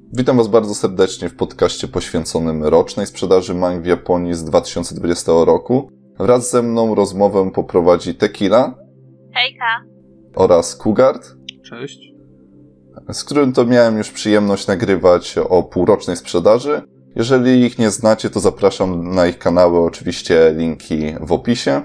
Witam Was bardzo serdecznie w podcaście poświęconym rocznej sprzedaży mang w Japonii z 2020 roku. Wraz ze mną rozmowę poprowadzi Tequila. Hejka. Oraz Kugard. Cześć. Z którym to miałem już przyjemność nagrywać o półrocznej sprzedaży. Jeżeli ich nie znacie, to zapraszam na ich kanały, oczywiście linki w opisie.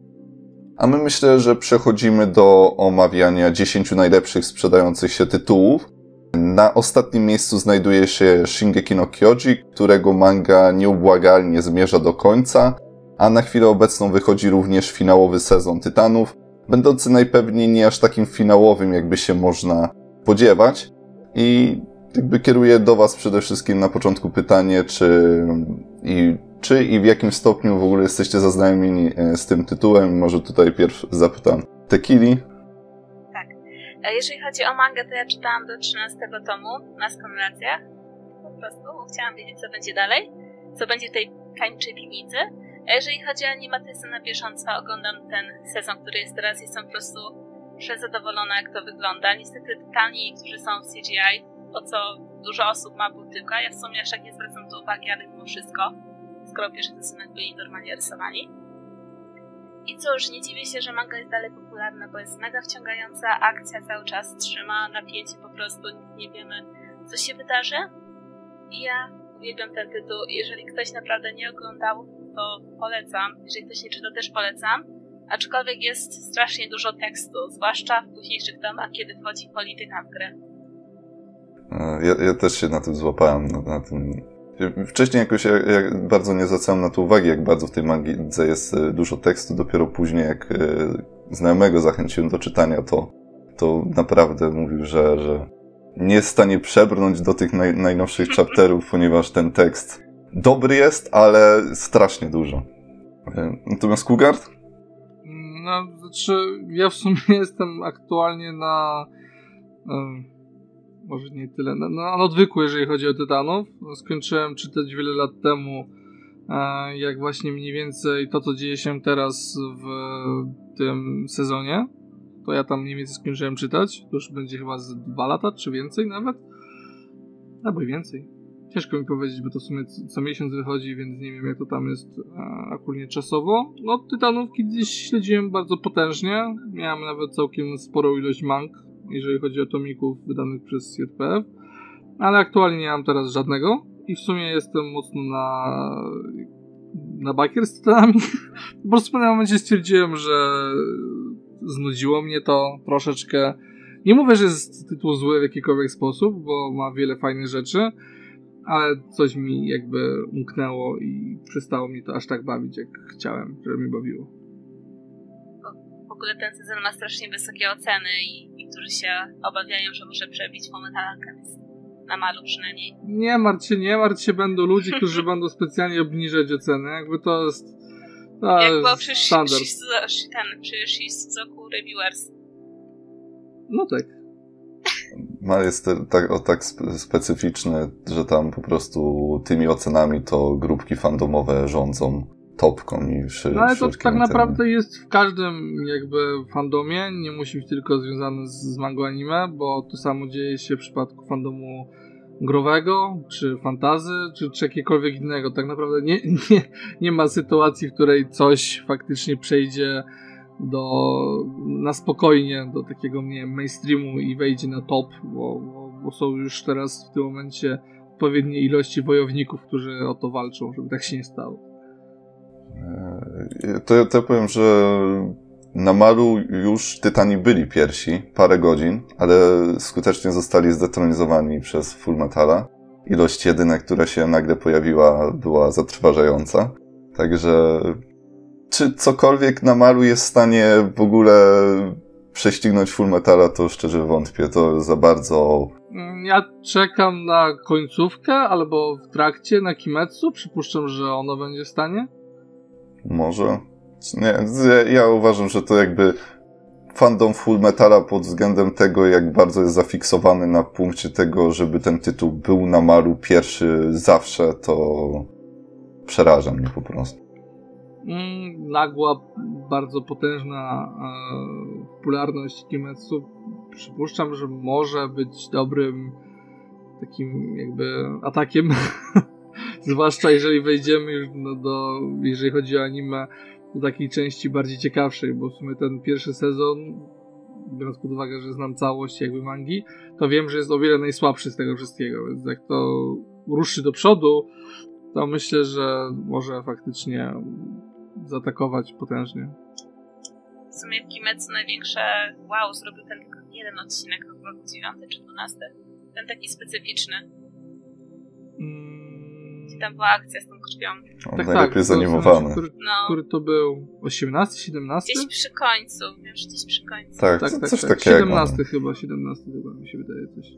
A my myślę, że przechodzimy do omawiania 10 najlepszych sprzedających się tytułów. Na ostatnim miejscu znajduje się Shingeki no Kyoji, którego manga nieubłagalnie zmierza do końca, a na chwilę obecną wychodzi również finałowy sezon Tytanów, będący najpewniej nie aż takim finałowym, jakby się można spodziewać. I jakby kieruję do Was przede wszystkim na początku pytanie, czy i w jakim stopniu w ogóle jesteście zaznajomieni z tym tytułem. Może tutaj pierw zapytam Tequili. Jeżeli chodzi o mangę, to ja czytałam do 13 tomu na skonulacjach. Po prostu chciałam wiedzieć, co będzie dalej, co będzie w tej tańczej piwnicy. A jeżeli chodzi o anime, to jestem na bieżąco, oglądam ten sezon, który jest teraz, jestem po prostu przezadowolona, jak to wygląda. Niestety Tytani, którzy są w CGI, o co dużo osób ma ból tylko, ja w sumie aż tak nie zwracam tu uwagi, ale mimo wszystko, skoro pierwszy rysunek byli normalnie rysowani. I cóż, nie dziwię się, że manga jest dalej popularna, bo jest mega wciągająca, akcja cały czas trzyma napięcie, po prostu nie wiemy, co się wydarzy. I ja uwielbiam ten tytuł. Jeżeli ktoś naprawdę nie oglądał, to polecam. Jeżeli ktoś nie czyta, też polecam. Aczkolwiek jest strasznie dużo tekstu, zwłaszcza w późniejszych tomach, kiedy wchodzi polityka w grę. Ja też się na tym złapałem, na tym. Wcześniej jakoś ja bardzo nie zwracałem na to uwagi, jak bardzo w tej mandze jest dużo tekstu. Dopiero później, jak znajomego zachęciłem do czytania, to naprawdę mówił, że nie jest w stanie przebrnąć do tych najnowszych chapterów, ponieważ ten tekst dobry jest, ale strasznie dużo. Natomiast Kugard? No, znaczy, ja w sumie jestem aktualnie może nie tyle, na odwyku, jeżeli chodzi o Tytanów. Skończyłem czytać wiele lat temu, jak właśnie mniej więcej to, co dzieje się teraz w tym sezonie. To ja tam mniej więcej skończyłem czytać. To już będzie chyba z 2 lata, czy więcej nawet. Albo i więcej. Ciężko mi powiedzieć, bo to w sumie co miesiąc wychodzi, więc nie wiem, jak to tam jest akurat czasowo. No, Tytanów kiedyś śledziłem bardzo potężnie. Miałem nawet całkiem sporą ilość mang, jeżeli chodzi o tomików wydanych przez JPF, ale aktualnie nie mam teraz żadnego i w sumie jestem mocno na bakier z Tytanami. Po prostu w pewnym momencie stwierdziłem, że znudziło mnie to troszeczkę. Nie mówię, że jest tytuł zły w jakikolwiek sposób, bo ma wiele fajnych rzeczy, ale coś mi jakby umknęło i przestało mnie to aż tak bawić, jak chciałem, żeby mnie bawiło. W ogóle ten sezon ma strasznie wysokie oceny i niektórzy się obawiają, że może przebić Fullmetal Alchemist. Na malu przynajmniej. Nie martw się, będą ludzie, którzy będą specjalnie obniżać oceny. Jakby to jest jak było przy standard. Przy Shizuoku Reviewers. No tak. Jest tak specyficzny, że tam po prostu tymi ocenami to grupki fandomowe rządzą topką i no ale to tak naprawdę jest w każdym jakby fandomie, nie musi być tylko związane z mangą anime, bo to samo dzieje się w przypadku fandomu growego, czy fantazy, czy jakiegokolwiek innego. Tak naprawdę nie ma sytuacji, w której coś faktycznie przejdzie na spokojnie do takiego, nie wiem, mainstreamu i wejdzie na top, bo są już teraz w tym momencie odpowiednie ilości wojowników, którzy o to walczą, żeby tak się nie stało. To ja powiem, że na malu już Tytani byli pierwsi parę godzin, ale skutecznie zostali zdetronizowani przez Fullmetala. Ilość jedynek, która się nagle pojawiła, była zatrważająca. Także czy cokolwiek na malu jest w stanie w ogóle prześcignąć Fullmetala, to szczerze wątpię. To za bardzo... Ja czekam na końcówkę albo w trakcie na Kimetsu. Przypuszczam, że ono będzie w stanie. Może. Nie, ja uważam, że to jakby fandom Fullmetala pod względem tego, jak bardzo jest zafiksowany na punkcie tego, żeby ten tytuł był na malu pierwszy zawsze, to przeraża mnie po prostu. Nagła, bardzo potężna popularność Kimetsu. Przypuszczam, że może być dobrym takim jakby atakiem. Zwłaszcza jeżeli wejdziemy już jeżeli chodzi o anime, do takiej części bardziej ciekawszej, bo w sumie ten pierwszy sezon, biorąc pod uwagę, że znam całość jakby mangi, to wiem, że jest o wiele najsłabszy z tego wszystkiego, więc jak to ruszy do przodu, to myślę, że może faktycznie zaatakować potężnie. W sumie w Kimetsu największe wow zrobił ten tylko jeden odcinek, chyba był 9 czy 12. Ten taki specyficzny. Gdzie tam była akcja z tą krwią. Najlepiej zanimowany. Który to był? 18, 17? Gdzieś przy końcu. Wiem, że gdzieś przy końcu. Tak, coś takiego. 17 chyba mi się wydaje coś.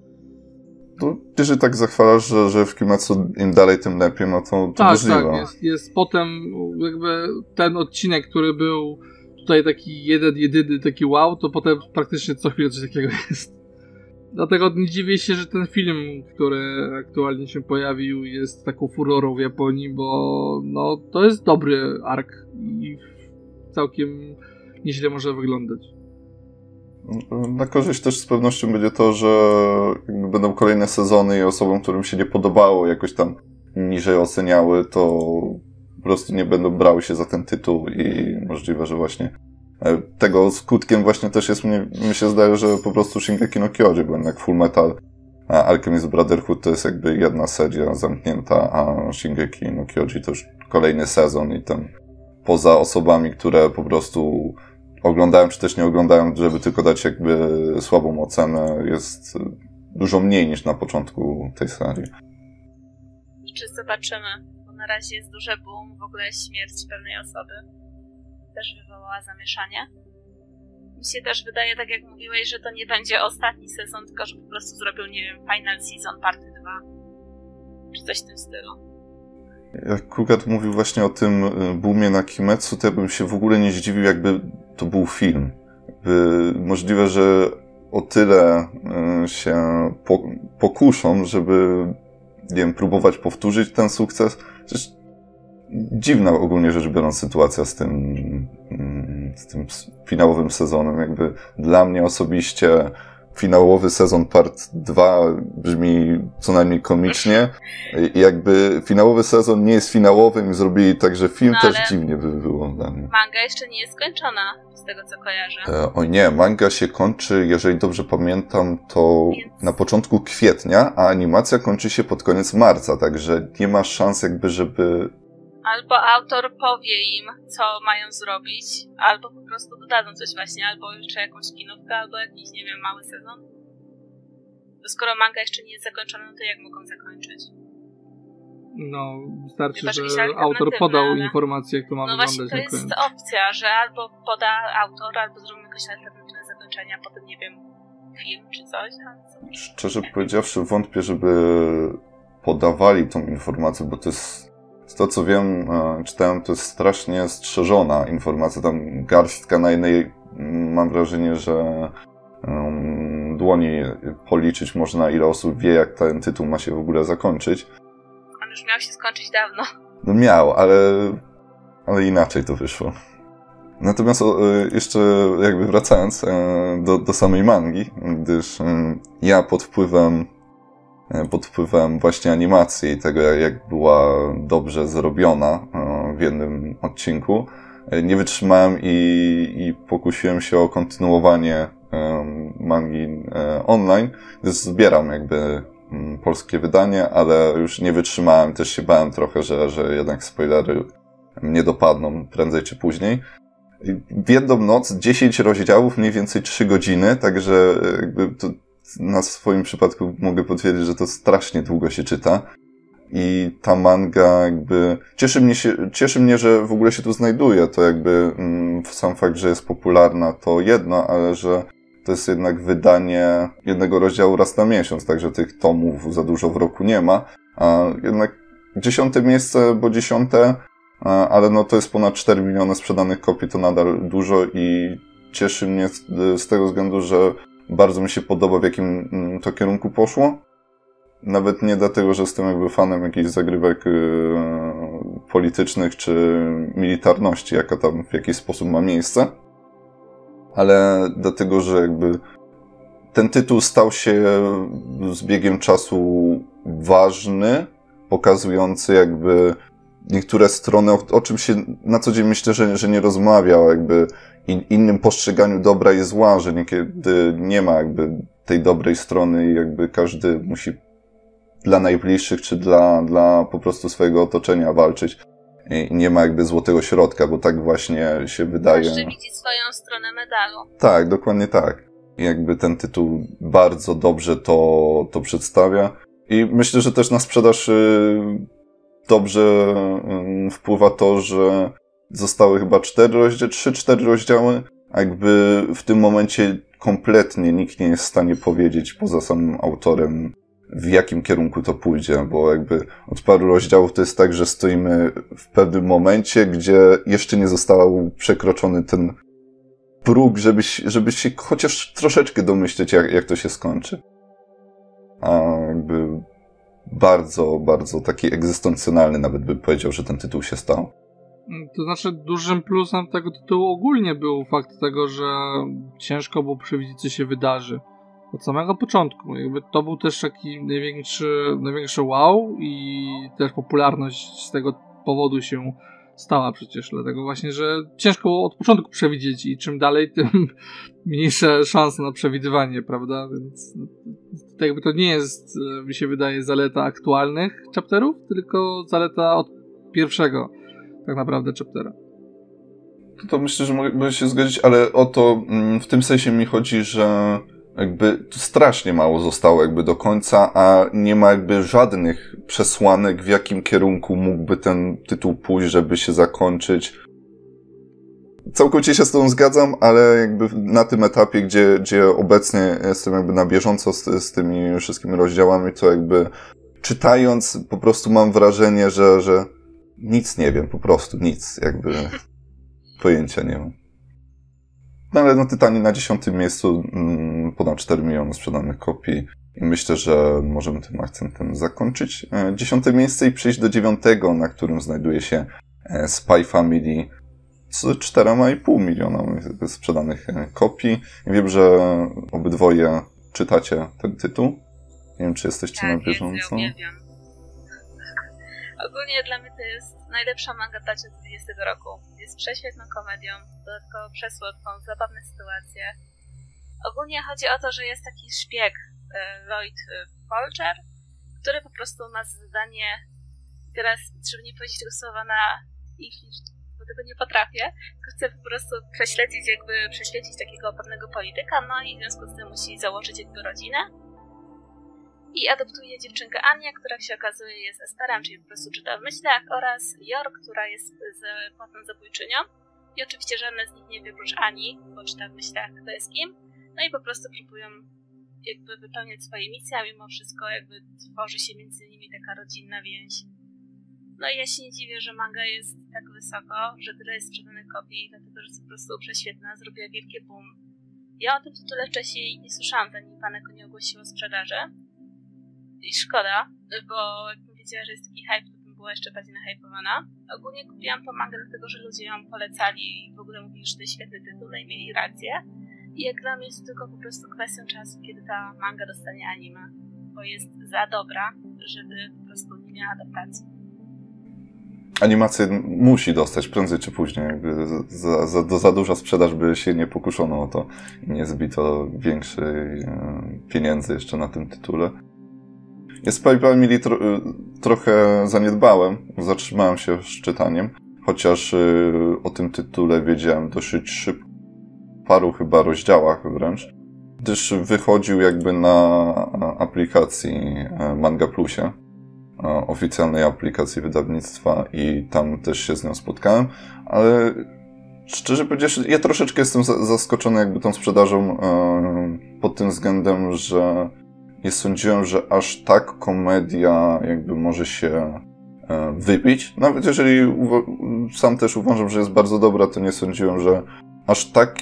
To jeżeli tak zachwalasz, że w Kimetsu im dalej, tym lepiej, no to możliwe. Tak, jest potem jakby ten odcinek, który był tutaj taki jedyny, taki wow, to potem praktycznie co chwilę coś takiego jest. Dlatego nie dziwię się, że ten film, który aktualnie się pojawił, jest taką furorą w Japonii, bo no, to jest dobry ark i całkiem nieźle może wyglądać. Na korzyść też z pewnością będzie to, że będą kolejne sezony i osobom, którym się nie podobało, jakoś tam niżej oceniały, to po prostu nie będą brały się za ten tytuł i możliwe, że właśnie tego skutkiem właśnie też jest, mi się zdaje, że po prostu Shingeki no Kyojin, bo jednak Full Metal Alchemist Brotherhood to jest jakby jedna seria zamknięta, a Shingeki no Kyojin to już kolejny sezon i tam poza osobami, które po prostu oglądają czy też nie oglądają, żeby tylko dać jakby słabą ocenę, jest dużo mniej niż na początku tej serii. Czy zobaczymy, bo na razie jest duży boom, w ogóle śmierć pewnej osoby też wywołała zamieszanie. Mi się też wydaje, tak jak mówiłeś, że to nie będzie ostatni sezon, tylko że po prostu zrobią, nie wiem, final season, part 2. Czy coś w tym stylu. Jak Kugat mówił właśnie o tym boomie na Kimetsu, to ja bym się w ogóle nie zdziwił, jakby to był film. Możliwe, że o tyle się pokuszą, żeby, nie wiem, próbować powtórzyć ten sukces. Przecież dziwna ogólnie rzecz biorąc sytuacja z tym finałowym sezonem. Jakby dla mnie osobiście finałowy sezon part 2 brzmi co najmniej komicznie. I jakby finałowy sezon nie jest finałowym i zrobili tak, że film też dziwnie by było dla mnie. Manga jeszcze nie jest skończona, z tego co kojarzę. Oj nie, manga się kończy, jeżeli dobrze pamiętam, to na początku kwietnia, a animacja kończy się pod koniec marca, także nie ma szans jakby, żeby... Albo autor powie im, co mają zrobić, albo po prostu dodadzą coś właśnie, albo jeszcze jakąś kinówkę, albo jakiś, nie wiem, mały sezon. Bo skoro manga jeszcze nie jest zakończona, no to jak mogą zakończyć? No, wystarczy, że autor podał informację, jak to ma wyglądać. No właśnie, to jest opcja, że albo poda autor, albo zrobimy jakieś alternatywne zakończenia, potem, nie wiem, film czy coś. Szczerze powiedziawszy, wątpię, żeby podawali tą informację, bo to jest... Z to, co wiem, czytałem, to jest strasznie strzeżona informacja. Tam garstka na jednej, mam wrażenie, że dłoni policzyć można, ile osób wie, jak ten tytuł ma się w ogóle zakończyć. On już miał się skończyć dawno. No miał, ale inaczej to wyszło. Natomiast jeszcze jakby wracając do samej mangi, gdyż ja pod wpływem właśnie animacji i tego, jak była dobrze zrobiona w jednym odcinku, nie wytrzymałem i pokusiłem się o kontynuowanie mangi online. Zbieram jakby polskie wydanie, ale już nie wytrzymałem, też się bałem trochę, że jednak spoilery mnie dopadną prędzej czy później. W jedną noc 10 rozdziałów, mniej więcej 3 godziny, także jakby to na swoim przypadku mogę potwierdzić, że to strasznie długo się czyta. I ta manga jakby... Cieszy mnie, że w ogóle się tu znajduje. To jakby sam fakt, że jest popularna to jedno, ale że to jest jednak wydanie jednego rozdziału raz na miesiąc, także tych tomów za dużo w roku nie ma. A jednak 10. miejsce, bo 10, ale no to jest ponad 4 miliony sprzedanych kopii, to nadal dużo i cieszy mnie z tego względu, że bardzo mi się podoba, w jakim to kierunku poszło. Nawet nie dlatego, że jestem jakby fanem jakichś zagrywek politycznych czy militarności, jaka tam w jakiś sposób ma miejsce. Ale dlatego, że jakby ten tytuł stał się z biegiem czasu ważny, pokazujący jakby niektóre strony, o czym się na co dzień myślę, że nie rozmawia, o jakby innym postrzeganiu dobra i zła, że niekiedy nie ma jakby tej dobrej strony i jakby każdy musi dla najbliższych czy dla po prostu swojego otoczenia walczyć. I nie ma jakby złotego środka, bo tak właśnie się wydaje. Każdy widzi swoją stronę medalu. Tak, dokładnie tak. I jakby ten tytuł bardzo dobrze to przedstawia. I myślę, że też na sprzedaż dobrze wpływa to, że zostały chyba 3-4 rozdziały, a jakby w tym momencie kompletnie nikt nie jest w stanie powiedzieć poza samym autorem, w jakim kierunku to pójdzie, bo jakby od paru rozdziałów to jest tak, że stoimy w pewnym momencie, gdzie jeszcze nie został przekroczony ten próg, żeby się chociaż troszeczkę domyśleć, jak to się skończy. A jakby bardzo, bardzo taki egzystencjonalny nawet bym powiedział, że ten tytuł się stał. To znaczy dużym plusem tego tytułu ogólnie był fakt tego, że ciężko było przewidzieć, co się wydarzy. Od samego początku. Jakby to był też taki największy wow i też popularność z tego powodu się stała przecież. Dlatego właśnie, że ciężko było od początku przewidzieć i czym dalej, tym mniejsze szanse na przewidywanie, prawda? Więc to jakby to nie jest, mi się wydaje, zaleta aktualnych chapterów, tylko zaleta od pierwszego tak naprawdę chaptera. To myślę, że mogę się zgodzić, ale o to w tym sensie mi chodzi, że jakby strasznie mało zostało jakby do końca, a nie ma jakby żadnych przesłanek, w jakim kierunku mógłby ten tytuł pójść, żeby się zakończyć. Całkowicie się z tą zgadzam, ale jakby na tym etapie, gdzie obecnie jestem jakby na bieżąco z tymi wszystkimi rozdziałami, to jakby czytając po prostu mam wrażenie, że nic nie wiem, po prostu nic, jakby pojęcia nie mam. No ale no Tytani na 10. miejscu, ponad 4 miliony sprzedanych kopii i myślę, że możemy tym akcentem zakończyć 10. miejsce i przejść do 9, na którym znajduje się Spy Family z 4,5 miliona sprzedanych kopii. Wiem, że obydwoje czytacie ten tytuł. Nie wiem, czy jesteście na bieżąco. Ja ogólnie dla mnie to jest najlepsza manga 2020 roku. Jest prześwietną komedią, dodatkowo przesłodką, zabawne sytuacje. Ogólnie chodzi o to, że jest taki szpieg, Lloyd Polcher, który po prostu ma zadanie, teraz żeby nie powiedzieć tego słowa na English, bo tego nie potrafię, tylko chce po prostu prześledzić takiego pewnego polityka, no i w związku z tym musi założyć jakby rodzinę. I adoptuje dziewczynkę Anię, która się okazuje jest Esperem, czyli po prostu czyta w myślach, oraz York, która jest potem zabójczynią. I oczywiście żadne z nich nie wie oprócz Ani, bo czyta w myślach, kto jest kim. No i po prostu próbują jakby wypełniać swoje misje, a mimo wszystko jakby tworzy się między nimi taka rodzinna więź. No i ja się nie dziwię, że manga jest tak wysoko, że tyle jest sprzedanych kopii, dlatego że jest po prostu prześwietna, zrobiła wielkie boom. Ja o tym tytule wcześniej nie słyszałam, zanim Paneko nie ogłosiło sprzedaży. I szkoda, bo jakbym wiedziała, że jest taki hype, to bym była jeszcze bardziej nahypowana. Ogólnie kupiłam tą mangę dlatego, że ludzie ją polecali i w ogóle mówili, że to jest świetny tytuł, no i mieli rację. I jak dla mnie jest to tylko po prostu kwestią czasu, kiedy ta manga dostanie anime, bo jest za dobra, żeby po prostu nie miała adaptacji. Animację musi dostać prędzej czy później. Jakby za duża sprzedaż by się nie pokuszono o to i nie zbito większej pieniędzy jeszcze na tym tytule. Spy Family trochę zaniedbałem, zatrzymałem się z czytaniem, chociaż o tym tytule wiedziałem dosyć szybko, w paru chyba rozdziałach wręcz, gdyż wychodził jakby na aplikacji Manga Plusie, oficjalnej aplikacji wydawnictwa i tam też się z nią spotkałem, ale szczerze powiedziawszy, ja troszeczkę jestem zaskoczony jakby tą sprzedażą pod tym względem, że nie sądziłem, że aż tak komedia jakby może się wybić. Nawet jeżeli sam też uważam, że jest bardzo dobra, to nie sądziłem, że aż tak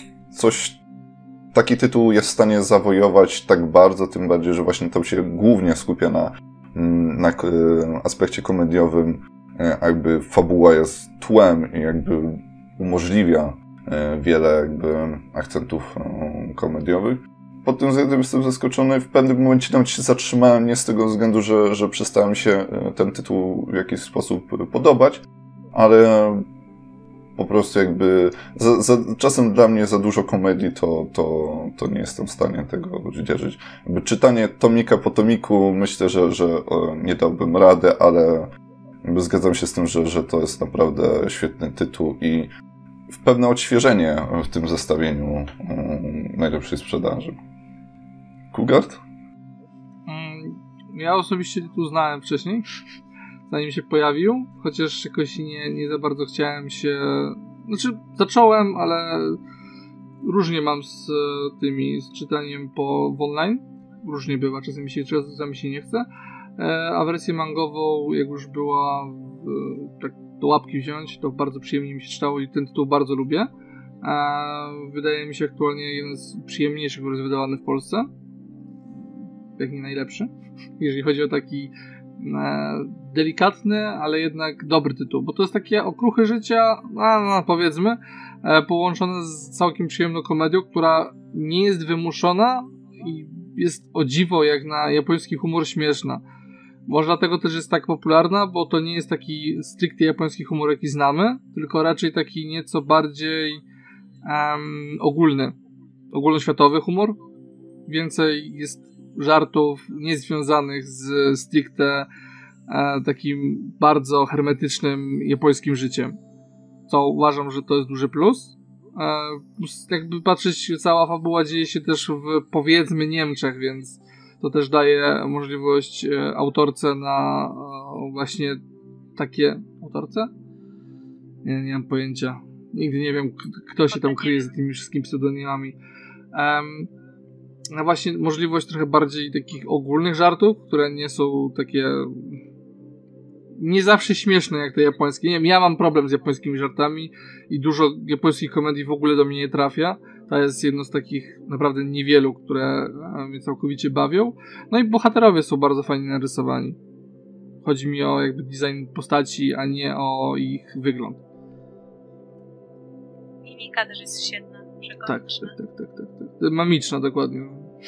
taki tytuł jest w stanie zawojować tak bardzo, tym bardziej, że właśnie to się głównie skupia na aspekcie komediowym, jakby fabuła jest tłem i jakby umożliwia wiele jakby akcentów komediowych. pod tym względem jestem zaskoczony. W pewnym momencie nawet się zatrzymałem, nie z tego względu, że przestałem się ten tytuł w jakiś sposób podobać, ale po prostu jakby czasem dla mnie za dużo komedii, to nie jestem w stanie tego zdzierżyć. Jakby czytanie tomika po tomiku myślę, że nie dałbym rady, ale jakby zgadzam się z tym, że to jest naprawdę świetny tytuł i pewne odświeżenie w tym zestawieniu najlepszej sprzedaży. Kugard? Ja osobiście tytuł znałem wcześniej, zanim się pojawił, chociaż jakoś nie za bardzo chciałem się... Znaczy, zacząłem, ale różnie mam z czytaniem w online. Różnie bywa, czasami się nie chce. A wersję mangową, jak już była tak do łapki wziąć, to bardzo przyjemnie mi się czytało i ten tytuł bardzo lubię. Wydaje mi się aktualnie jeden z przyjemniejszych, który jest wydawany w Polsce. Jak nie najlepszy. Jeżeli chodzi o taki delikatny, ale jednak dobry tytuł, bo to jest takie okruchy życia, powiedzmy, połączone z całkiem przyjemną komedią, która nie jest wymuszona i jest o dziwo jak na japoński humor śmieszna. Może dlatego też jest tak popularna, bo to nie jest taki stricte japoński humor, jaki znamy, tylko raczej taki nieco bardziej ogólnoświatowy humor. Więcej jest żartów niezwiązanych z stricte takim bardzo hermetycznym japońskim życiem. Co uważam, że to jest duży plus. Jakby patrzeć, cała fabuła dzieje się też w, powiedzmy, Niemczech, więc to też daje możliwość autorce na właśnie takie... Autorce? Nie mam pojęcia. Nigdy nie wiem, kto się tam kryje za tymi wszystkimi pseudonimami. Na właśnie możliwość trochę bardziej takich ogólnych żartów, które nie są takie nie zawsze śmieszne jak te japońskie. Nie wiem, ja mam problem z japońskimi żartami i dużo japońskich komedii w ogóle do mnie nie trafia. To jest jedno z takich naprawdę niewielu, które mnie całkowicie bawią. No i bohaterowie są bardzo fajnie narysowani. Chodzi mi o jakby design postaci, a nie o ich wygląd. Mimika też jest świetna. Tak. Mamiczna, dokładnie.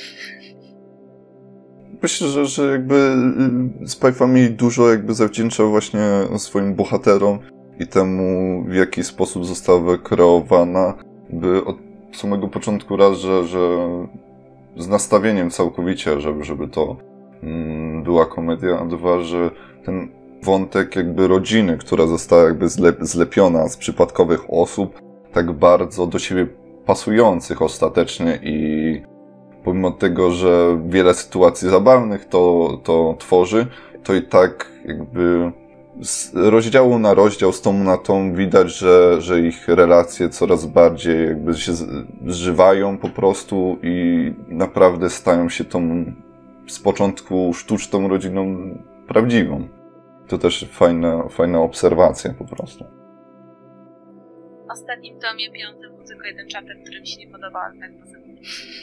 Myślę, że jakby Spy Family dużo jakby zawdzięcza właśnie swoim bohaterom i temu, w jaki sposób została wykreowana. By od samego początku raz, że z nastawieniem całkowicie, żeby to była komedia, a dwa, że ten wątek jakby rodziny, która została jakby zlepiona z przypadkowych osób, tak bardzo do siebie pasujących ostatecznie i pomimo tego, że wiele sytuacji zabawnych to tworzy, to i tak jakby z rozdziału na rozdział, z tą na tą widać, że ich relacje coraz bardziej jakby się zżywają po prostu i naprawdę stają się tą z początku sztuczną rodziną prawdziwą. To też fajna obserwacja po prostu. W ostatnim tomie 5 był tylko jeden chapter, który mi się nie podobał, ale tak poza tym.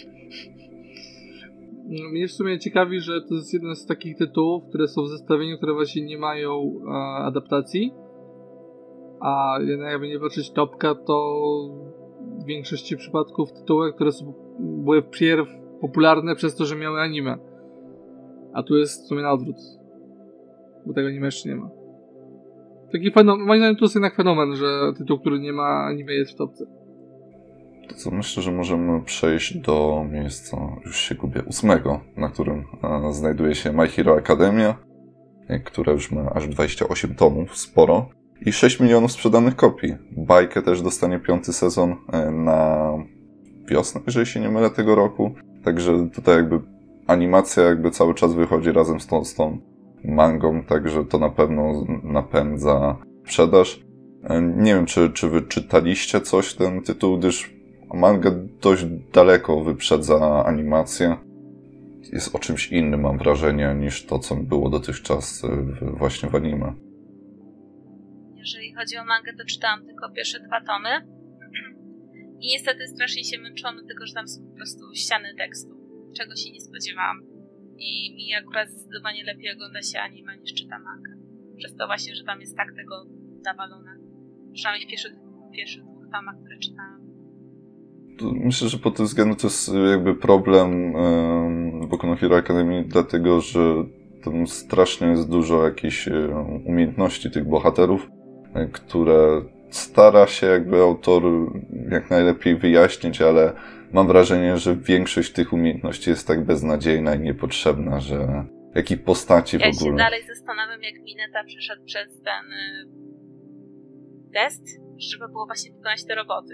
Mnie w sumie ciekawi, że to jest jeden z takich tytułów, które są w zestawieniu, które właśnie nie mają adaptacji. A jakby nie patrzeć topka, to w większości przypadków tytuły, które były wpierw popularne przez to, że miały anime. A tu jest w sumie na odwrót. Bo tego anime jeszcze nie ma. Taki moim zdaniem to jest jednak fenomen, że tytuł, który nie ma anime, jest w topce. To co, myślę, że możemy przejść do miejsca, już się gubię, 8, na którym znajduje się My Hero Academia, która już ma aż 28 tomów, sporo, i 6 milionów sprzedanych kopii. Bajkę też dostanie 5. sezon na wiosnę, jeżeli się nie mylę, tego roku. Także tutaj jakby animacja jakby cały czas wychodzi razem z tą mangą, także to na pewno napędza sprzedaż. Nie wiem, czy wy czytaliście coś ten tytuł, gdyż manga dość daleko wyprzedza animację. Jest o czymś innym, mam wrażenie, niż to, co było dotychczas właśnie w anime. Jeżeli chodzi o mangę, to czytałam tylko pierwsze 2 tomy. I niestety strasznie się męczyłam, tylko że tam są po prostu ściany tekstu, czego się nie spodziewałam. I mi akurat zdecydowanie lepiej ogląda się anime niż czyta mangę. Przez to właśnie, że tam jest tak tego nawalone. Przynajmniej w pierwszych 2 tomach, które czytałam. myślę, że pod tym względem to jest jakby problem Boku no Hero Academy, dlatego, że tam strasznie jest dużo jakichś umiejętności tych bohaterów, które stara się jakby autor jak najlepiej wyjaśnić, ale mam wrażenie, że większość tych umiejętności jest tak beznadziejna i niepotrzebna, że jakich postaci w ogóle. Ja się dalej zastanawiam, jak Mineta przeszedł przez ten test, żeby było właśnie wykonać te roboty.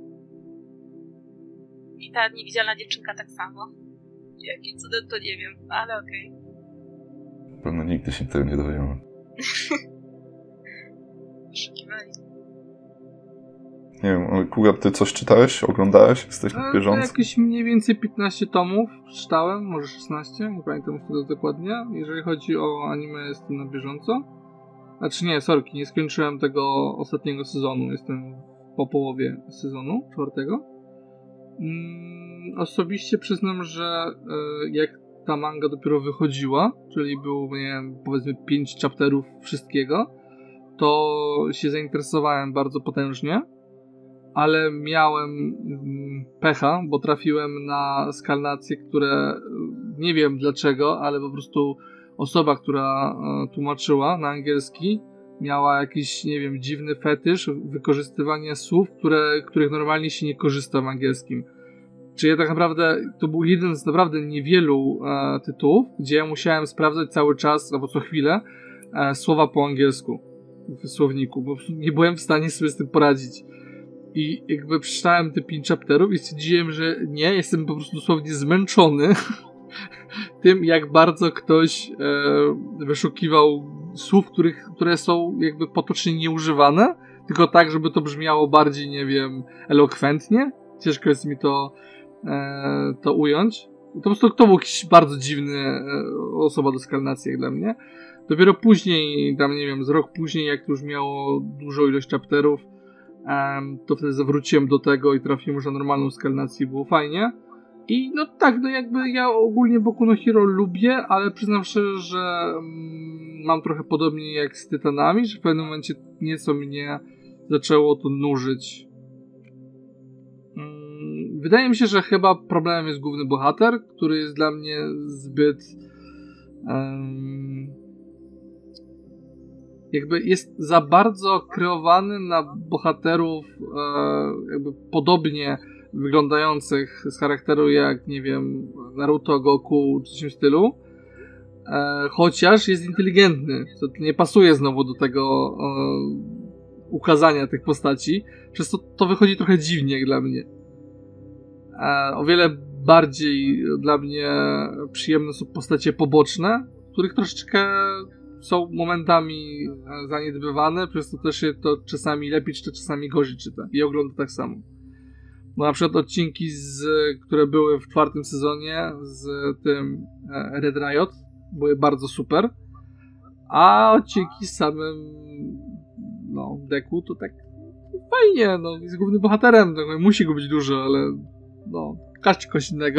I ta niewidzialna dziewczynka tak samo. Jakim cudem to nie wiem, ale okej. Pewno nigdy się tego nie dowiemy. Poszukiwali. Nie wiem, Kugar, ty coś czytałeś? Oglądałeś? Jesteś na bieżąco? Jakieś mniej więcej 15 tomów czytałem, może 16, nie pamiętam już tego dokładnie. Jeżeli chodzi o anime, jestem na bieżąco. Znaczy nie, sorki, nie skończyłem tego ostatniego sezonu, jestem po połowie sezonu 4. Osobiście przyznam, że jak ta manga dopiero wychodziła, czyli było, nie wiem, powiedzmy 5 chapterów wszystkiego, to się zainteresowałem bardzo potężnie, ale miałem pecha, bo trafiłem na skalnacje, które nie wiem dlaczego, ale po prostu osoba, która tłumaczyła na angielski, miała jakiś, nie wiem, dziwny fetysz wykorzystywania słów, których normalnie się nie korzysta w angielskim. Czyli ja tak naprawdę, to był jeden z naprawdę niewielu tytułów, gdzie ja musiałem sprawdzać cały czas, albo co chwilę, słowa po angielsku w słowniku, bo nie byłem w stanie sobie z tym poradzić. I jakby przeczytałem te 5 chapterów i stwierdziłem, że nie, jestem po prostu dosłownie zmęczony tym, jak bardzo ktoś wyszukiwał słów, które są jakby potocznie nieużywane, tylko tak, żeby to brzmiało bardziej, nie wiem, elokwentnie. Ciężko jest mi to ująć. To był jakiś bardzo dziwny osoba do skalnacji jak dla mnie. Dopiero później, tam nie wiem, z rok później, jak to już miało dużą ilość chapterów, to wtedy zawróciłem do tego i trafiłem już na normalną skalnację i było fajnie. I no tak, no jakby ja ogólnie Boku no Hero lubię, ale przyznam szczerze, że mam trochę podobnie jak z Tytanami, że w pewnym momencie nieco mnie zaczęło to nużyć. Wydaje mi się, że chyba problemem jest główny bohater, który jest dla mnie zbyt jakby jest za bardzo kreowany na bohaterów jakby podobnie wyglądających z charakteru jak, nie wiem, Naruto, Goku czy coś w stylu, chociaż jest inteligentny, co nie pasuje znowu do tego ukazania tych postaci, przez to wychodzi trochę dziwnie jak dla mnie. O wiele bardziej dla mnie przyjemne są postacie poboczne, których troszeczkę są momentami zaniedbywane, przez to też się to czasami lepiej czyta, czasami gorzej czyta i ogląda tak samo. No na przykład odcinki, które były w 4. sezonie z tym Red Riot były bardzo super, a odcinki z samym Deku to tak fajnie, jest głównym bohaterem, musi go być dużo, ale każdy kogoś innego.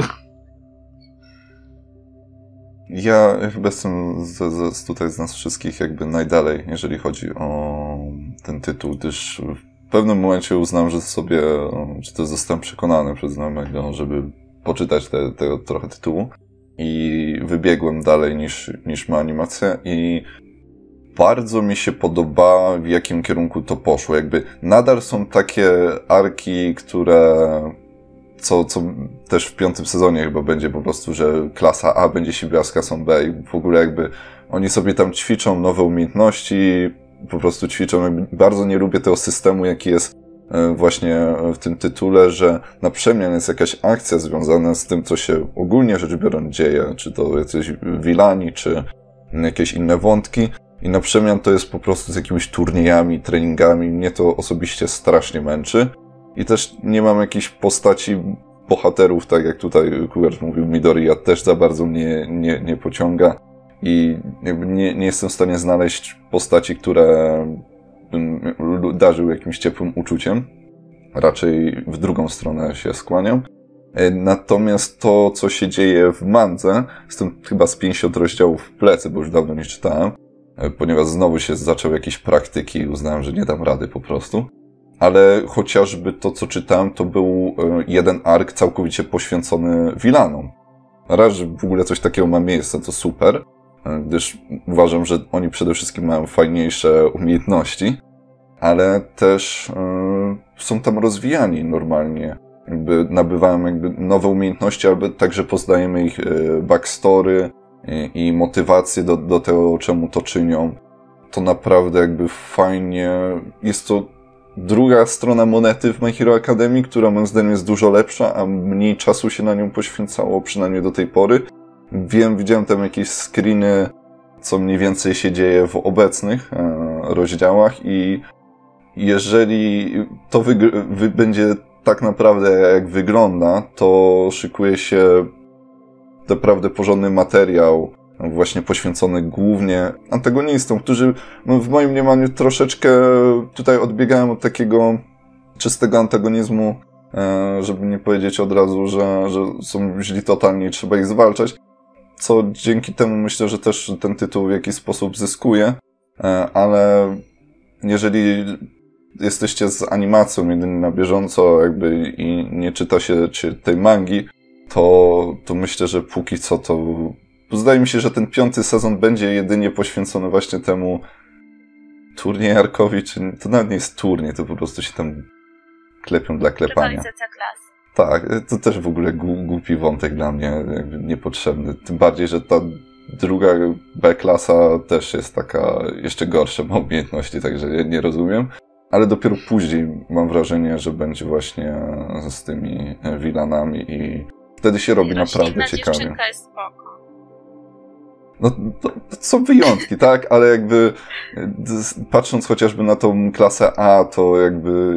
Ja chyba jestem tutaj z nas wszystkich jakby najdalej, jeżeli chodzi o ten tytuł, gdyż w pewnym momencie uznałem, że sobie, czy to zostałem przekonany przez znajomego, żeby poczytać tego trochę tytułu i wybiegłem dalej niż ma animacja i bardzo mi się podoba, w jakim kierunku to poszło. Jakby nadal są takie arki, które co też w 5. sezonie chyba będzie po prostu, że klasa A będzie się biła z klasą B i w ogóle jakby oni sobie tam ćwiczą nowe umiejętności, po prostu ćwiczą. Bardzo nie lubię tego systemu, jaki jest właśnie w tym tytule, że na przemian jest jakaś akcja związana z tym, co się ogólnie rzecz biorąc dzieje, czy to jacyś wilani, czy jakieś inne wątki. I na przemian to jest po prostu z jakimiś turniejami, treningami. Mnie to osobiście strasznie męczy. I też nie mam jakichś postaci, bohaterów, tak jak tutaj Kugar mówił, Midoriya też za bardzo mnie nie pociąga. I jakby nie jestem w stanie znaleźć postaci, które bym darzył jakimś ciepłym uczuciem. Raczej w drugą stronę się skłaniam. Natomiast to, co się dzieje w mandze, jestem chyba z 50 rozdziałów w plecy, bo już dawno nie czytałem, ponieważ znowu się zaczął jakieś praktyki i uznałem, że nie dam rady po prostu. ale chociażby to, co czytałem, to był jeden ark całkowicie poświęcony vilanom. Raz, że w ogóle coś takiego ma miejsce, to super, gdyż uważam, że oni przede wszystkim mają fajniejsze umiejętności, ale też są tam rozwijani normalnie. Jakby nabywają nowe umiejętności, albo także poznajemy ich backstory i motywację do tego, czemu to czynią. To naprawdę jakby fajnie. Jest to druga strona monety w My Hero Academia, która moim zdaniem jest dużo lepsza, a mniej czasu się na nią poświęcało, przynajmniej do tej pory. Widziałem tam jakieś screeny, co mniej więcej się dzieje w obecnych rozdziałach i jeżeli to będzie tak naprawdę jak wygląda, to szykuje się naprawdę porządny materiał właśnie poświęcony głównie antagonistom, którzy w moim mniemaniu troszeczkę tutaj odbiegają od takiego czystego antagonizmu, żeby nie powiedzieć od razu, że są źli totalnie i trzeba ich zwalczać, co dzięki temu myślę, że też ten tytuł w jakiś sposób zyskuje, ale jeżeli jesteście z animacją jedynie na bieżąco i nie czyta się tej mangi, to myślę, że póki co to zdaje mi się, że ten 5. sezon będzie jedynie poświęcony właśnie temu turniej arkowi, czy to nawet nie jest turniej, to po prostu się tam klepią dla klepania. Rywalizacja klas. Tak, to też w ogóle głupi wątek dla mnie, niepotrzebny. Tym bardziej, że ta druga B-klasa też jest taka jeszcze gorsza, ma umiejętności, także nie rozumiem. Ale dopiero później mam wrażenie, że będzie właśnie z tymi vilanami i wtedy się robi naprawdę ciekawie. Dziewczynka jest spoko. No to są wyjątki, tak? Ale jakby patrząc chociażby na tą klasę A, to jakby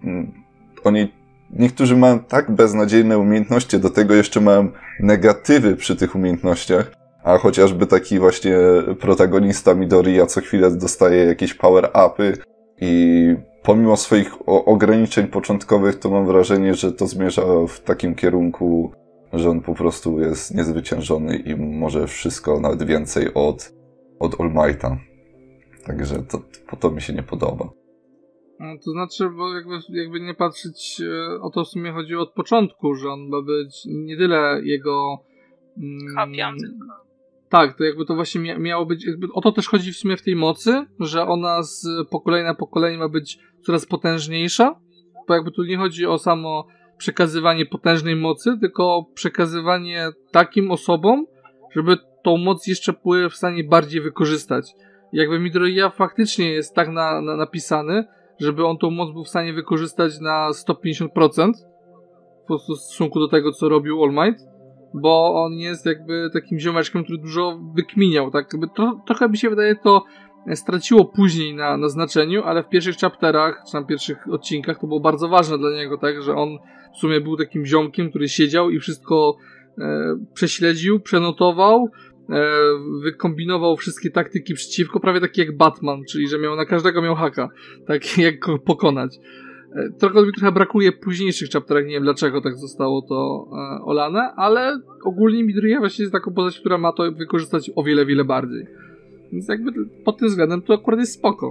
niektórzy mają tak beznadziejne umiejętności, do tego jeszcze mają negatywy przy tych umiejętnościach, a chociażby taki właśnie protagonista Midoriya co chwilę dostaje jakieś power-upy i pomimo swoich ograniczeń początkowych, to mam wrażenie, że to zmierza w takim kierunku, że on po prostu jest niezwyciężony i może wszystko, nawet więcej od All Mighta. Także to mi się nie podoba. No, to znaczy, bo jakby nie patrzeć, o to w sumie chodziło od początku, że on ma być nie tyle jego... Kopią tylko. Tak, to jakby to właśnie miało być, jakby o to też chodzi w sumie w tej mocy, że ona z pokolenia na pokolenie ma być coraz potężniejsza, bo jakby tu nie chodzi o samo przekazywanie potężnej mocy, tylko przekazywanie takim osobom, żeby tą moc jeszcze były w stanie bardziej wykorzystać. I jakby Midoriya faktycznie jest tak napisany, żeby on tą moc był w stanie wykorzystać na 150%, po prostu w stosunku do tego, co robił All Might, bo on jest jakby takim ziomeczkiem, który dużo wykminiał, tak? Jakby trochę mi się wydaje, to straciło później na znaczeniu, ale w pierwszych chapterach, czy na pierwszych odcinkach to było bardzo ważne dla niego, tak? Że on w sumie był takim ziomkiem, który siedział i wszystko prześledził, przenotował, wykombinował wszystkie taktyki przeciwko, prawie taki jak Batman, czyli że na każdego miał haka, tak jak go pokonać. Trochę brakuje w późniejszych chapterach, nie wiem dlaczego tak zostało to olane, ale ogólnie Midoriya właśnie jest taką postać, która ma to wykorzystać o wiele, wiele bardziej. Więc jakby pod tym względem to akurat jest spoko.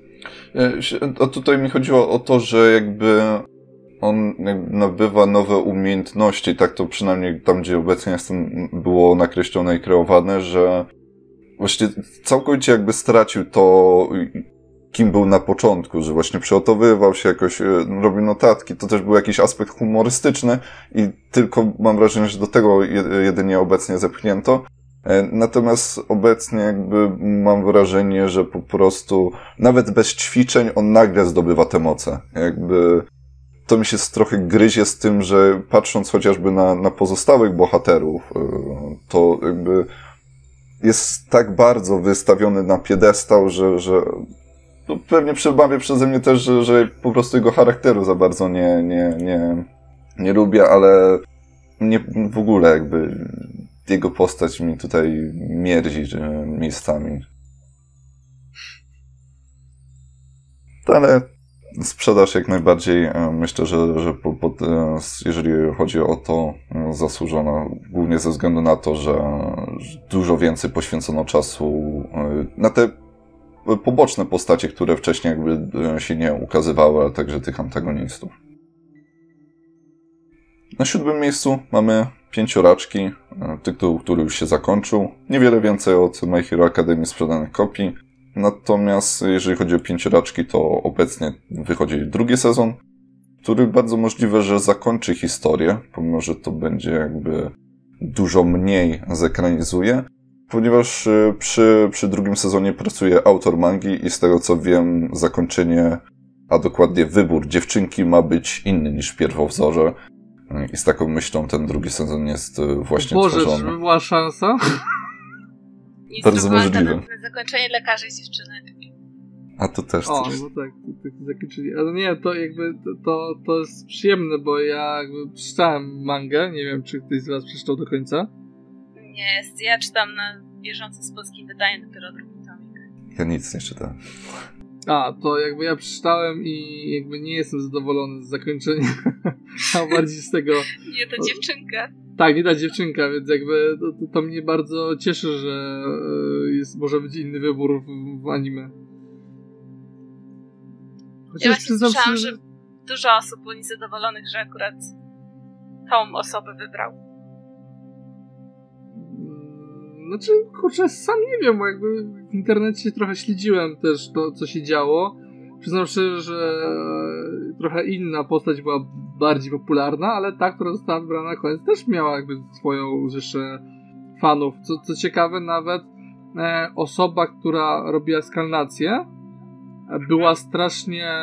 A tutaj mi chodziło o to, że jakby on nabywa nowe umiejętności, tak to przynajmniej tam, gdzie obecnie jestem, było nakreślone i kreowane, że właśnie całkowicie jakby stracił to, kim był na początku, że właśnie przygotowywał się jakoś, robił notatki, to też był jakiś aspekt humorystyczny i tylko mam wrażenie, że do tego jedynie obecnie zepchnięto. Natomiast obecnie jakby mam wrażenie, że po prostu nawet bez ćwiczeń on nagle zdobywa te moce. Jakby to mi się trochę gryzie z tym, że patrząc chociażby na pozostałych bohaterów, to jakby jest tak bardzo wystawiony na piedestał, że to pewnie przemawia przeze mnie też, że po prostu jego charakteru za bardzo nie lubię, ale mnie w ogóle jakby jego postać mi tutaj mierdzi miejscami. Ale sprzedaż jak najbardziej, myślę, że jeżeli chodzi o to, zasłużona, głównie ze względu na to, że dużo więcej poświęcono czasu na te poboczne postacie, które wcześniej jakby się nie ukazywały, ale także tych antagonistów. Na 7. miejscu mamy Pięcioraczki, tytuł, który już się zakończył. Niewiele więcej od My Hero Academia sprzedanych kopii. Natomiast jeżeli chodzi o Pięcioraczki, to obecnie wychodzi 2. sezon, który bardzo możliwe, że zakończy historię, pomimo że to będzie jakby dużo mniej zekranizuje, ponieważ przy 2. sezonie pracuje autor mangi i z tego co wiem, zakończenie, a dokładnie wybór dziewczynki ma być inny niż w pierwowzorze. I z taką myślą ten 2. sezon jest właśnie tworzony. Boże, czy była szansa? Bardzo możliwe. Zakończenie dla każdej dziewczyny. A to też O, coś. no tak, to zakończyli. Ale nie, to jakby to jest przyjemne, bo ja jakby przeczytałem mangę. Nie wiem, czy ktoś z was przeczytał do końca. Nie, ja czytam na bieżąco z polskim wydaniem dopiero 2. tomik. Ja nic nie czytałem. A, to jakby ja przeczytałem i jakby nie jestem zadowolony z zakończenia, a bardziej z tego... Nie, to dziewczynka. Tak, nie ta dziewczynka, więc jakby to mnie bardzo cieszy, że może być inny wybór w anime. Chociaż ja właśnie słyszałam, że dużo osób było niezadowolonych, że akurat tą osobę wybrał. Znaczy, kurczę, sam nie wiem, bo jakby w internecie trochę śledziłem też to, co się działo. Przyznam szczerze, że trochę inna postać była bardziej popularna, ale ta, która została wybrana na koniec, też miała jakby swoją rzeszę fanów. Co ciekawe, nawet osoba, która robiła skalnację, była strasznie...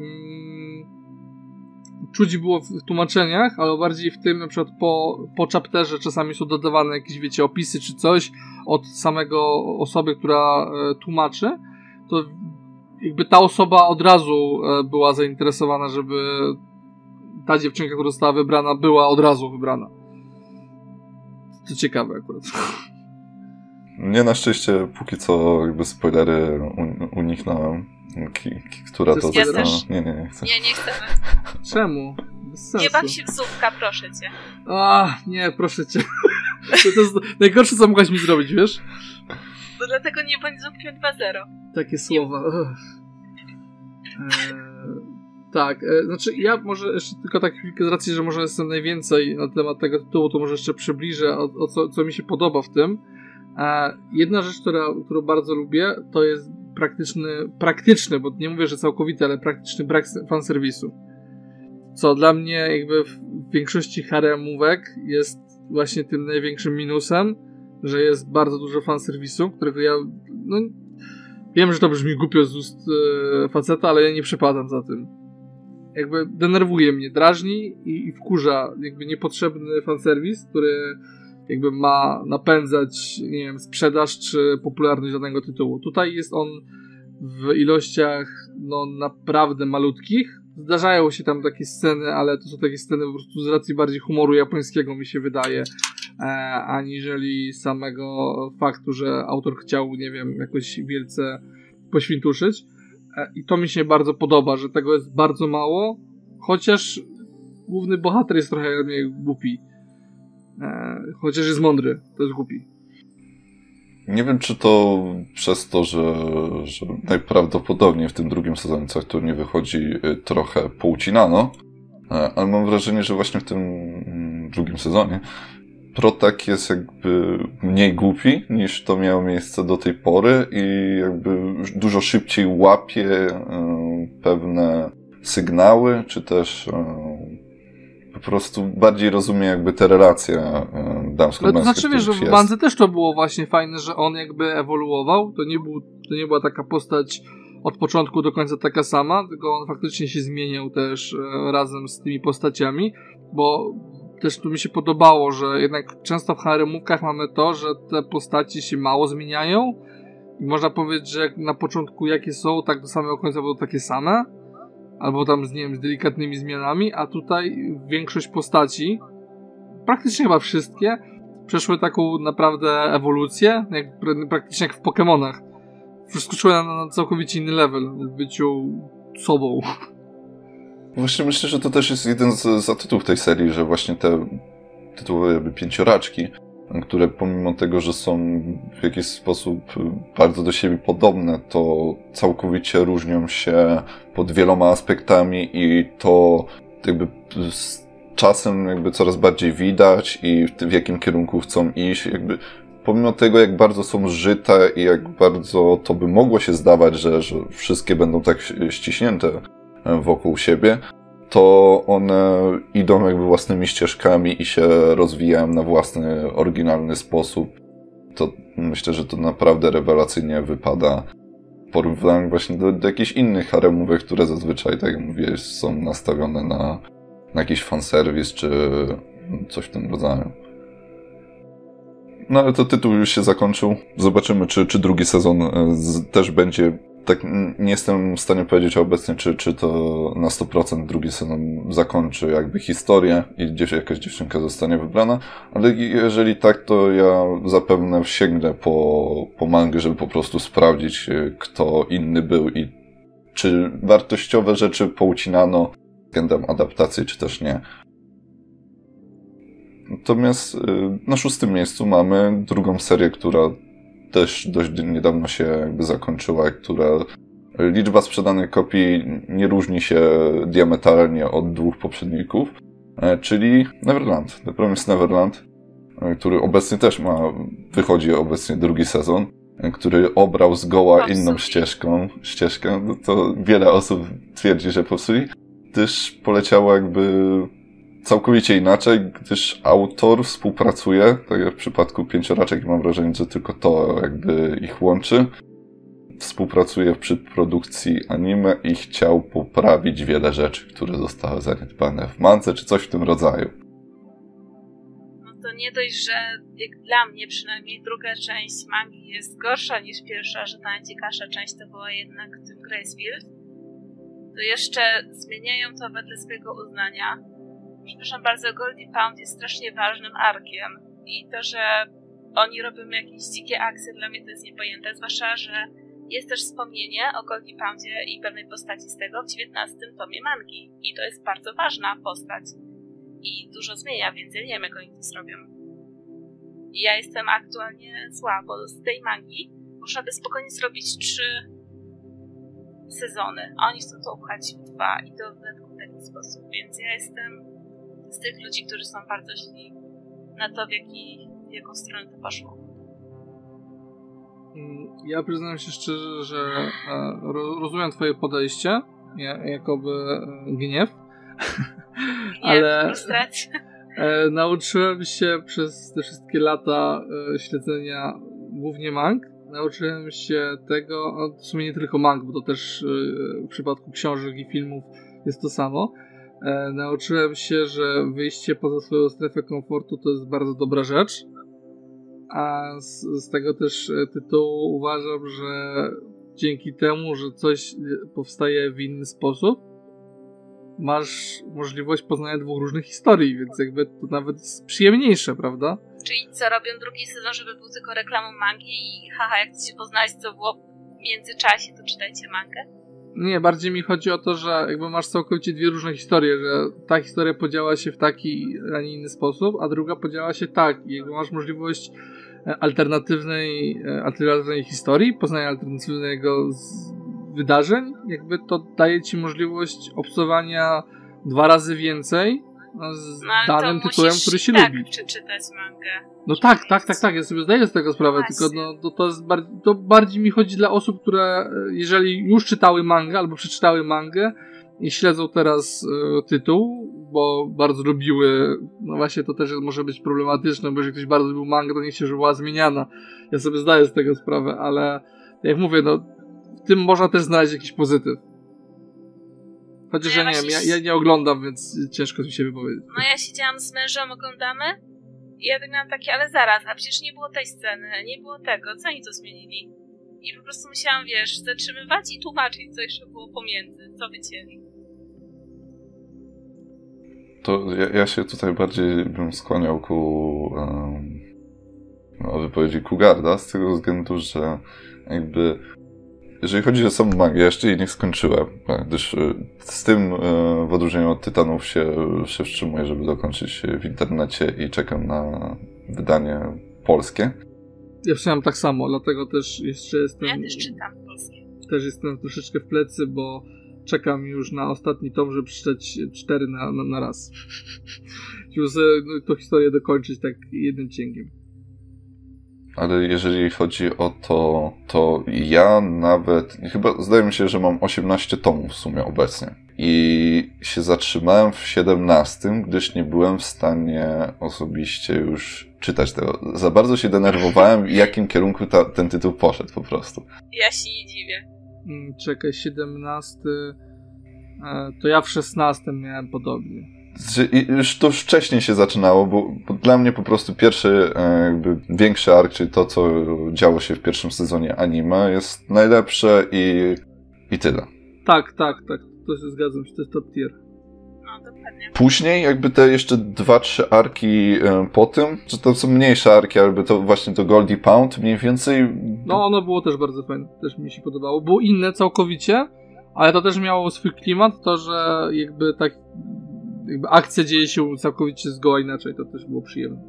czuć było w tłumaczeniach, ale bardziej w tym, na przykład po chapterze czasami są dodawane jakieś, wiecie, opisy czy coś od samego osoby, która tłumaczy, to jakby ta osoba od razu była zainteresowana, żeby ta dziewczynka, która została wybrana, była od razu wybrana. To ciekawe akurat. Nie, na szczęście póki co jakby spoilery uniknąłem. Która to jest? Nie chcę. Nie chcemy. Czemu? Bez sensu. Nie baw się w zupka, proszę cię. Nie, proszę cię. To jest najgorsze, co mogłaś mi zrobić, wiesz? Bo dlatego nie bądź zupkiem 2.0. Takie słowa. Tak, znaczy ja może jeszcze tylko tak z racji, że może jestem najwięcej na temat tego tytułu, to może jeszcze przybliżę co mi się podoba w tym. Jedna rzecz, którą bardzo lubię, to jest praktyczny, bo nie mówię, że całkowity, ale praktyczny brak fanserwisu. Co dla mnie jakby w większości haremówek jest właśnie tym największym minusem, że jest bardzo dużo fanserwisu, którego ja wiem, że to brzmi głupio z ust faceta, ale ja nie przepadam za tym. Jakby denerwuje mnie, drażni i wkurza jakby niepotrzebny fanserwis, który jakby ma napędzać, nie wiem, sprzedaż czy popularność danego tytułu. Tutaj jest on w ilościach naprawdę malutkich. Zdarzają się tam takie sceny, ale to są takie sceny po prostu z racji bardziej humoru japońskiego, mi się wydaje, aniżeli samego faktu, że autor chciał, nie wiem, jakoś wielce poświętuszyć. I to mi się bardzo podoba, że tego jest bardzo mało, chociaż główny bohater jest trochę mniej głupi. Chociaż jest mądry, to jest głupi. Nie wiem, czy to przez to, że najprawdopodobniej w tym 2. sezonie co aktualnie nie wychodzi, trochę poucinano, ale mam wrażenie, że właśnie w tym 2. sezonie Protak jest jakby mniej głupi niż to miało miejsce do tej pory i jakby dużo szybciej łapie pewne sygnały, czy też po prostu bardziej rozumie jakby te relacje damsko-męskie. To znaczy, wiesz, że w Bandze też to było właśnie fajne, że on jakby ewoluował. To nie była taka postać od początku do końca taka sama, tylko on faktycznie się zmieniał też razem z tymi postaciami, bo też tu mi się podobało, że jednak często w haremówkach mamy to, że te postaci się mało zmieniają i można powiedzieć, że jak na początku jakie są, tak do samego końca będą takie same. Albo tam z delikatnymi zmianami, a tutaj większość postaci, praktycznie chyba wszystkie, przeszły taką naprawdę ewolucję, praktycznie jak w Pokemonach. Wskoczyły na całkowicie inny level w byciu sobą. Właśnie myślę, że to też jest jeden z atutów tej serii, że właśnie te tytułowe Pięcioraczki które pomimo tego, że są w jakiś sposób bardzo do siebie podobne, to całkowicie różnią się pod wieloma aspektami i to jakby z czasem jakby coraz bardziej widać i w jakim kierunku chcą iść. Jakby pomimo tego, jak bardzo są zżyte i jak bardzo to by mogło się zdawać, że wszystkie będą tak ściśnięte wokół siebie, to one idą jakby własnymi ścieżkami i się rozwijają na własny, oryginalny sposób. To myślę, że to naprawdę rewelacyjnie wypada w porównaniu właśnie do jakichś innych haremówek, które zazwyczaj, tak jak mówiłeś, są nastawione na jakiś fanserwis czy coś w tym rodzaju. No ale to tytuł już się zakończył. Zobaczymy, czy drugi sezon też będzie. Tak, nie jestem w stanie powiedzieć obecnie, czy to na 100% drugi sezon zakończy jakby historię i gdzieś jakaś dziewczynka zostanie wybrana, ale jeżeli tak, to ja zapewne sięgnę po mangę, żeby po prostu sprawdzić, kto inny był i czy wartościowe rzeczy poucinano względem adaptacji, czy też nie. Natomiast na 6. miejscu mamy drugą serię, która też dość niedawno się jakby zakończyła, która liczba sprzedanych kopii nie różni się diametralnie od 2 poprzedników, czyli Neverland, The Promised Neverland, który obecnie też wychodzi obecnie drugi sezon, który obrał zgoła inną ścieżkę, no to wiele osób twierdzi, że popsuli, gdyż poleciało jakby całkowicie inaczej, gdyż autor współpracuje, tak jak w przypadku Pięcioraczek, mam wrażenie, że tylko to jakby ich łączy. Współpracuje przy produkcji anime i chciał poprawić wiele rzeczy, które zostały zaniedbane w mance, czy coś w tym rodzaju. No to nie dość, że jak dla mnie przynajmniej druga część mangi jest gorsza niż pierwsza, że ta najciekawsza część to była jednak Tim Gracefield, to jeszcze zmieniają to wedle swojego uznania. Przepraszam bardzo, Goldie Pound jest strasznie ważnym arkiem i to, że oni robią jakieś dzikie akcje, dla mnie to jest niepojęte, zwłaszcza, że jest też wspomnienie o Goldie Poundzie i pewnej postaci z tego w 19 tomie mangi i to jest bardzo ważna postać i dużo zmienia, więc ja nie wiem, jak oni to zrobią. I ja jestem aktualnie zła, bo z tej mangi można by spokojnie zrobić 3 sezony, a oni chcą to upchać w 2 i to w dodatku w taki sposób, więc ja jestem z tych ludzi, którzy są bardzo źli na to, w jaką stronę to poszło. Ja przyznam się szczerze, że rozumiem twoje podejście, jakoby gniew, ale frustracja. Nauczyłem się przez te wszystkie lata śledzenia głównie mang, nauczyłem się tego, w sumie nie tylko mang, bo to też w przypadku książek i filmów jest to samo. Nauczyłem się, że wyjście poza swoją strefę komfortu to jest bardzo dobra rzecz, a z tego też tytułu uważam, że dzięki temu, że coś powstaje w inny sposób, masz możliwość poznania 2 różnych historii, więc jakby to nawet jest przyjemniejsze, prawda? Czyli co, robią drugi sezon, żeby był tylko reklamą mangi i haha, jak chcecie poznać, co było w międzyczasie, to czytajcie mangę? Nie, bardziej mi chodzi o to, że jakby masz całkowicie 2 różne historie, że ta historia podziała się w taki, a nie inny sposób, a druga podziała się tak i jakby masz możliwość alternatywnej historii, poznania alternatywnego wydarzeń, jakby to daje ci możliwość obcowania 2 razy więcej z danym tytułem, który się lubi. Przeczytać mangę. No tak, ja sobie zdaję z tego sprawę, właśnie. tylko to bardziej mi chodzi dla osób, które jeżeli już czytały mangę albo przeczytały mangę i śledzą teraz tytuł, bo bardzo lubiły, no właśnie to też może być problematyczne, bo jeżeli ktoś bardzo lubił mangę, to nie chce, żeby była zmieniana. Ja sobie zdaję z tego sprawę, ale jak mówię, no w tym można też znaleźć jakiś pozytyw. Chociaż ja nie wiem, ja nie oglądam, więc ciężko mi się wypowiedzieć. No ja siedziałam z mężem, oglądamy i ja tak miałam takie, ale zaraz, a przecież nie było tej sceny, nie było tego, co oni to zmienili? I po prostu musiałam, zatrzymywać i tłumaczyć, co jeszcze było pomiędzy, co wycięli. To ja się tutaj bardziej bym skłaniał ku wypowiedzi Kugarda, z tego względu, że jakby jeżeli chodzi o samą magię, ja jeszcze jej nie skończyłem, gdyż z tym w odróżnieniu od Tytanów się wstrzymuję, żeby dokończyć w internecie i czekam na wydanie polskie. Ja przyjąłem tak samo, dlatego też jeszcze jestem... Ja też czytam polskie. Też jestem troszeczkę w plecy, bo czekam już na ostatni tom, żeby przeczytać 4 na raz. Żeby sobie tą historię dokończyć tak jednym cięgiem. Ale jeżeli chodzi o to ja nawet, chyba zdaje mi się, że mam 18 tomów w sumie obecnie. I się zatrzymałem w 17, gdyż nie byłem w stanie osobiście już czytać tego. Za bardzo się denerwowałem, w jakim kierunku ten tytuł poszedł po prostu. Ja się nie dziwię. Czekaj, 17... To ja w 16 miałem podobnie. To już wcześniej się zaczynało, bo dla mnie po prostu pierwszy jakby większy ark, czyli to, co działo się w pierwszym sezonie anime, jest najlepsze i tyle. Tak. To się zgadzam, że to jest top tier. No, dokładnie. Później jakby te jeszcze 2-3 arki po tym, że to są mniejsze arki, jakby to właśnie to Goldie Pound mniej więcej... No ono było też bardzo fajne, też mi się podobało. Było inne całkowicie, ale to też miało swój klimat, to że jakby akcja dzieje się całkowicie zgoła inaczej, to też było przyjemne.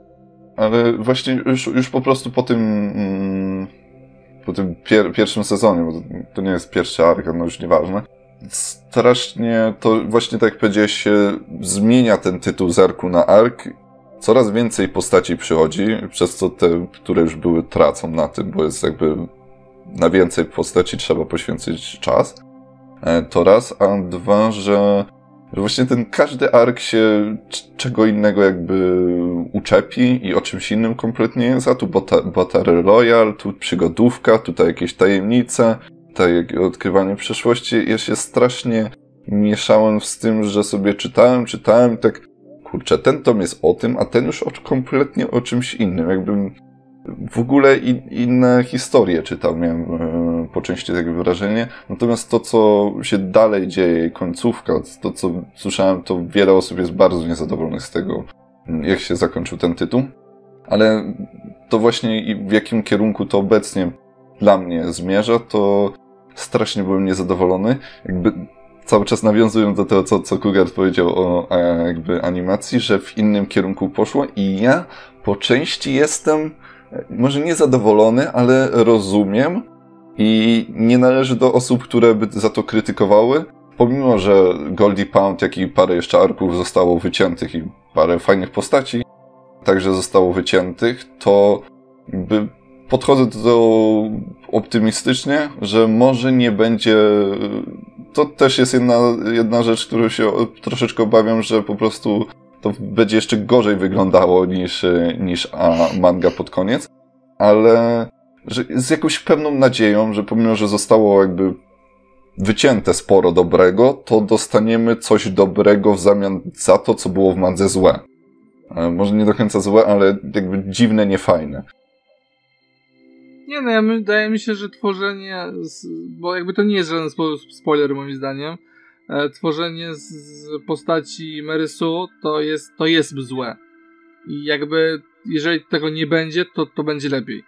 Ale właśnie już po prostu po tym pierwszym sezonie, bo to nie jest pierwszy ark, no już nieważne, strasznie to właśnie tak jak powiedziałeś, się zmienia ten tytuł z arku na ark. Coraz więcej postaci przychodzi, przez co te, które już były, tracą na tym, bo jest jakby na więcej postaci trzeba poświęcić czas. To raz, a dwa, że właśnie ten każdy ark się czego innego jakby uczepi i o czymś innym kompletnie jest, a tu Battle Royale, tu przygodówka, tutaj jakieś tajemnice, tutaj odkrywanie przeszłości. Ja się strasznie mieszałem z tym, że sobie czytałem i tak, kurczę, ten tom jest o tym, a ten już kompletnie o czymś innym. Jakbym w ogóle inne historie czytał, miałem po części takie wrażenie. Natomiast to, co się dalej dzieje, końcówka, to, co słyszałem, to wiele osób jest bardzo niezadowolonych z tego, jak się zakończył ten tytuł. Ale to właśnie w jakim kierunku to obecnie dla mnie zmierza, to strasznie byłem niezadowolony. Jakby cały czas nawiązując do tego, co Cougar powiedział o jakby animacji, że w innym kierunku poszło i ja po części jestem może niezadowolony, ale rozumiem i nie należy do osób, które by za to krytykowały. Pomimo, że Goldie Pound, jak i parę jeszcze arków zostało wyciętych i parę fajnych postaci także zostało wyciętych, to jakby podchodzę do tego optymistycznie, że może nie będzie... To też jest jedna rzecz, którą się troszeczkę obawiam, że po prostu to będzie jeszcze gorzej wyglądało niż manga pod koniec, ale że z jakąś pewną nadzieją, że pomimo, że zostało jakby wycięte sporo dobrego, to dostaniemy coś dobrego w zamian za to, co było w mandze złe. Może nie do końca złe, ale jakby dziwne, niefajne. Nie no, wydaje mi się, że tworzenie, bo jakby to nie jest żaden spoiler moim zdaniem, tworzenie z postaci Marysu to jest złe. I jakby, jeżeli tego nie będzie, to będzie lepiej.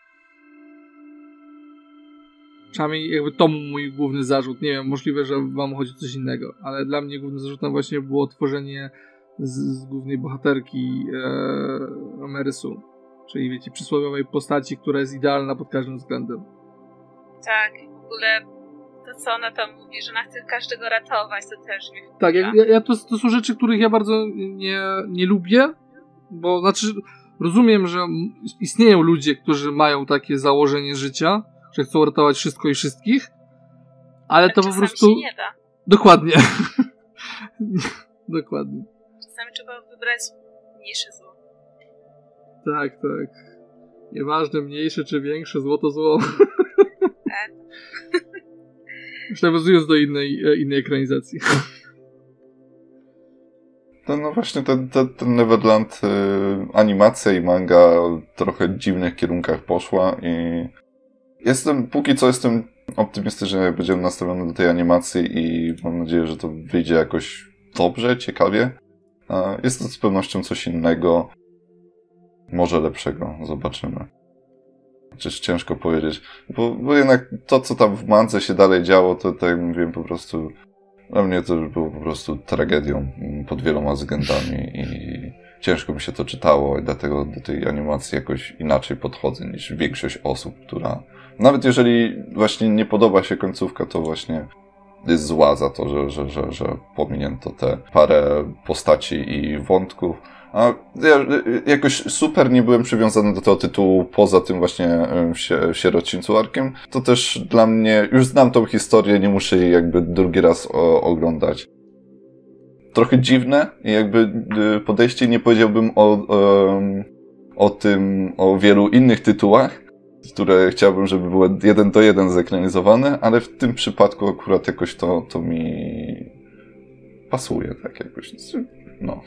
Przynajmniej jakby to mój główny zarzut. Nie wiem, możliwe, że wam chodzi o coś innego, ale dla mnie głównym zarzutem właśnie było tworzenie z głównej bohaterki Marysu. Czyli wiecie, przysłowiowej postaci, która jest idealna pod każdym względem. Tak, w ogóle to, co ona tam mówi, że ona chce każdego ratować, to też mnie wkurza. Tak, to są rzeczy, których ja bardzo nie lubię, bo znaczy rozumiem, że istnieją ludzie, którzy mają takie założenie życia, że chcą ratować wszystko i wszystkich, ale to po prostu... się nie da. Dokładnie. Dokładnie. Czasami trzeba wybrać mniejsze zło. Tak. Nieważne, mniejsze czy większe, zło to zło. Tak. Już nawiązując do innej ekranizacji. No właśnie ten Neverland animacja i manga w trochę dziwnych kierunkach poszła i póki co jestem optymistyczny, jak będziemy nastawiony do tej animacji i mam nadzieję, że to wyjdzie jakoś dobrze, ciekawie. Jest to z pewnością coś innego. Może lepszego, zobaczymy. Chociaż ciężko powiedzieć, bo jednak to, co tam w mance się dalej działo, to tak jak mówiłem, po prostu dla mnie to było po prostu tragedią pod wieloma względami ciężko mi się to czytało i dlatego do tej animacji jakoś inaczej podchodzę niż większość osób, która... Nawet jeżeli właśnie nie podoba się końcówka, to właśnie jest zła za to, że pominięto te parę postaci i wątków. A ja jakoś super nie byłem przywiązany do tego tytułu poza tym właśnie sierocińcu Arkiem. To też dla mnie, już znam tą historię, nie muszę jej jakby drugi raz oglądać. Trochę dziwne jakby podejście, nie powiedziałbym o wielu innych tytułach, które chciałbym, żeby były 1:1 zekranizowane, ale w tym przypadku akurat jakoś to mi pasuje tak jakoś. No.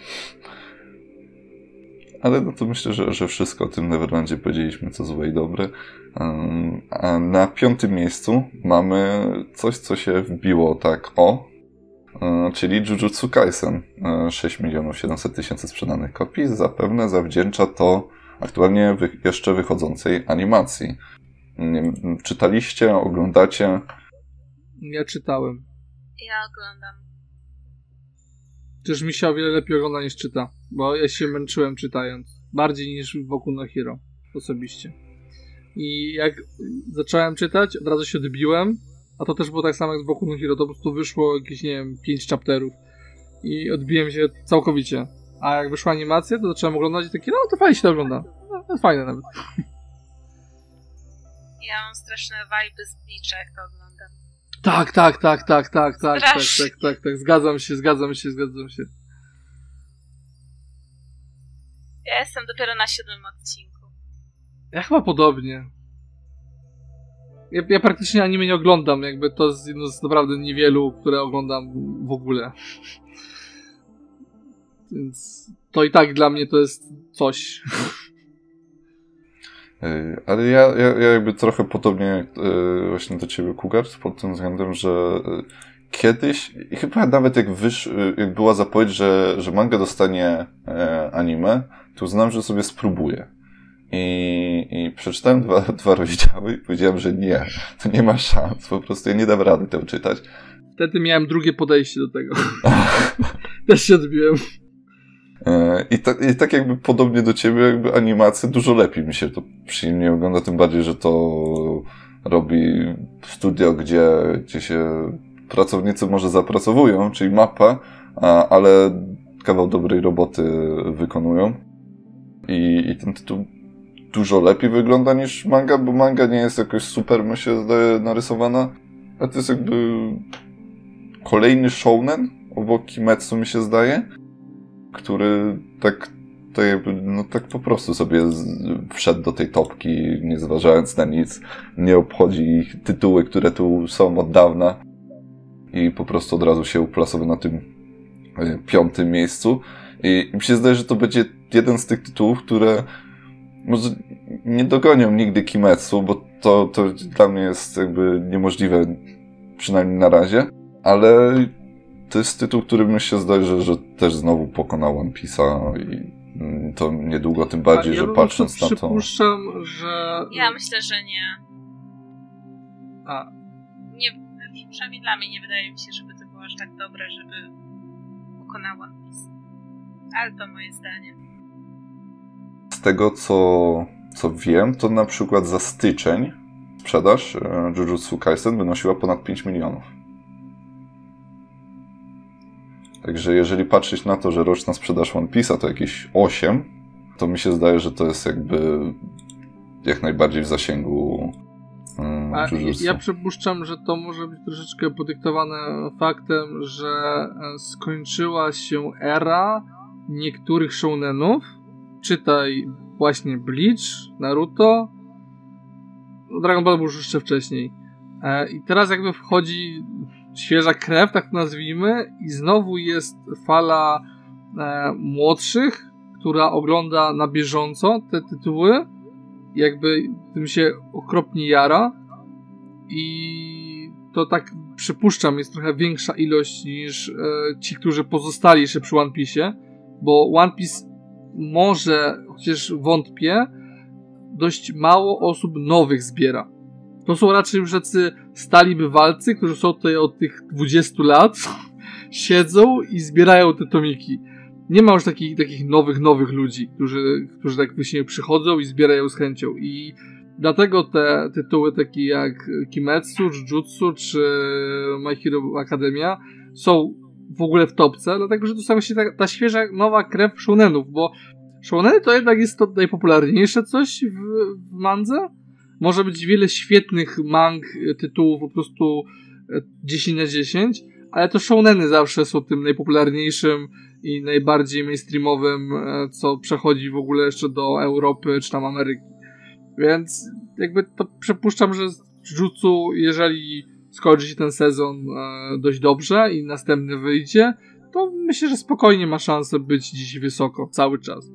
Ale no to myślę, że wszystko o tym Neverlandzie powiedzieliśmy, co złe i dobre. A na 5. miejscu mamy coś, co się wbiło tak czyli Jujutsu Kaisen. 6 700 000 sprzedanych kopii. Zapewne zawdzięcza to aktualnie jeszcze wychodzącej animacji. Czytaliście, oglądacie? Ja czytałem. Ja oglądam. Przecież mi się o wiele lepiej ogląda niż czyta, bo ja się męczyłem czytając. Bardziej niż Boku no Hero, osobiście. I jak zacząłem czytać, od razu się odbiłem, a to też było tak samo jak z Boku no Hero, to po prostu wyszło jakieś, nie wiem, 5 chapterów i odbiłem się całkowicie. A jak wyszła animacja, to zacząłem oglądać i takie, no to fajnie się to ogląda. No fajne nawet. Ja mam straszne vibe z Bleacha, jak to oglądam. Tak. Zgadzam się. Ja jestem dopiero na 7 odcinku. Ja chyba podobnie. Ja praktycznie anime nie oglądam, jakby to jest jedno z naprawdę niewielu, które oglądam w ogóle. Więc to i tak dla mnie to jest coś. Ale ja jakby trochę podobnie właśnie do ciebie, Kugar, pod tym względem, że kiedyś, i chyba nawet jak była zapowiedź, że manga dostanie anime, to uznałem, że sobie spróbuję. I przeczytałem dwa rozdziały i powiedziałem, że nie, to nie ma szans, po prostu ja nie dam rady tego czytać. Wtedy miałem drugie podejście do tego. Też się odbiłem. I tak jakby podobnie do ciebie, jakby animacje dużo lepiej mi się to przyjemnie ogląda, tym bardziej, że to robi studio, gdzie się pracownicy może zapracowują, czyli MAPPA, ale kawał dobrej roboty wykonują. I ten tytuł dużo lepiej wygląda niż manga, bo manga nie jest jakoś super, mi się zdaje, narysowana, a to jest jakby kolejny shounen obok Kimetsu, mi się zdaje, który tak po prostu sobie wszedł do tej topki, nie zważając na nic, nie obchodzi ich tytuły, które tu są od dawna i po prostu od razu się uplasował na tym 5. miejscu. I mi się zdaje, że to będzie jeden z tych tytułów, które może nie dogonią nigdy Kimetsu, bo to dla mnie jest jakby niemożliwe, przynajmniej na razie, ale to jest tytuł, który mi się zdaje, że też znowu pokonał One Piece'a i to niedługo, tym bardziej, że patrząc na to... Przypuszczam, że... Ja myślę, że nie. A. Nie, przynajmniej dla mnie nie wydaje mi się, żeby to było aż tak dobre, żeby pokonał One Piece. Ale to moje zdanie. Z tego, co wiem, to na przykład za styczeń sprzedaż Jujutsu Kaisen wynosiła ponad 5 milionów. Także jeżeli patrzeć na to, że roczna sprzedaż One Piece'a to jakieś 8, to mi się zdaje, że to jest jakby jak najbardziej w zasięgu Jujutsu. Ja przypuszczam, że to może być troszeczkę podyktowane faktem, że skończyła się era niektórych shounenów. Czytaj właśnie Bleach, Naruto, Dragon Ball był już jeszcze wcześniej. I teraz jakby wchodzi świeża krew, tak to nazwijmy, i znowu jest fala młodszych, która ogląda na bieżąco te tytuły, jakby tym się okropnie jara i to tak przypuszczam jest trochę większa ilość niż ci, którzy pozostali jeszcze przy One Piece'ie, bo One Piece może, chociaż wątpię, dość mało osób nowych zbiera. To są raczej już tacy stali bywalcy, którzy są tutaj od tych 20 lat, siedzą i zbierają te tomiki. nie ma już takich nowych ludzi, którzy tak właśnie przychodzą i zbierają z chęcią. I dlatego te tytuły takie jak Kimetsu, Jujutsu czy My Hero Academia są w ogóle w topce, dlatego że to jest właśnie ta świeża, nowa krew shonenów, bo shoneny to jednak jest to najpopularniejsze coś w mandze. Może być wiele świetnych mang, tytułów po prostu 10 na 10, ale to shoneny zawsze są tym najpopularniejszym i najbardziej mainstreamowym, co przechodzi w ogóle jeszcze do Europy czy tam Ameryki. Więc jakby to przypuszczam, że z Jujutsu, jeżeli skończy się ten sezon dość dobrze i następny wyjdzie, to myślę, że spokojnie ma szansę być dziś wysoko cały czas.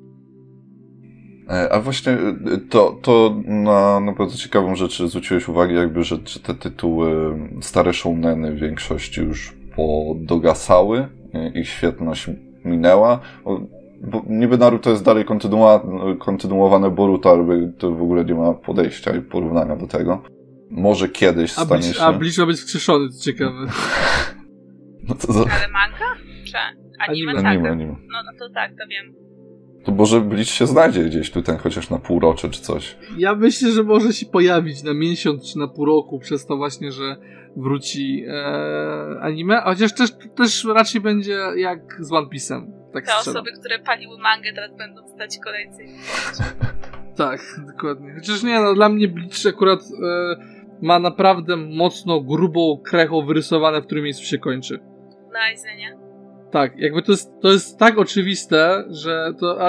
A właśnie to na bardzo ciekawą rzecz zwróciłeś uwagę, jakby, że te tytuły, stare shoneny w większości już podogasały, ich świetność minęła. Bo niby Naruto jest dalej kontynuowane Boruto, ale to w ogóle nie ma podejścia i porównania do tego. Może kiedyś stanie się... A Bleach ma być wskrzeszony, to ciekawe. No to Ale manga? Czy anime? No to tak, to wiem. To może Bleach się znajdzie gdzieś tutaj, chociaż na półrocze czy coś. Ja myślę, że może się pojawić na miesiąc czy na pół roku, przez to właśnie, że wróci anime, chociaż też raczej będzie jak z One Piece'em. Tak te osoby, które paliły mangę, teraz będą stać kolejcy. Tak, dokładnie. Chociaż nie, no dla mnie Bleach akurat ma naprawdę mocno grubą krechą wyrysowane, w którym miejscu się kończy. Na Aizenie. Tak, jakby to jest tak oczywiste, że to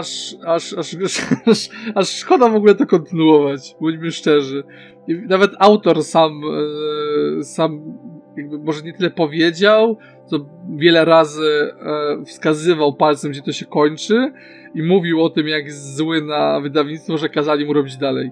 aż szkoda w ogóle to kontynuować, bądźmy szczerzy. I nawet autor sam jakby może nie tyle powiedział, co wiele razy wskazywał palcem, gdzie to się kończy i mówił o tym, jak jest zły na wydawnictwo, że kazali mu robić dalej.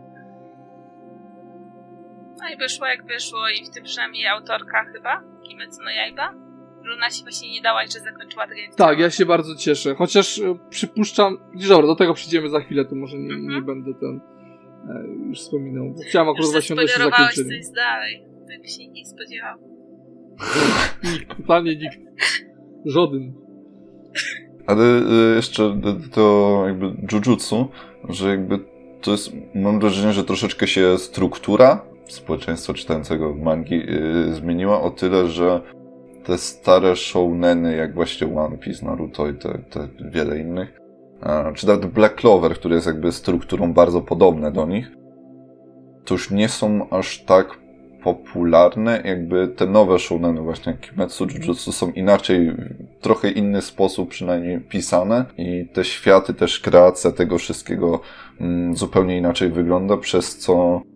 No i wyszło jak wyszło i w tym przynajmniej autorka chyba, Kimetsu no Yaiba, że ona się właśnie nie dała i że zakończyła tak jak Tak, ja się bardzo cieszę, chociaż przypuszczam, dobra, do tego przyjdziemy za chwilę, to może nie będę już wspominał, bo chciałem akurat właśnie odnosić do zakończenia. Spoilerowałeś coś dalej, tego się nikt nie spodziewał. Nikt, totalnie nikt. Żaden. Ale jeszcze to jakby Jujutsu, że jakby to jest, mam wrażenie, że troszeczkę się struktura społeczeństwa czytającego mangi zmieniła o tyle, że te stare shouneny, jak właśnie One Piece, Naruto i te wiele innych, czy nawet Black Clover, który jest jakby strukturą bardzo podobne do nich, to już nie są aż tak popularne, jakby te nowe shouneny właśnie jak Kimetsu, Jujutsu są inaczej, w trochę inny sposób przynajmniej pisane i te światy, też kreacja tego wszystkiego zupełnie inaczej wygląda, przez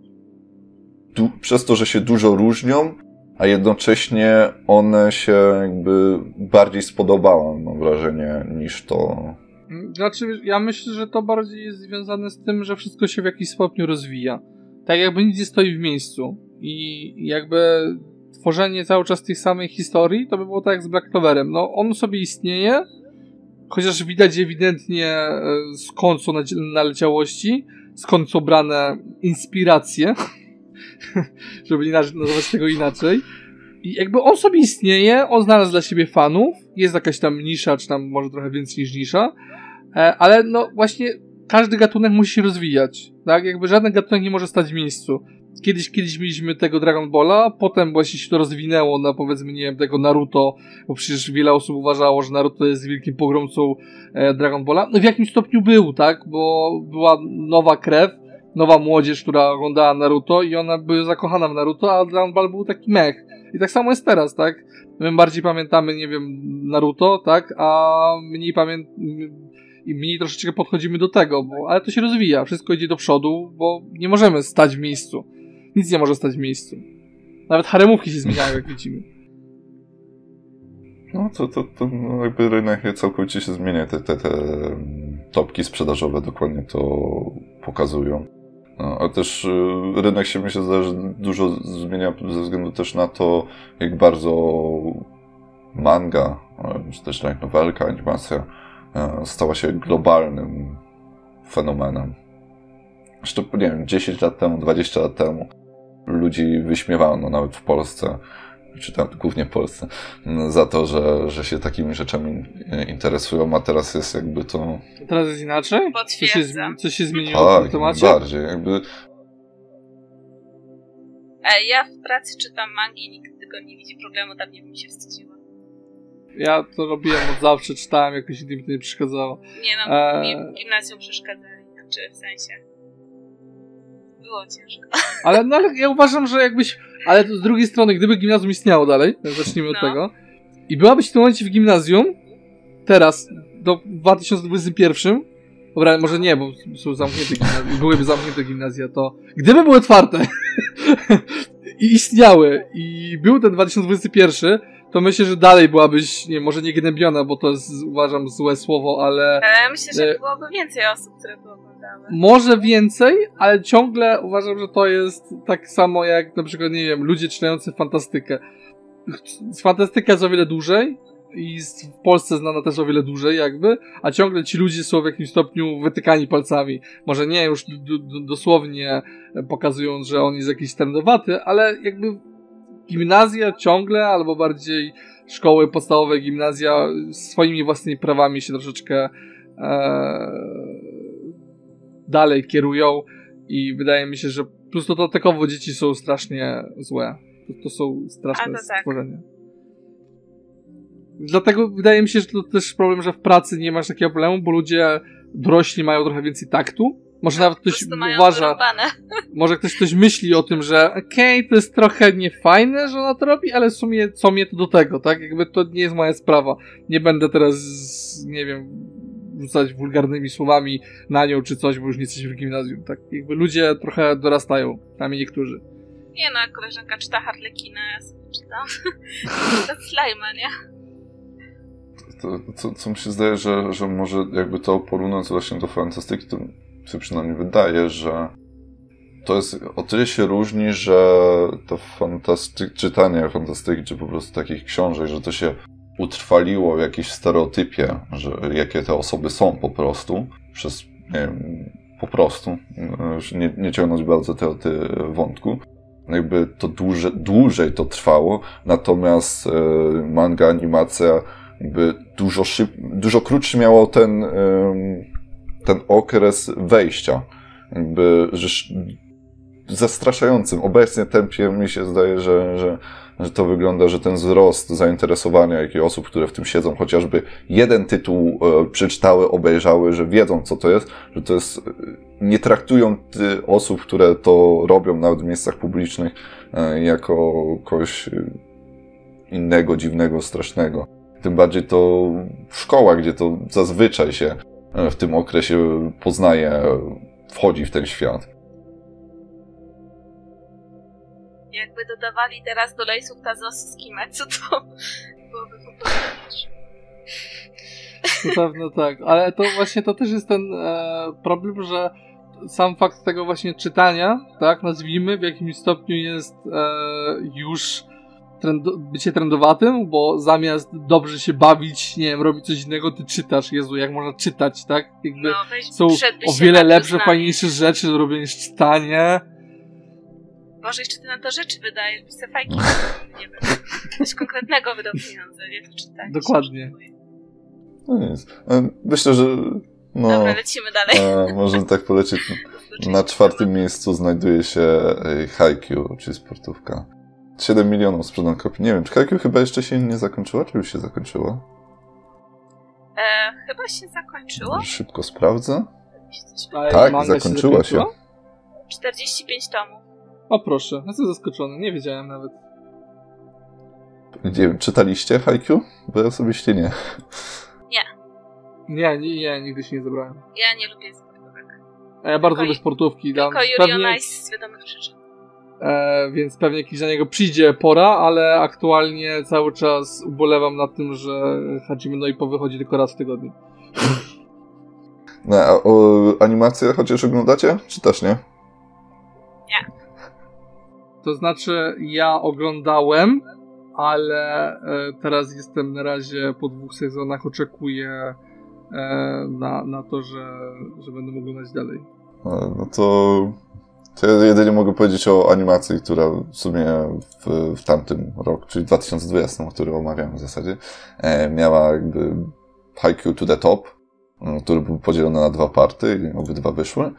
to, że się dużo różnią, a jednocześnie one się jakby bardziej spodobały, mam wrażenie, niż to. Znaczy, ja myślę, że to bardziej jest związane z tym, że wszystko się w jakiś stopniu rozwija. Tak jakby nic nie stoi w miejscu. I jakby tworzenie cały czas tej samej historii, to by było tak jak z Black Cloverem. No, on sobie istnieje, chociaż widać ewidentnie skąd są naleciałości, skąd są brane inspiracje, żeby nie nazywać tego inaczej. I jakby on sobie istnieje, on znalazł dla siebie fanów, jest jakaś tam nisza, czy tam może trochę więcej niż nisza, ale no właśnie każdy gatunek musi się rozwijać, tak? Jakby żaden gatunek nie może stać w miejscu. Kiedyś mieliśmy tego Dragon Balla, potem właśnie się to rozwinęło na, powiedzmy, nie wiem, tego Naruto, bo przecież wiele osób uważało, że Naruto jest wielkim pogromcą Dragon Balla. No w jakimś stopniu był, tak? Bo była nowa krew, nowa młodzież, która oglądała Naruto i ona była zakochana w Naruto, a Dragon Ball był taki mech. I tak samo jest teraz, tak? My bardziej pamiętamy, nie wiem, Naruto, tak? A mniej troszeczkę podchodzimy do tego, ale to się rozwija, wszystko idzie do przodu, bo nie możemy stać w miejscu. Nic nie może stać w miejscu. Nawet haremówki się zmieniają, jak widzimy. No to no jakby rynek całkowicie się zmienia. Te topki sprzedażowe dokładnie to pokazują. No, a też rynek się, myślę, że dużo zmienia ze względu też na to, jak bardzo manga, czy też light novelka, animacja stała się globalnym fenomenem. Zresztą, nie wiem, 10 lat temu, 20 lat temu ludzi wyśmiewano, nawet w Polsce, czy tam głównie w Polsce, za to, że się takimi rzeczami interesują, a teraz jest jakby to... Teraz jest inaczej? Potwierdzam. Coś się zmieniło w tym temacie? Bardziej, jakby... Ja w pracy czytam mangi i nikt tego nie widzi problemu, tam nie bym się wstydziła. Ja to robiłem od zawsze, czytałem, jakoś mi to nie przeszkadzało. Nie no, mi w gimnazjum przeszkadzali, znaczy w sensie. Było ciężko. Ale ja uważam, że jakbyś... Ale to z drugiej strony, gdyby gimnazjum istniało dalej, zacznijmy od tego, i byłabyś w tym momencie w gimnazjum, teraz, do 2021, dobra, może nie, bo są zamknięte gimnazja, byłyby zamknięte gimnazja, to gdyby były otwarte i istniały i był ten 2021, to myślę, że dalej byłabyś, nie, może nie gnębiona, bo to jest, uważam, złe słowo, ale... myślę, że byłoby więcej osób, które to oglądały. Może więcej, ale ciągle uważam, że to jest tak samo jak na przykład, nie wiem, ludzie czytający fantastykę. Fantastyka jest o wiele dłużej i w Polsce znana też o wiele dłużej jakby, a ciągle ci ludzie są w jakimś stopniu wytykani palcami. Może nie już dosłownie pokazując, że on jest jakiś trendowaty, ale jakby gimnazja ciągle, albo bardziej szkoły podstawowe, gimnazja swoimi własnymi prawami się troszeczkę dalej kierują i wydaje mi się, że po prostu to takowo dzieci są strasznie złe. To są straszne stworzenia. Dlatego wydaje mi się, że to też problem, że w pracy nie masz takiego problemu, bo ludzie dorośli mają trochę więcej taktu. Może nawet ktoś uważa, może ktoś myśli o tym, że okej, to jest trochę niefajne, że ona to robi, ale w sumie co mnie to do tego, tak? Jakby to nie jest moja sprawa. Nie będę teraz, nie wiem, rzucać wulgarnymi słowami na nią czy coś, bo już nie jesteśmy w gimnazjum, tak? Jakby ludzie trochę dorastają, przynajmniej niektórzy. Nie no, koleżanka czyta Harlekina, ja sobie czytam. To Slajma, nie? Co mi się zdaje, że może jakby to porównując właśnie do fantastyki, to się przynajmniej wydaje, że to jest o tyle się różni, że to czytanie fantastyki, czy po prostu takich książek, że to się utrwaliło w jakimś stereotypie, że jakie te osoby są po prostu, przez, nie wiem, po prostu, nie ciągnąć bardzo teorii wątku. Jakby to dłużej to trwało, natomiast manga, animacja jakby dużo krótszy miało ten okres wejścia. Jakby w zastraszającym obecnie tempie mi się zdaje, że to wygląda, że ten wzrost zainteresowania jakichś osób, które w tym siedzą, chociażby jeden tytuł przeczytały, obejrzały, że wiedzą co to jest, że to jest, nie traktują osób, które to robią nawet w miejscach publicznych jako kogoś innego, dziwnego, strasznego. Tym bardziej to w szkołach, gdzie to zazwyczaj się w tym okresie poznaje, wchodzi w ten świat. Jakby dodawali teraz do lejsów Tazosy z Kimetsu, to byłoby po prostu lepsze. Na pewno tak, ale to właśnie to też jest ten problem, że sam fakt tego właśnie czytania, tak, nazwijmy, w jakimś stopniu jest już bycie trendowatym, bo zamiast dobrze się bawić, nie wiem, robić coś innego, ty czytasz. Jezu, jak można czytać, tak? Jakby są o wiele lepsze, fajniejsze rzeczy do robienia niż czytanie. Może jeszcze ty na to rzeczy wydajesz, byś se fajki, nie wiem, coś konkretnego wydał pieniądze, nie to czytać. Dokładnie. No nic. Myślę, że Dobra, lecimy dalej. Możemy tak polecieć. Na 4. miejscu znajduje się Haikyuu, czyli sportówka. 7 milionów sprzedanych kopii. Nie wiem, czy Haikyuu chyba jeszcze się nie zakończyła, czy już się zakończyła? Chyba się zakończyło. Szybko sprawdzę. Tak, zakończyła się. 45 tomów. O proszę, jestem zaskoczony, nie wiedziałem nawet. Nie wiem, czytaliście Haikyuu? Bo ja osobiście nie. Nie, nigdy się nie zabrałem. Ja nie lubię sportówek. A ja bardzo lubię sportówki. Tylko Yuri on Ice z wiadomych przyczyn. Więc pewnie kiedyś na niego przyjdzie pora, ale aktualnie cały czas ubolewam nad tym, że Hajime no Ippo wychodzi tylko raz w tygodniu. No, a animację chociaż oglądacie? Czy też nie? Nie. To znaczy, ja oglądałem, ale teraz jestem na razie po 2 sezonach, oczekuję na to, że będę mógł oglądać dalej. No to To ja jedynie mogę powiedzieć o animacji, która w sumie w tamtym roku, czyli 2020, który omawiam w zasadzie, miała jakby Haikyuu to the Top, który był podzielony na 2 party i obydwa wyszły.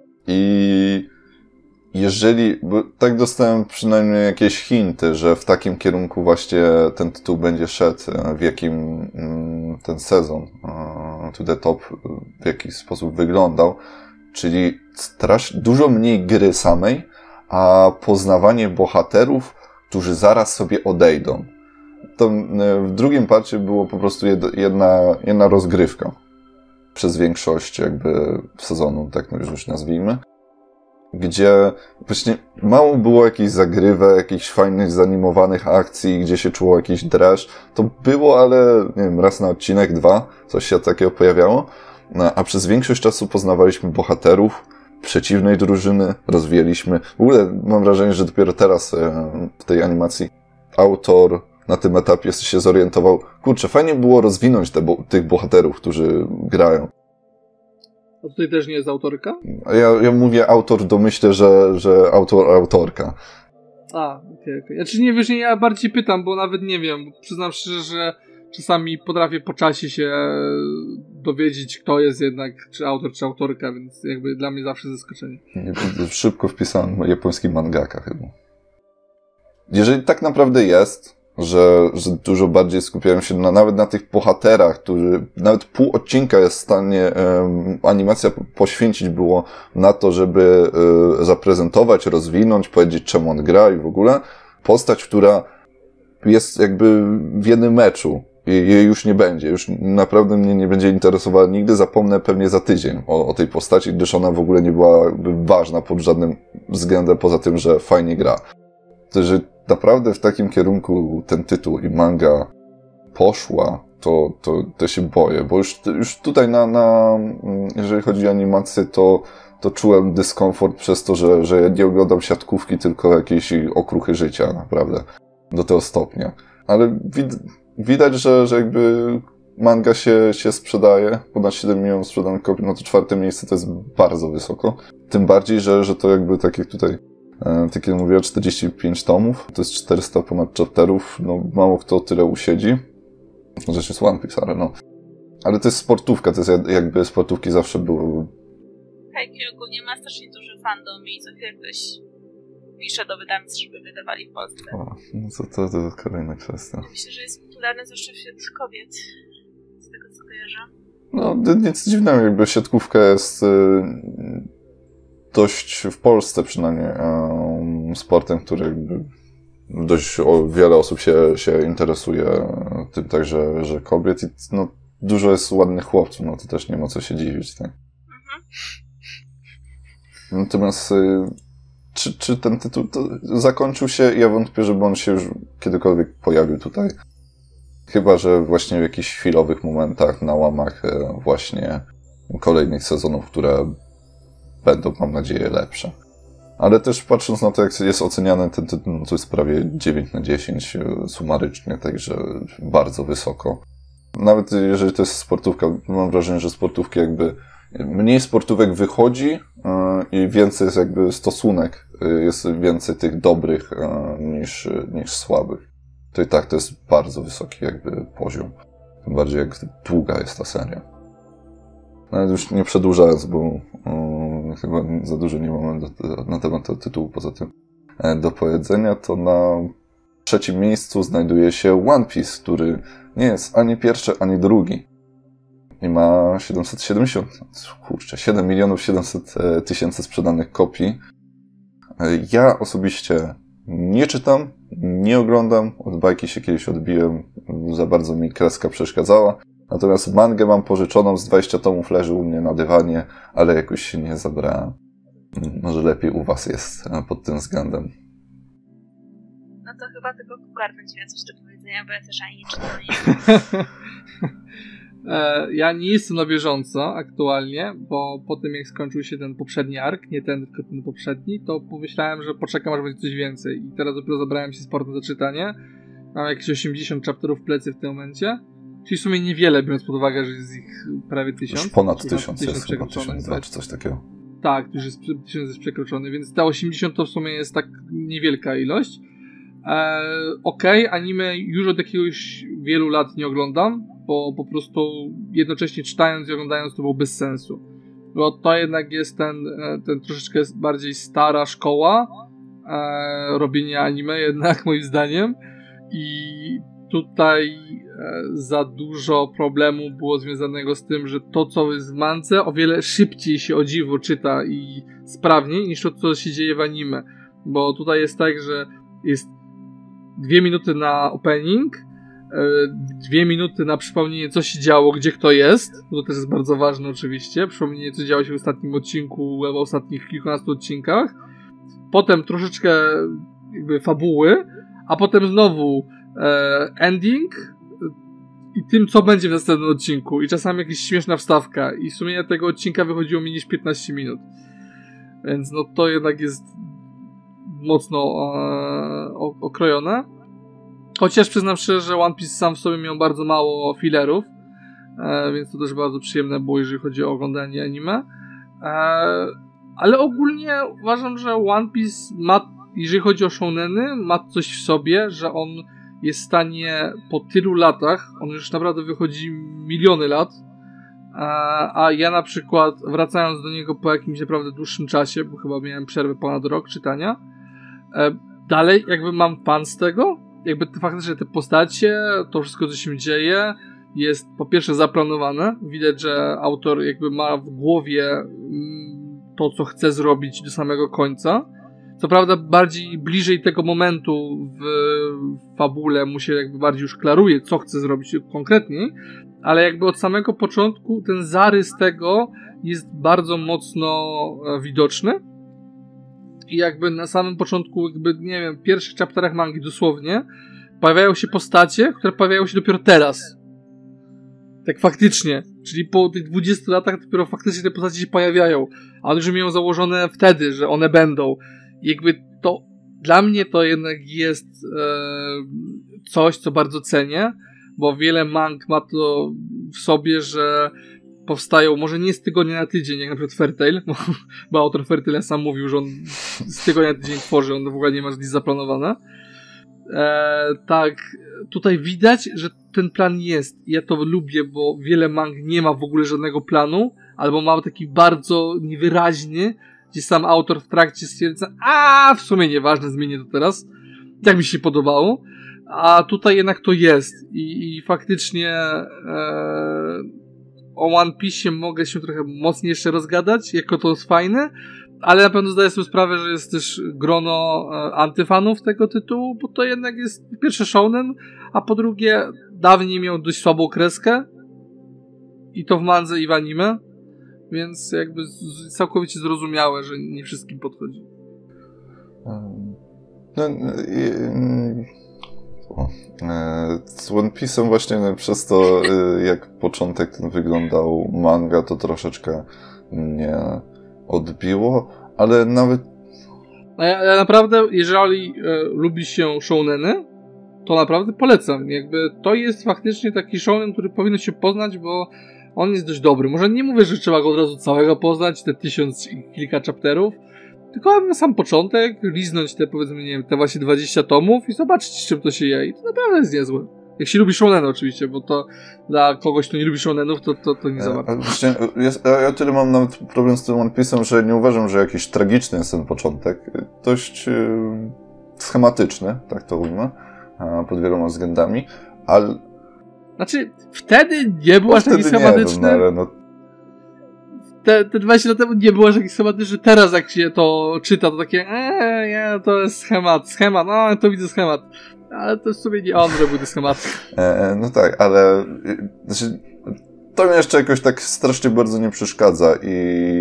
I jeżeli, bo tak dostałem przynajmniej jakieś hinty, że w takim kierunku właśnie ten tytuł będzie szedł, w jakim ten sezon to the Top w jakiś sposób wyglądał, czyli dużo mniej gry samej, a poznawanie bohaterów, którzy zaraz sobie odejdą. To w drugim parcie było po prostu jedna rozgrywka przez większość jakby sezonu, tak już nazwijmy, gdzie właśnie mało było jakichś zagrywek, jakichś fajnych zanimowanych akcji, gdzie się czuło jakiś dreszcz. To było, ale nie wiem, raz na odcinek, 2, coś się takiego pojawiało. A przez większość czasu poznawaliśmy bohaterów przeciwnej drużyny, rozwijaliśmy. W ogóle mam wrażenie, że dopiero teraz w tej animacji autor na tym etapie się zorientował, kurczę, fajnie było rozwinąć tych bohaterów, którzy grają. A tutaj też nie jest autorka? Ja mówię autor, domyślę, że autorka. Okej. Znaczy nie wiesz, ja bardziej pytam, bo nawet nie wiem. Przyznam szczerze, że czasami potrafię po czasie się dowiedzieć, kto jest jednak, czy autor, czy autorka, więc jakby dla mnie zawsze zaskoczenie. Szybko wpisałem japoński mangaka chyba. Jeżeli tak naprawdę jest, że dużo bardziej skupiają się nawet na tych bohaterach, którzy nawet pół odcinka jest w stanie animacja poświęcić było na to, żeby zaprezentować, rozwinąć, powiedzieć czemu on gra i w ogóle. Postać, która jest jakby w jednym meczu i jej już nie będzie. Już naprawdę mnie nie będzie interesowała nigdy. Zapomnę pewnie za tydzień o tej postaci, gdyż ona w ogóle nie była ważna pod żadnym względem poza tym, że fajnie gra. To, że naprawdę w takim kierunku ten tytuł i manga poszła, to się boję, bo już tutaj jeżeli chodzi o animację, to czułem dyskomfort przez to, że ja nie oglądam siatkówki, tylko jakieś okruchy życia, naprawdę. Do tego stopnia. Ale widać, że jakby manga się sprzedaje, ponad 7 milionów sprzedanych kopii, no to 4. miejsce to jest bardzo wysoko. Tym bardziej, że to jakby tak jak tutaj tak jak mówiłem, 45 tomów, to jest 400 ponad chapterów, no mało kto tyle usiedzi. Rzecz jest One Piece, ale to jest sportówka, to jest jakby sportówki zawsze były. Haikyuu ogólnie ma strasznie duży fandom i co chwilę ktoś pisze do wydawnictw, żeby wydawali w Polsce. No to kolejna kwestia. Myślę, że jest popularny zwłaszcza wśród kobiet, z tego co kojarzę. No nic dziwnego, jakby siatkówka jest dość w Polsce przynajmniej sportem, który jakby dość wiele osób się interesuje tym także, że kobiet i no, dużo jest ładnych chłopców, no to też nie ma co się dziwić, tak? Natomiast czy ten tytuł zakończył się? Ja wątpię, żeby on się już kiedykolwiek pojawił tutaj. Chyba że właśnie w jakichś chwilowych momentach na łamach właśnie kolejnych sezonów, które będą, mam nadzieję, lepsze. Ale też patrząc na to, jak jest oceniany ten tytuł, no to jest prawie 9/10 sumarycznie, także bardzo wysoko. Nawet jeżeli to jest sportówka, mam wrażenie, że sportówki jakby mniej sportówek wychodzi i więcej jest jakby stosunek, jest więcej tych dobrych niż słabych. To i tak to jest bardzo wysoki jakby poziom. Tym bardziej jak długa jest ta seria. Nawet już nie przedłużając, bo chyba za dużo nie mamy na temat tego tytułu poza tym do powiedzenia, to na 3. miejscu znajduje się One Piece, który nie jest ani pierwszy, ani drugi. I ma 700 tysięcy sprzedanych kopii. Ja osobiście nie czytam, nie oglądam, od bajki się kiedyś odbiłem, za bardzo mi kreska przeszkadzała. Natomiast mangę mam pożyczoną, z 20 tomów leży u mnie na dywanie, ale jakoś się nie zabrałem. Może lepiej u was jest pod tym względem. No to chyba tylko Kukar będzie miał coś do powiedzenia, bo ja też ani nie czytam. Ja nie jestem na bieżąco aktualnie, bo po tym jak skończył się ten poprzedni ark, nie ten, tylko ten poprzedni, to pomyślałem, że poczekam, aż będzie coś więcej. I teraz dopiero zabrałem się sportem za czytanie. Mam jakieś 80 chapterów w plecy w tym momencie. Czyli w sumie niewiele, biorąc pod uwagę, że jest ich prawie 1000. Już ponad 1000 jest chyba, 1200 czy coś takiego. Tak, już jest 1000 jest przekroczony, więc te 80 to w sumie jest tak niewielka ilość. Okej, anime już od jakiegoś wielu lat nie oglądam, bo po prostu jednocześnie czytając i oglądając to było bez sensu. Bo to jednak jest ten troszeczkę bardziej stara szkoła robienia anime jednak moim zdaniem i tutaj za dużo problemu było związanego z tym, że to co jest w mance o wiele szybciej się o dziwo czyta i sprawniej niż to co się dzieje w anime, bo tutaj jest tak, że jest 2 minuty na opening, 2 minuty na przypomnienie co się działo, gdzie kto jest, to też jest bardzo ważne oczywiście, przypomnienie co działo się w ostatnim odcinku, w ostatnich kilkunastu odcinkach, potem troszeczkę jakby fabuły, a potem znowu ending i tym co będzie w następnym odcinku i czasami jakaś śmieszna wstawka i w sumie tego odcinka wychodziło mniej niż 15 minut, więc no to jednak jest mocno okrojone. Chociaż przyznam szczerze, że One Piece sam w sobie miał bardzo mało fillerów, więc to też bardzo przyjemne było, jeżeli chodzi o oglądanie anime. Ale ogólnie uważam, że One Piece ma, jeżeli chodzi o shouneny, ma coś w sobie, że on jest w stanie po tylu latach, on już naprawdę wychodzi miliony lat, a ja na przykład wracając do niego po jakimś naprawdę dłuższym czasie, bo chyba miałem przerwę ponad rok czytania, dalej jakby mam fan z tego, jakby faktycznie te postacie, to wszystko co się dzieje jest po pierwsze zaplanowane, widać, że autor jakby ma w głowie to co chce zrobić do samego końca. Co prawda bardziej bliżej tego momentu w fabule mu się jakby bardziej już klaruje co chce zrobić konkretniej, ale jakby od samego początku ten zarys tego jest bardzo mocno widoczny. I jakby na samym początku, jakby nie wiem, w pierwszych chapterach mangi dosłownie pojawiają się postacie, które pojawiają się dopiero teraz. Tak faktycznie. Czyli po tych 20 latach dopiero faktycznie te postacie się pojawiają. A one już miały założone wtedy, że one będą. I jakby to dla mnie to jednak jest coś, co bardzo cenię, bo wiele mang ma to w sobie, że powstają, może nie z tygodnia na tydzień, jak na przykład Fairy Tail, bo autor Fairy Taila sam mówił, że on z tygodnia na tydzień tworzy, on w ogóle nie ma nic zaplanowane. Tak, tutaj widać, że ten plan jest. Ja to lubię, bo wiele mang nie ma w ogóle żadnego planu, albo ma taki bardzo niewyraźny, gdzie sam autor w trakcie stwierdza, w sumie nieważne, zmienię to teraz. Tak mi się podobało. A tutaj jednak to jest. I faktycznie o One Piece mogę się trochę mocniej jeszcze rozgadać, jako to jest fajne, ale na pewno zdaję sobie sprawę, że jest też grono antyfanów tego tytułu, bo to jednak jest po pierwsze shounen, a po drugie dawniej miał dość słabą kreskę i to w mandze i w anime, więc jakby całkowicie zrozumiałe, że nie wszystkim podchodzi. Z One Piece'em właśnie przez to, jak początek ten wyglądał manga, to troszeczkę mnie odbiło, ale nawet... Ja naprawdę, jeżeli lubi się shouneny, to naprawdę polecam. Jakby to jest faktycznie taki shounen, który powinno się poznać, bo on jest dość dobry. Może nie mówię, że trzeba go od razu całego poznać, te 1000 i kilka chapterów, tylko na sam początek liznąć te, powiedzmy, nie wiem, te właśnie 20 tomów i zobaczyć, z czym to się je. I to naprawdę jest niezłe. Jak się lubi shouneny oczywiście, bo to dla kogoś, kto nie lubi shounenów, to nie za bardzo. Ja tyle mam nawet problem z tym One Piece'em, że nie uważam, że jakiś tragiczny jest ten początek. Dość schematyczny, tak to ujmę, pod wieloma względami, ale... Znaczy, wtedy nie był aż taki schematyczny. Ale no... Te 20 lat temu nie było aż taki schematyczny. Teraz jak się to czyta, to takie to jest schemat, no to widzę schemat. Ale to w sumie nie on robił te schematy. No tak, ale znaczy, to mi jeszcze jakoś tak strasznie bardzo nie przeszkadza i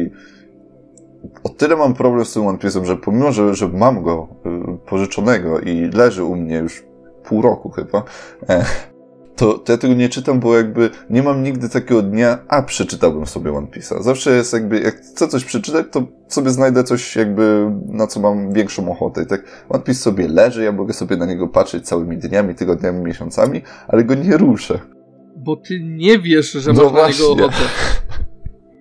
o tyle mam problem z tym One Piece'em, że pomimo, że mam go pożyczonego i leży u mnie już pół roku chyba, to ja tego nie czytam, bo jakby nie mam nigdy takiego dnia, przeczytałbym sobie One Piece'a. Zawsze jest jakby, jak chcę coś przeczytać, to sobie znajdę coś jakby, na co mam większą ochotę. I tak One Piece sobie leży, ja mogę sobie na niego patrzeć całymi dniami, tygodniami, miesiącami, ale go nie ruszę. Bo ty nie wiesz, że masz na niego ochotę.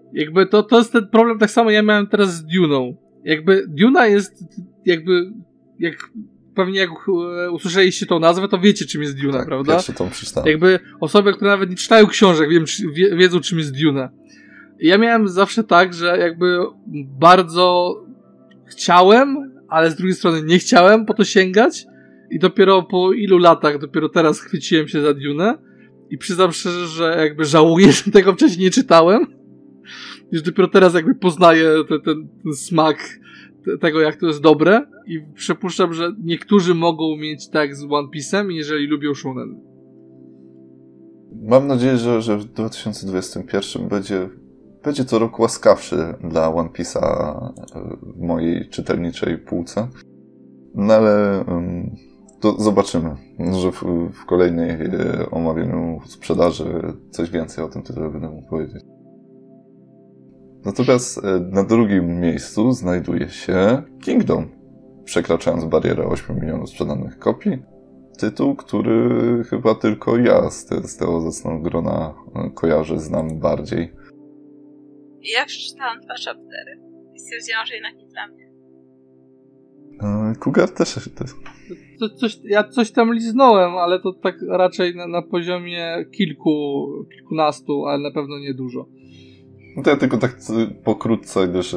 Jakby to jest ten problem, tak samo ja miałem teraz z Dune'ą. Jakby Duna jest jakby, pewnie jak usłyszeliście tą nazwę, to wiecie, czym jest Duna, tak, prawda? Pierwszy tom przeczytałem. Jakby osoby, które nawet nie czytają książek, wiedzą, czym jest Duna. Ja miałem zawsze tak, że jakby bardzo chciałem, ale z drugiej strony nie chciałem po to sięgać i dopiero po ilu latach, dopiero teraz chwyciłem się za Dune i przyznam szczerze, że jakby żałuję, że tego wcześniej nie czytałem, już dopiero teraz jakby poznaję ten smak tego, jak to jest dobre i przypuszczam, że niektórzy mogą mieć tak z One Piece'em, jeżeli lubią shonen. Mam nadzieję, że w 2021 będzie to rok łaskawszy dla One Piece'a w mojej czytelniczej półce. No ale to zobaczymy. Może w kolejnej omawianiu sprzedaży coś więcej o tym tytule będę mógł powiedzieć. Natomiast na drugim miejscu znajduje się Kingdom, przekraczając barierę 8 milionów sprzedanych kopii. Tytuł, który chyba tylko ja z tego obecnego grona kojarzę, znam bardziej. Ja przeczytałam 2 chaptery i stwierdziłam, że jednak nie dla mnie. Cougar też Ja coś tam liznąłem, ale to tak raczej na poziomie kilkunastu, ale na pewno nie dużo. No to ja tylko tak pokrótce, gdyż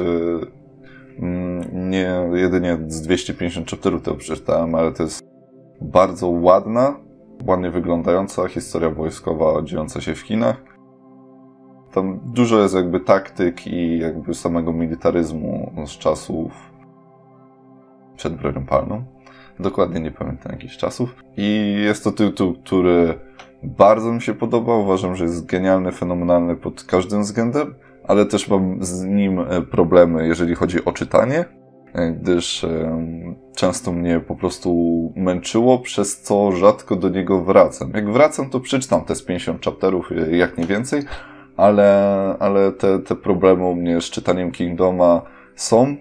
nie jedynie z 250 chapterów to przeczytałem, ale to jest bardzo ładnie wyglądająca historia wojskowa dziejąca się w Chinach. Tam dużo jest jakby taktyk i jakby samego militaryzmu z czasów przed bronią palną. Dokładnie nie pamiętam jakichś czasów. I jest to tytuł, który bardzo mi się podoba. Uważam, że jest genialny, fenomenalny pod każdym względem, ale też mam z nim problemy, jeżeli chodzi o czytanie, gdyż często mnie po prostu męczyło, przez co rzadko do niego wracam. Jak wracam, to przeczytam te z 50 chapterów, jak nie więcej, ale te problemy u mnie z czytaniem Kingdoma są,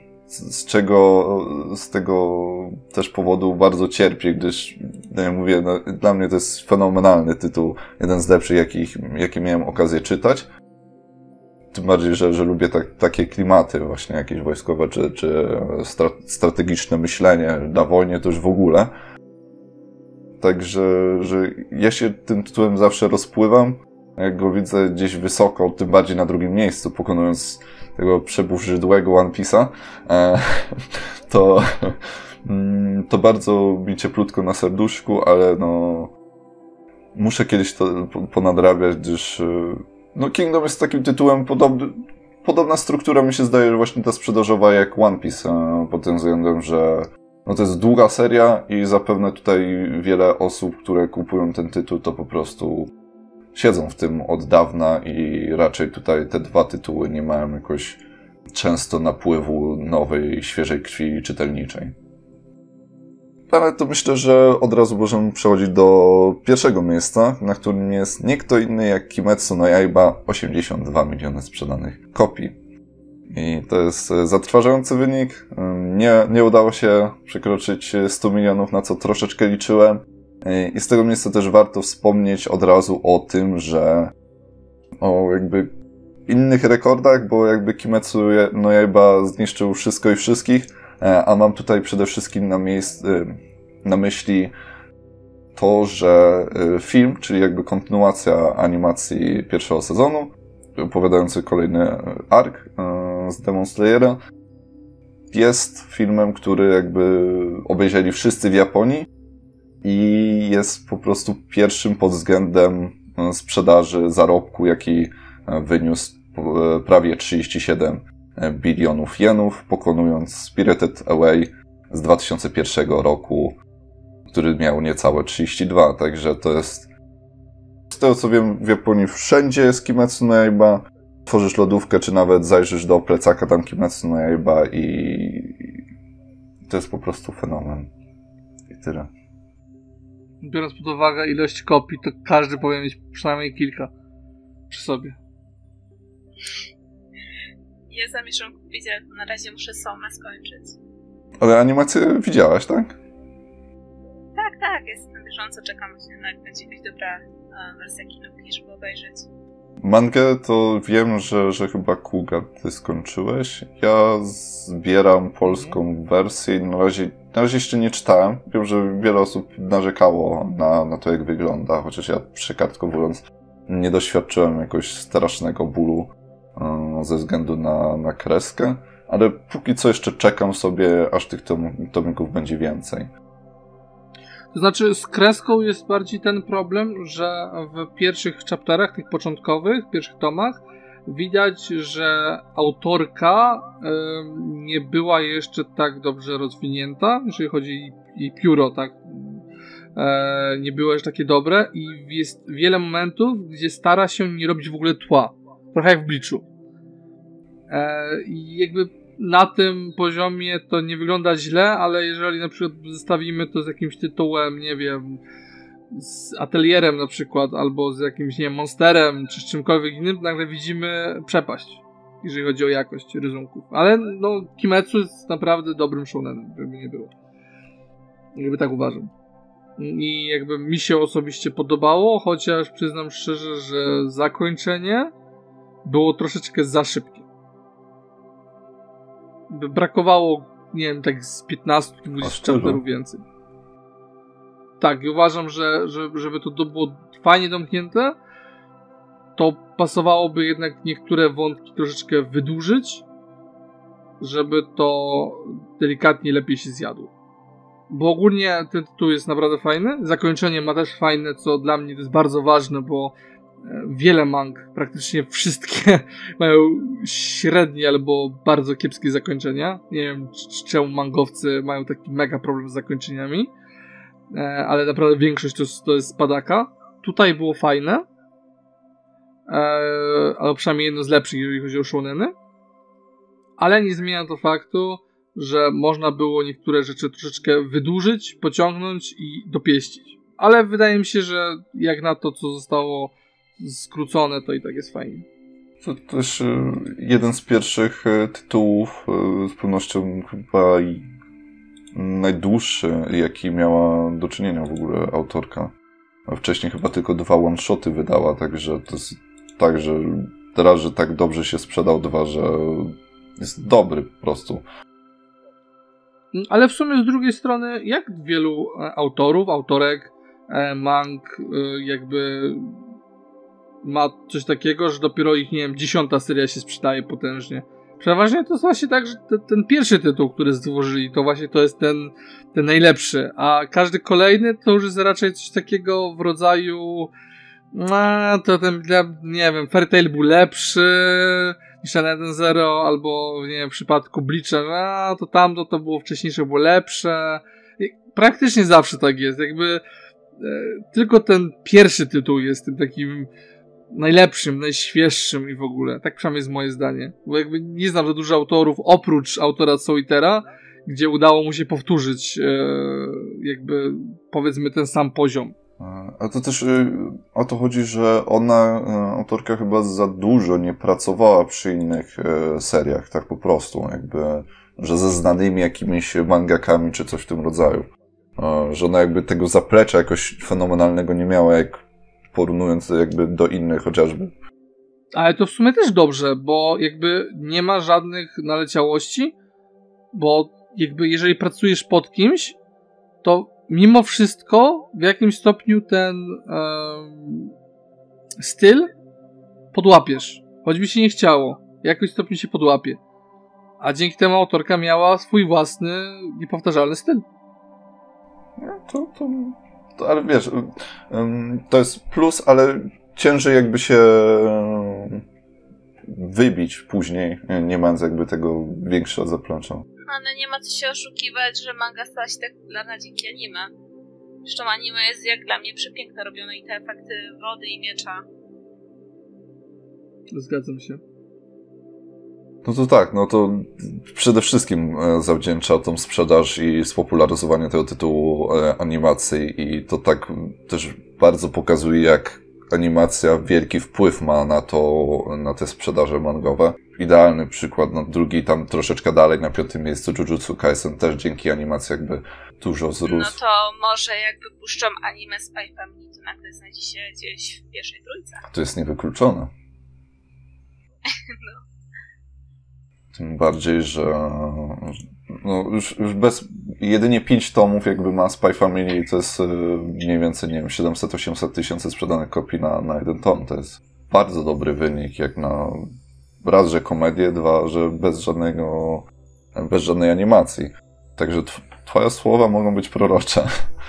z tego też powodu bardzo cierpię, gdyż, ja mówię, dla mnie to jest fenomenalny tytuł, jeden z lepszych, jakie miałem okazję czytać. Tym bardziej, że lubię takie klimaty właśnie jakieś wojskowe, czy strategiczne myślenie na wojnie, to już w ogóle. Także, że ja się tym tytułem zawsze rozpływam. Jak go widzę gdzieś wysoko, tym bardziej na drugim miejscu, pokonując tego przeburzydłego One Piece'a, to bardzo mi cieplutko na serduszku, ale no muszę kiedyś to ponadrabiać, gdyż Kingdom jest takim tytułem podobna struktura mi się zdaje, że właśnie ta sprzedażowa jak One Piece, pod tym względem, że to jest długa seria i zapewne tutaj wiele osób, które kupują ten tytuł, to po prostu siedzą w tym od dawna i raczej tutaj te 2 tytuły nie mają jakoś często napływu nowej, świeżej krwi czytelniczej. Ale to myślę, że od razu możemy przechodzić do pierwszego miejsca, na którym jest nie kto inny jak Kimetsu no Yaiba, 82 miliony sprzedanych kopii. I to jest zatrważający wynik. Nie udało się przekroczyć 100 milionów, na co troszeczkę liczyłem. I z tego miejsca też warto wspomnieć od razu o tym, że o jakby innych rekordach, bo jakby Kimetsu no Yaiba zniszczył wszystko i wszystkich, a mam tutaj przede wszystkim na myśli to, że film, czyli jakby kontynuacja animacji pierwszego sezonu, opowiadający kolejny ark z Demon Slayera, jest filmem, który jakby obejrzeli wszyscy w Japonii i jest po prostu pierwszym pod względem sprzedaży, zarobku, jaki wyniósł prawie 37 bilionów jenów, pokonując Spirited Away z 2001 roku, który miał niecałe 32, także to jest, z tego co wiem, w Japonii wszędzie jest Kimetsu no Yaiba. Tworzysz lodówkę, czy nawet zajrzysz do plecaka, tam Kimetsu no Yaiba i to jest po prostu fenomen. I tyle. Biorąc pod uwagę ilość kopii, to każdy powinien mieć przynajmniej kilka przy sobie. Ja zamierzam kupić, ale na razie muszę Somę skończyć. Ale animację widziałaś, tak? Tak, jestem na bieżąco, czekam, jak będzie jakaś dobra wersja kinówki, żeby obejrzeć. Mangę to wiem, że chyba Kuga ty skończyłeś. Ja zbieram polską wersję i na razie jeszcze nie czytałem. Wiem, że wiele osób narzekało na to, jak wygląda, chociaż ja przykartko mówiąc nie doświadczyłem jakoś strasznego bólu ze względu na kreskę, ale póki co jeszcze czekam sobie, aż tych tomików będzie więcej. To znaczy z kreską jest bardziej ten problem, że w pierwszych chapterach, tych początkowych, pierwszych tomach, widać, że autorka nie była jeszcze tak dobrze rozwinięta, jeżeli chodzi i pióro, tak, nie było jeszcze takie dobre i jest wiele momentów, gdzie stara się nie robić w ogóle tła. Trochę jak w Bleachu. I jakby na tym poziomie to nie wygląda źle, ale jeżeli na przykład zestawimy to z jakimś tytułem, nie wiem, z Atelierem na przykład, albo z jakimś, nie wiem, Monsterem, czy z czymkolwiek innym, to nagle widzimy przepaść, jeżeli chodzi o jakość rysunków. Ale no, Kimetsu jest naprawdę dobrym shounenem, żeby nie było. Jakby tak uważam. I jakby mi się osobiście podobało, chociaż przyznam szczerze, że zakończenie było troszeczkę za szybkie. Brakowało, nie wiem, tak z 15-20 chapterów więcej. Tak, i uważam, że żeby to było fajnie domknięte, to pasowałoby jednak niektóre wątki troszeczkę wydłużyć, żeby to delikatnie lepiej się zjadło. Bo ogólnie ten tytuł jest naprawdę fajny. Zakończenie ma też fajne, co dla mnie to jest bardzo ważne, bo wiele mang, praktycznie wszystkie mają średnie albo bardzo kiepskie zakończenia. Nie wiem, czemu mangowcy mają taki mega problem z zakończeniami, ale naprawdę większość to jest spadaka. Tutaj było fajne, ale przynajmniej jedno z lepszych, jeżeli chodzi o shouneny. Ale nie zmienia to faktu, że można było niektóre rzeczy troszeczkę wydłużyć, pociągnąć i dopieścić. Ale wydaje mi się, że jak na to, co zostało skrócone, to i tak jest fajnie. To też jeden z pierwszych tytułów, z pewnością chyba i najdłuższy, jaki miała do czynienia w ogóle autorka. Wcześniej chyba tylko 2 one-shoty wydała, także to jest tak, że teraz, że tak dobrze się sprzedał, 2, że jest dobry po prostu. Ale w sumie z drugiej strony, jak wielu autorów, autorek, mang jakby ma coś takiego, że dopiero ich, nie wiem, 10. seria się sprzedaje potężnie. Przeważnie to jest właśnie tak, że ten pierwszy tytuł, który stworzyli, to właśnie to jest ten najlepszy, a każdy kolejny to już jest raczej coś takiego w rodzaju to ten, nie wiem, Fairy Tail był lepszy niż ten 1.0, albo nie wiem, w przypadku Bleacha, to tamto to było wcześniejsze, było lepsze. I praktycznie zawsze tak jest, jakby tylko ten pierwszy tytuł jest tym takim najlepszym, najświeższym i w ogóle. Tak przynajmniej jest moje zdanie. Bo jakby nie znam za dużo autorów, oprócz autora Solitera, gdzie udało mu się powtórzyć jakby, powiedzmy, ten sam poziom. A to też o to chodzi, że ona, autorka chyba za dużo nie pracowała przy innych seriach, tak po prostu, jakby, że ze znanymi jakimiś mangakami czy coś w tym rodzaju. Że ona jakby tego zaplecza jakoś fenomenalnego nie miała, jak porównując jakby do innych chociażby. Ale to w sumie też dobrze, bo jakby nie ma żadnych naleciałości, bo jakby jeżeli pracujesz pod kimś, to mimo wszystko w jakimś stopniu ten styl podłapiesz. Choćby się nie chciało. W jakimś stopniu się podłapie. A dzięki temu autorka miała swój własny, niepowtarzalny styl. To ale wiesz, to jest plus, ale ciężej jakby się wybić później, nie mając jakby tego większego zaplecza. Ale nie ma co się oszukiwać, że manga stała się tak popularna dzięki anime. Zresztą anime jest jak dla mnie przepiękne robione i te efekty wody i miecza. Zgadzam się. No to tak, no to przede wszystkim zawdzięcza tą sprzedaż i spopularyzowanie tego tytułu animacji i to tak też bardzo pokazuje, jak animacja wielki wpływ ma na te sprzedaże mangowe. Idealny przykład, no drugi tam troszeczkę dalej, na 5. miejscu Jujutsu Kaisen też dzięki animacji jakby dużo wzrósł. No to może jakby puszczą anime Spy Family, to nagle znajdzie się gdzieś w pierwszej trójce. To jest niewykluczone. No. Tym bardziej, że no już bez jedynie 5 tomów jakby ma Spy Family, to jest mniej więcej, nie wiem, 700-800 tysięcy sprzedanych kopii na jeden tom. To jest bardzo dobry wynik, jak na raz, że komedię, dwa, że bez żadnej animacji. Także twoje słowa mogą być prorocze.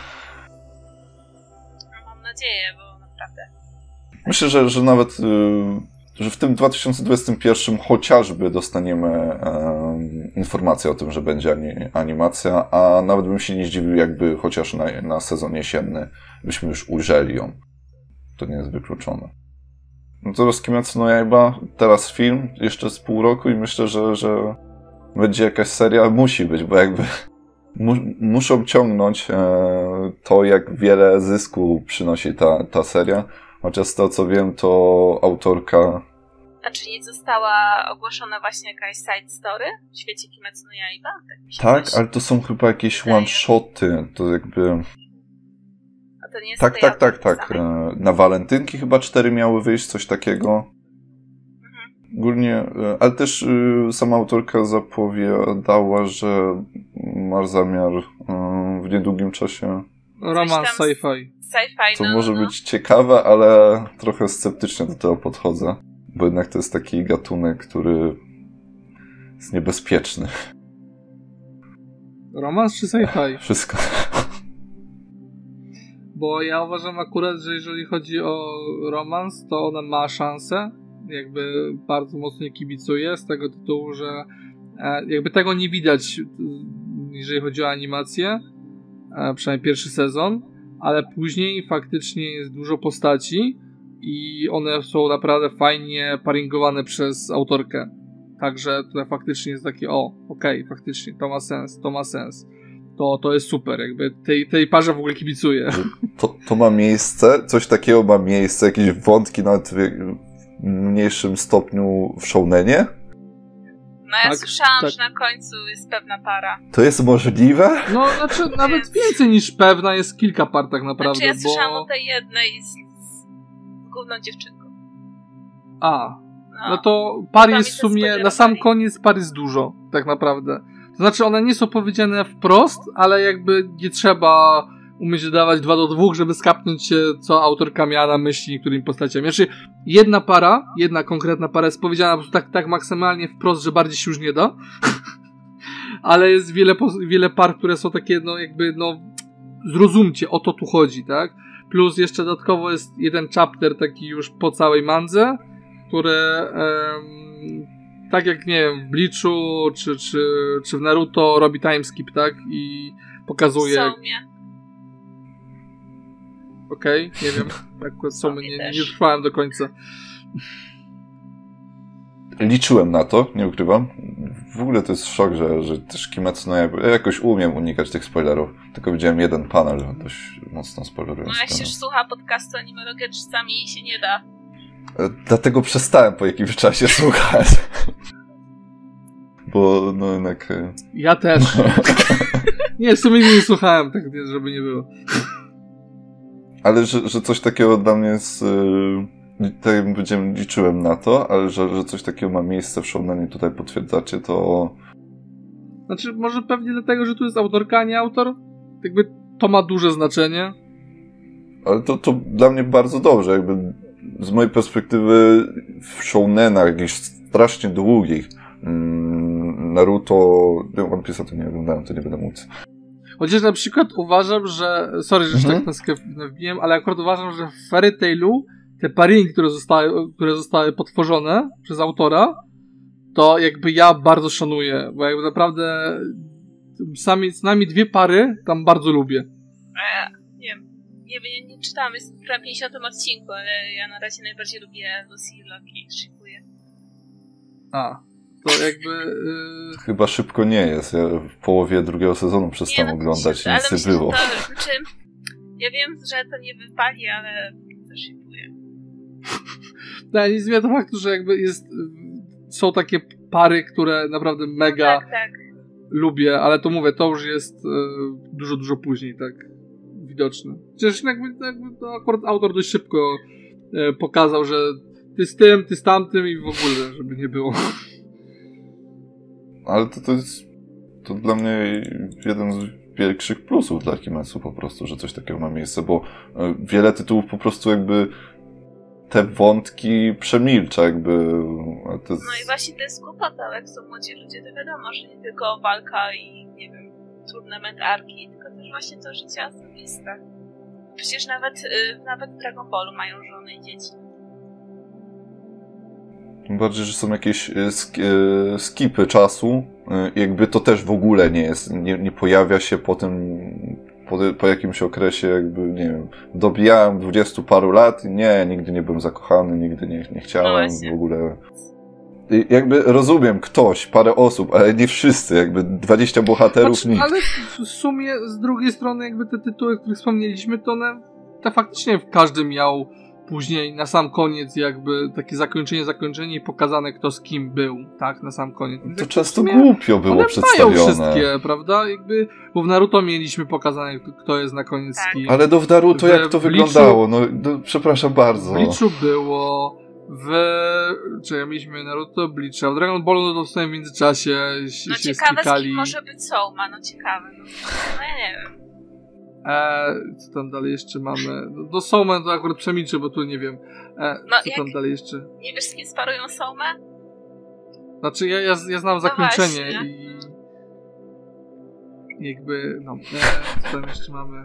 Mam nadzieję, bo naprawdę. Myślę, że nawet że w tym 2021 chociażby dostaniemy informację o tym, że będzie animacja, a nawet bym się nie zdziwił, jakby chociaż na sezon jesienny byśmy już ujrzeli ją. To nie jest wykluczone. No to Kimetsu no Yaiba, teraz film, jeszcze z pół roku i myślę, że będzie jakaś seria, musi być, bo jakby muszą ciągnąć to, jak wiele zysku przynosi ta seria. Chociaż z tego, co wiem, to autorka... A czy nie została ogłoszona właśnie jakaś side story w świecie Kimetsu no Yaiba? Tak, ale to są chyba jakieś one-shoty, to jakby... A to nie jest Tak. Na walentynki chyba 4 miały wyjść, coś takiego. Ogólnie, ale też sama autorka zapowiadała, że ma zamiar w niedługim czasie... Romans sci-fi. To może być ciekawe, ale trochę sceptycznie do tego podchodzę. Bo jednak to jest taki gatunek, który jest niebezpieczny. Romans czy sci-fi? Wszystko. Bo ja uważam akurat, że jeżeli chodzi o romans, to ona ma szansę. Jakby bardzo mocno kibicuję z tego tytułu, że jakby tego nie widać, jeżeli chodzi o animację. Przynajmniej pierwszy sezon. Ale później faktycznie jest dużo postaci i one są naprawdę fajnie paringowane przez autorkę. Także tutaj faktycznie jest takie, okej, faktycznie, to ma sens. To jest super, jakby tej parze w ogóle kibicuję. To ma miejsce, coś takiego ma miejsce, jakieś wątki nawet w mniejszym stopniu w shounenie? No ja słyszałam, że na końcu jest pewna para. To jest możliwe? No, znaczy nawet więcej niż pewna, jest kilka par tak naprawdę. Znaczy ja słyszałam o tej jednej z główną dziewczynką. No to par jest w sumie, na sam koniec par jest dużo, tak naprawdę. To znaczy one nie są powiedziane wprost, ale jakby nie trzeba umieć dawać 2 do 2, żeby skapnąć się, co autorka miała na myśli niektórymi postaciami. Znaczy jedna konkretna para jest powiedziana po prostu tak maksymalnie wprost, że bardziej się już nie da. Ale jest wiele par, które są takie, zrozumcie, o to tu chodzi, tak? Plus jeszcze dodatkowo jest jeden chapter taki już po całej mandze, które tak jak, nie wiem, w Bleachu czy w Naruto robi timeskip, tak? I pokazuje... Okej, nie wiem. Akurat nie trwałem do końca. Liczyłem na to, nie ukrywam. W ogóle to jest szok, że też Kimetsu no Yaiba... Ja jakoś umiem unikać tych spoilerów. Tylko widziałem jeden panel, dość mocno spoilerując. No jak się już słucha podcastu Animologia, czasami się nie da. Dlatego przestałem po jakimś czasie słuchać. Bo no jednak... Ja też. Nie, w sumie nie słuchałem, tak żeby nie było. Ale że coś takiego dla mnie jest... Tak jak powiedziałem, liczyłem na to, ale że coś takiego ma miejsce w shounenie, tutaj potwierdzacie, to... Znaczy, może pewnie dlatego, że tu jest autorka, a nie autor? Jakby to ma duże znaczenie. Ale to dla mnie bardzo dobrze, jakby z mojej perspektywy w shounenach jakichś strasznie długich, Naruto, One Piece'a to nie oglądałem, to nie będę mówić. Chociaż na przykład uważam, że... Sorry, że tak wbiłem, ale akurat uważam, że w Fairy Tailu te paringi, które zostały potworzone przez autora, to jakby ja bardzo szanuję, bo jakby naprawdę co najmniej 2 pary tam bardzo lubię. Nie czytałam, jest w 50. odcinku, ale ja na razie najbardziej lubię Lucy i Loki, szykuję. To jakby... Chyba szybko nie jest. Ja w połowie 2. sezonu przestałem oglądać i nic nie było. Ja wiem, że to nie wypali, ale też szykuję. Nie zmienia to faktu, że jakby są takie pary, które naprawdę mega lubię, ale to mówię, to już jest dużo, dużo później, tak widoczne. Przecież jakby to akurat autor dość szybko pokazał, że ty z tym, ty z tamtym i w ogóle, żeby nie było. Ale to jest dla mnie jeden z większych plusów dla Kimetsu po prostu, że coś takiego ma miejsce, bo wiele tytułów po prostu jakby te wątki przemilcza jakby. To jest... No i właśnie to jest kłopota, jak są młodzi ludzie, to wiadomo, że nie tylko walka i nie wiem, turnament arki, tylko też właśnie to życie osobiste. Przecież nawet w Dragon Ballu mają żony i dzieci. Tym bardziej, że są jakieś skipy czasu. Jakby to też w ogóle nie jest, nie pojawia się po jakimś okresie, jakby, nie wiem, dobijałem 20 paru lat i nigdy nie byłem zakochany, nigdy nie chciałem w ogóle. Jakby rozumiem parę osób, ale nie wszyscy, jakby 20 bohaterów, nikt. Ale w sumie z drugiej strony jakby te tytuły, o których wspomnieliśmy, to one faktycznie każdy miał później na sam koniec jakby takie zakończenie i pokazane kto z kim był, tak, na sam koniec. To często głupio było przedstawione. Mają wszystkie, prawda? Jakby, bo w Naruto mieliśmy pokazane kto jest na koniec z kim. Ale w Naruto jak to wyglądało? No, przepraszam bardzo. W Bleachu było, mieliśmy Naruto, Bleach, a w Dragon Ballu to w samym międzyczasie no się ciekawe spikali. z kim może być Souma, ciekawe. No ja nie wiem. Co tam dalej jeszcze mamy? Do Souma to akurat przemilczę, bo tu nie wiem. Co tam dalej jeszcze? Nie wiesz, z kim sparują Soumę? Znaczy, ja znam zakończenie właśnie. i jakby, co tam jeszcze mamy?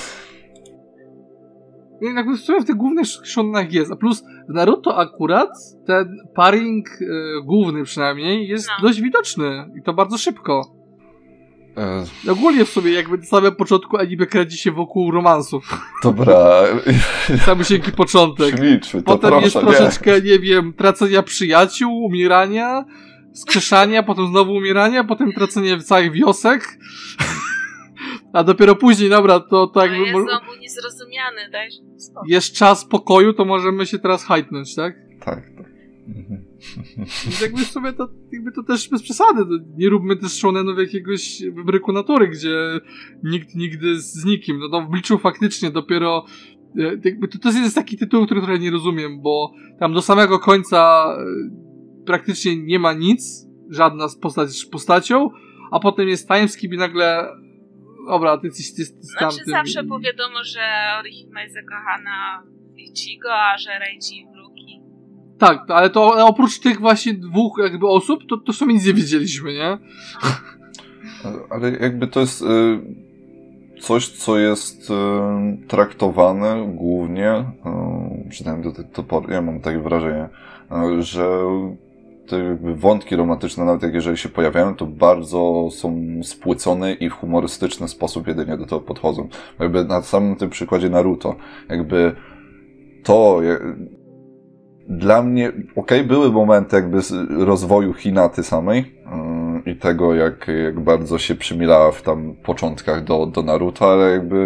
Jakby w sumie w tych głównych shonenach jest, a plus w Naruto akurat ten paring główny przynajmniej jest dość widoczny i to bardzo szybko. Ogólnie w sobie jakby na samym początku anime kręci się wokół romansów. Dobra. Cały sienki początek. Przemilczmy to, potem proszę, jest troszeczkę, nie wiem, tracenia przyjaciół, umierania, skrzeszania, potem znowu umierania, potem tracenie całych wiosek. A dopiero później, dobra, to jakby... jest znowu niezrozumiany, dajże spokój. Jest czas pokoju, to możemy się teraz hajtnąć, tak? Tak. Więc jakby w sumie to też bez przesady. Nie róbmy też shonenów jakiegoś wybryku natury, gdzie nikt nigdy z nikim. No w Bleachu faktycznie dopiero... Jakby to jest taki tytuł, który trochę nie rozumiem, bo tam do samego końca praktycznie nie ma nic, żadna postać postacią, a potem jest timeskip i nagle dobra, ty tam... Znaczy zawsze było wiadomo, że Orihime jest zakochana w Ichigo, a że Reiji w Ruki. Tak, ale to oprócz tych właśnie dwóch jakby osób, to w sumie nic nie wiedzieliśmy, nie? Ale jakby to jest coś, co jest traktowane głównie, przynajmniej do tej pory, ja mam takie wrażenie, że te jakby wątki romantyczne, nawet jak jeżeli się pojawiają, to bardzo są spłycone i w humorystyczny sposób jedynie do tego podchodzą. Jakby na samym tym przykładzie Naruto, jakby to dla mnie, były momenty jakby rozwoju Hinaty samej i tego, jak bardzo się przymilała w tam początkach do Naruto, ale jakby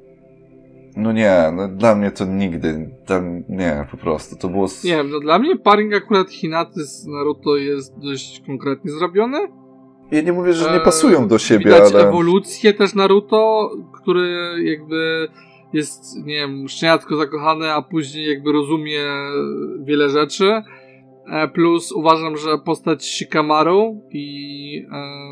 dla mnie to nigdy, po prostu, to było... Nie wiem, dla mnie paring akurat Hinaty z Naruto jest dość konkretnie zrobiony. Ja nie mówię, że nie pasują do siebie, widać ale... ewolucję też Naruto, który jakby jest, nie wiem, szczeniacko zakochany, a później jakby rozumie wiele rzeczy. Plus uważam, że postać Shikamaru i...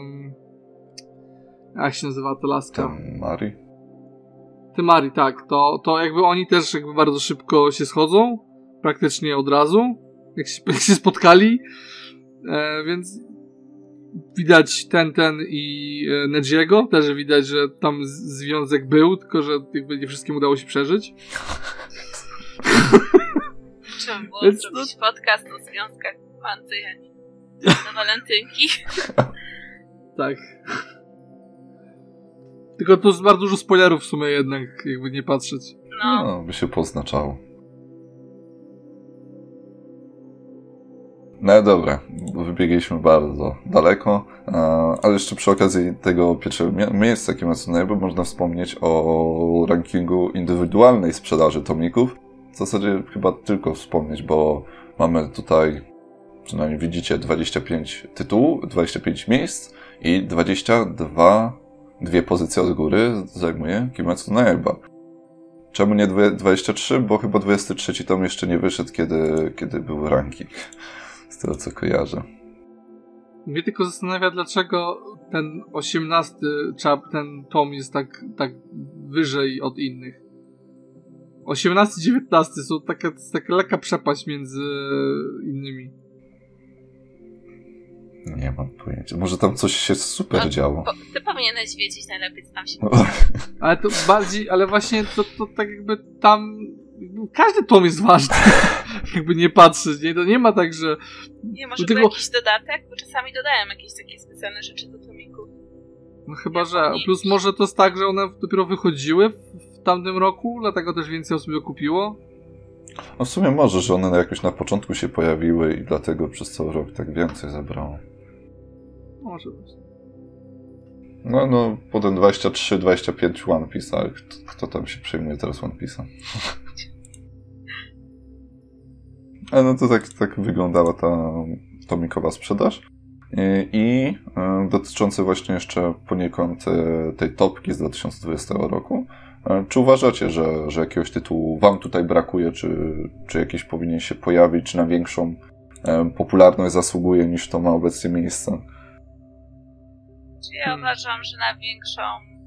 jak się nazywa ta laska? Temari, tak. To jakby oni też jakby bardzo szybko się schodzą. Praktycznie od razu. Jak się spotkali. Więc widać ten i Nejiego. Też widać, że tam związek był, tylko że jakby nie wszystkim udało się przeżyć. Trzeba było zrobić podcast o związkach Wanzy na walentynki. Tak. Tylko to jest bardzo dużo spoilerów w sumie jednak, jakby nie patrzeć. No, by się poznaczało. No dobra, wybiegliśmy bardzo daleko, ale jeszcze przy okazji tego pierwszego miejsca Kimetsu no Yaiba można wspomnieć o rankingu indywidualnej sprzedaży tomików. W zasadzie chyba tylko wspomnieć, bo mamy tutaj, przynajmniej widzicie, 25 tytułów, 25 miejsc i 22 pozycje od góry zajmuje Kimetsu no Yaiba. Czemu nie 23? Bo chyba 23 tom jeszcze nie wyszedł, kiedy był ranking. Z tego, co kojarzę. Mnie tylko zastanawia, dlaczego ten 18 ten tom jest tak wyżej od innych. 18 i 19 są taka lekka przepaść między innymi. Nie mam pojęcia. Może tam coś się super działo. Ty powinieneś wiedzieć najlepiej, co tam się Ale to bardziej, ale właśnie to tak jakby tam każdy tom jest ważny. Jakby nie patrzeć, nie? To nie ma tak, że... Nie, może był jakiś dodatek, bo czasami dodają jakieś takie specjalne rzeczy do tomiku. No chyba, że. Plus może to jest tak, że one dopiero wychodziły w tamtym roku, dlatego też więcej osób je kupiło. No w sumie może, że one jakoś na początku się pojawiły i dlatego przez cały rok tak więcej zebrało. Może właśnie. No, potem 23-25 One Piece, ale kto tam się przejmuje teraz One Piece'a? A no to tak wyglądała ta tomikowa sprzedaż. I dotyczące właśnie jeszcze poniekąd tej topki z 2020 roku. Czy uważacie, że jakiegoś tytułu wam tutaj brakuje, czy jakiś powinien się pojawić, czy na większą popularność zasługuje niż to ma obecnie miejsce? Ja uważam, że na większą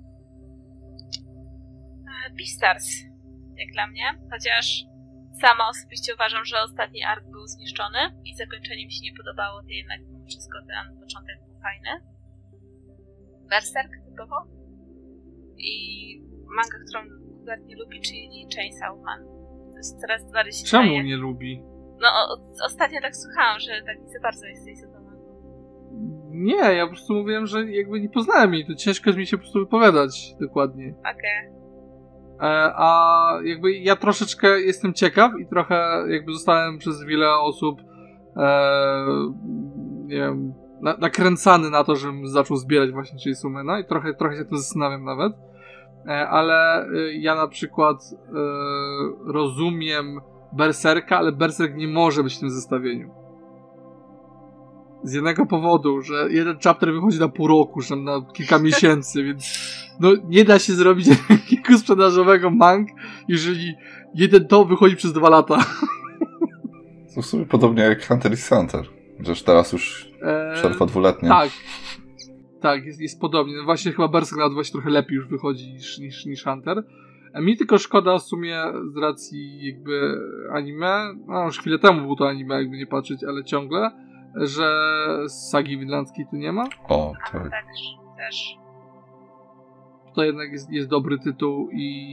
Beastars, jak dla mnie, chociaż sama osobiście uważam, że ostatni ark był zniszczony i zakończenie mi się nie podobało, to jednak wszystko ten początek był fajny. Berserk typowo i manga, którą Hubert nie lubi, czyli Chainsaw Man. To jest teraz bardziej... Czemu nie lubi? No, ostatnio tak słuchałam, że tak nie za bardzo jesteś za to. Nie, ja po prostu mówiłem, że jakby nie poznałem jej, to ciężko jest mi się po prostu wypowiadać dokładnie. Okej. A jakby ja troszeczkę jestem ciekaw i trochę jakby zostałem przez wiele osób nie wiem, nakręcany na to, żebym zaczął zbierać właśnie Chainsaw Mana i trochę się tym zastanawiam nawet. Ale ja na przykład rozumiem Berserka, ale Berserk nie może być w tym zestawieniu. Z jednego powodu, że jeden chapter wychodzi na pół roku, że na kilka miesięcy, więc no nie da się zrobić jakiego sprzedażowego mang, jeżeli jeden tom wychodzi przez 2 lata. To w sumie podobnie jak Hunter x Hunter, chociaż teraz już przerwa 2-letnia. Tak, jest podobnie. No właśnie chyba Berserk nawet właśnie trochę lepiej już wychodzi niż Hunter. Mi tylko szkoda w sumie z racji jakby anime, no już chwilę temu było to anime, jakby nie patrzeć, ale ciągle, że sagi winlandzkiej tu nie ma. O, tak. Też. To jednak jest dobry tytuł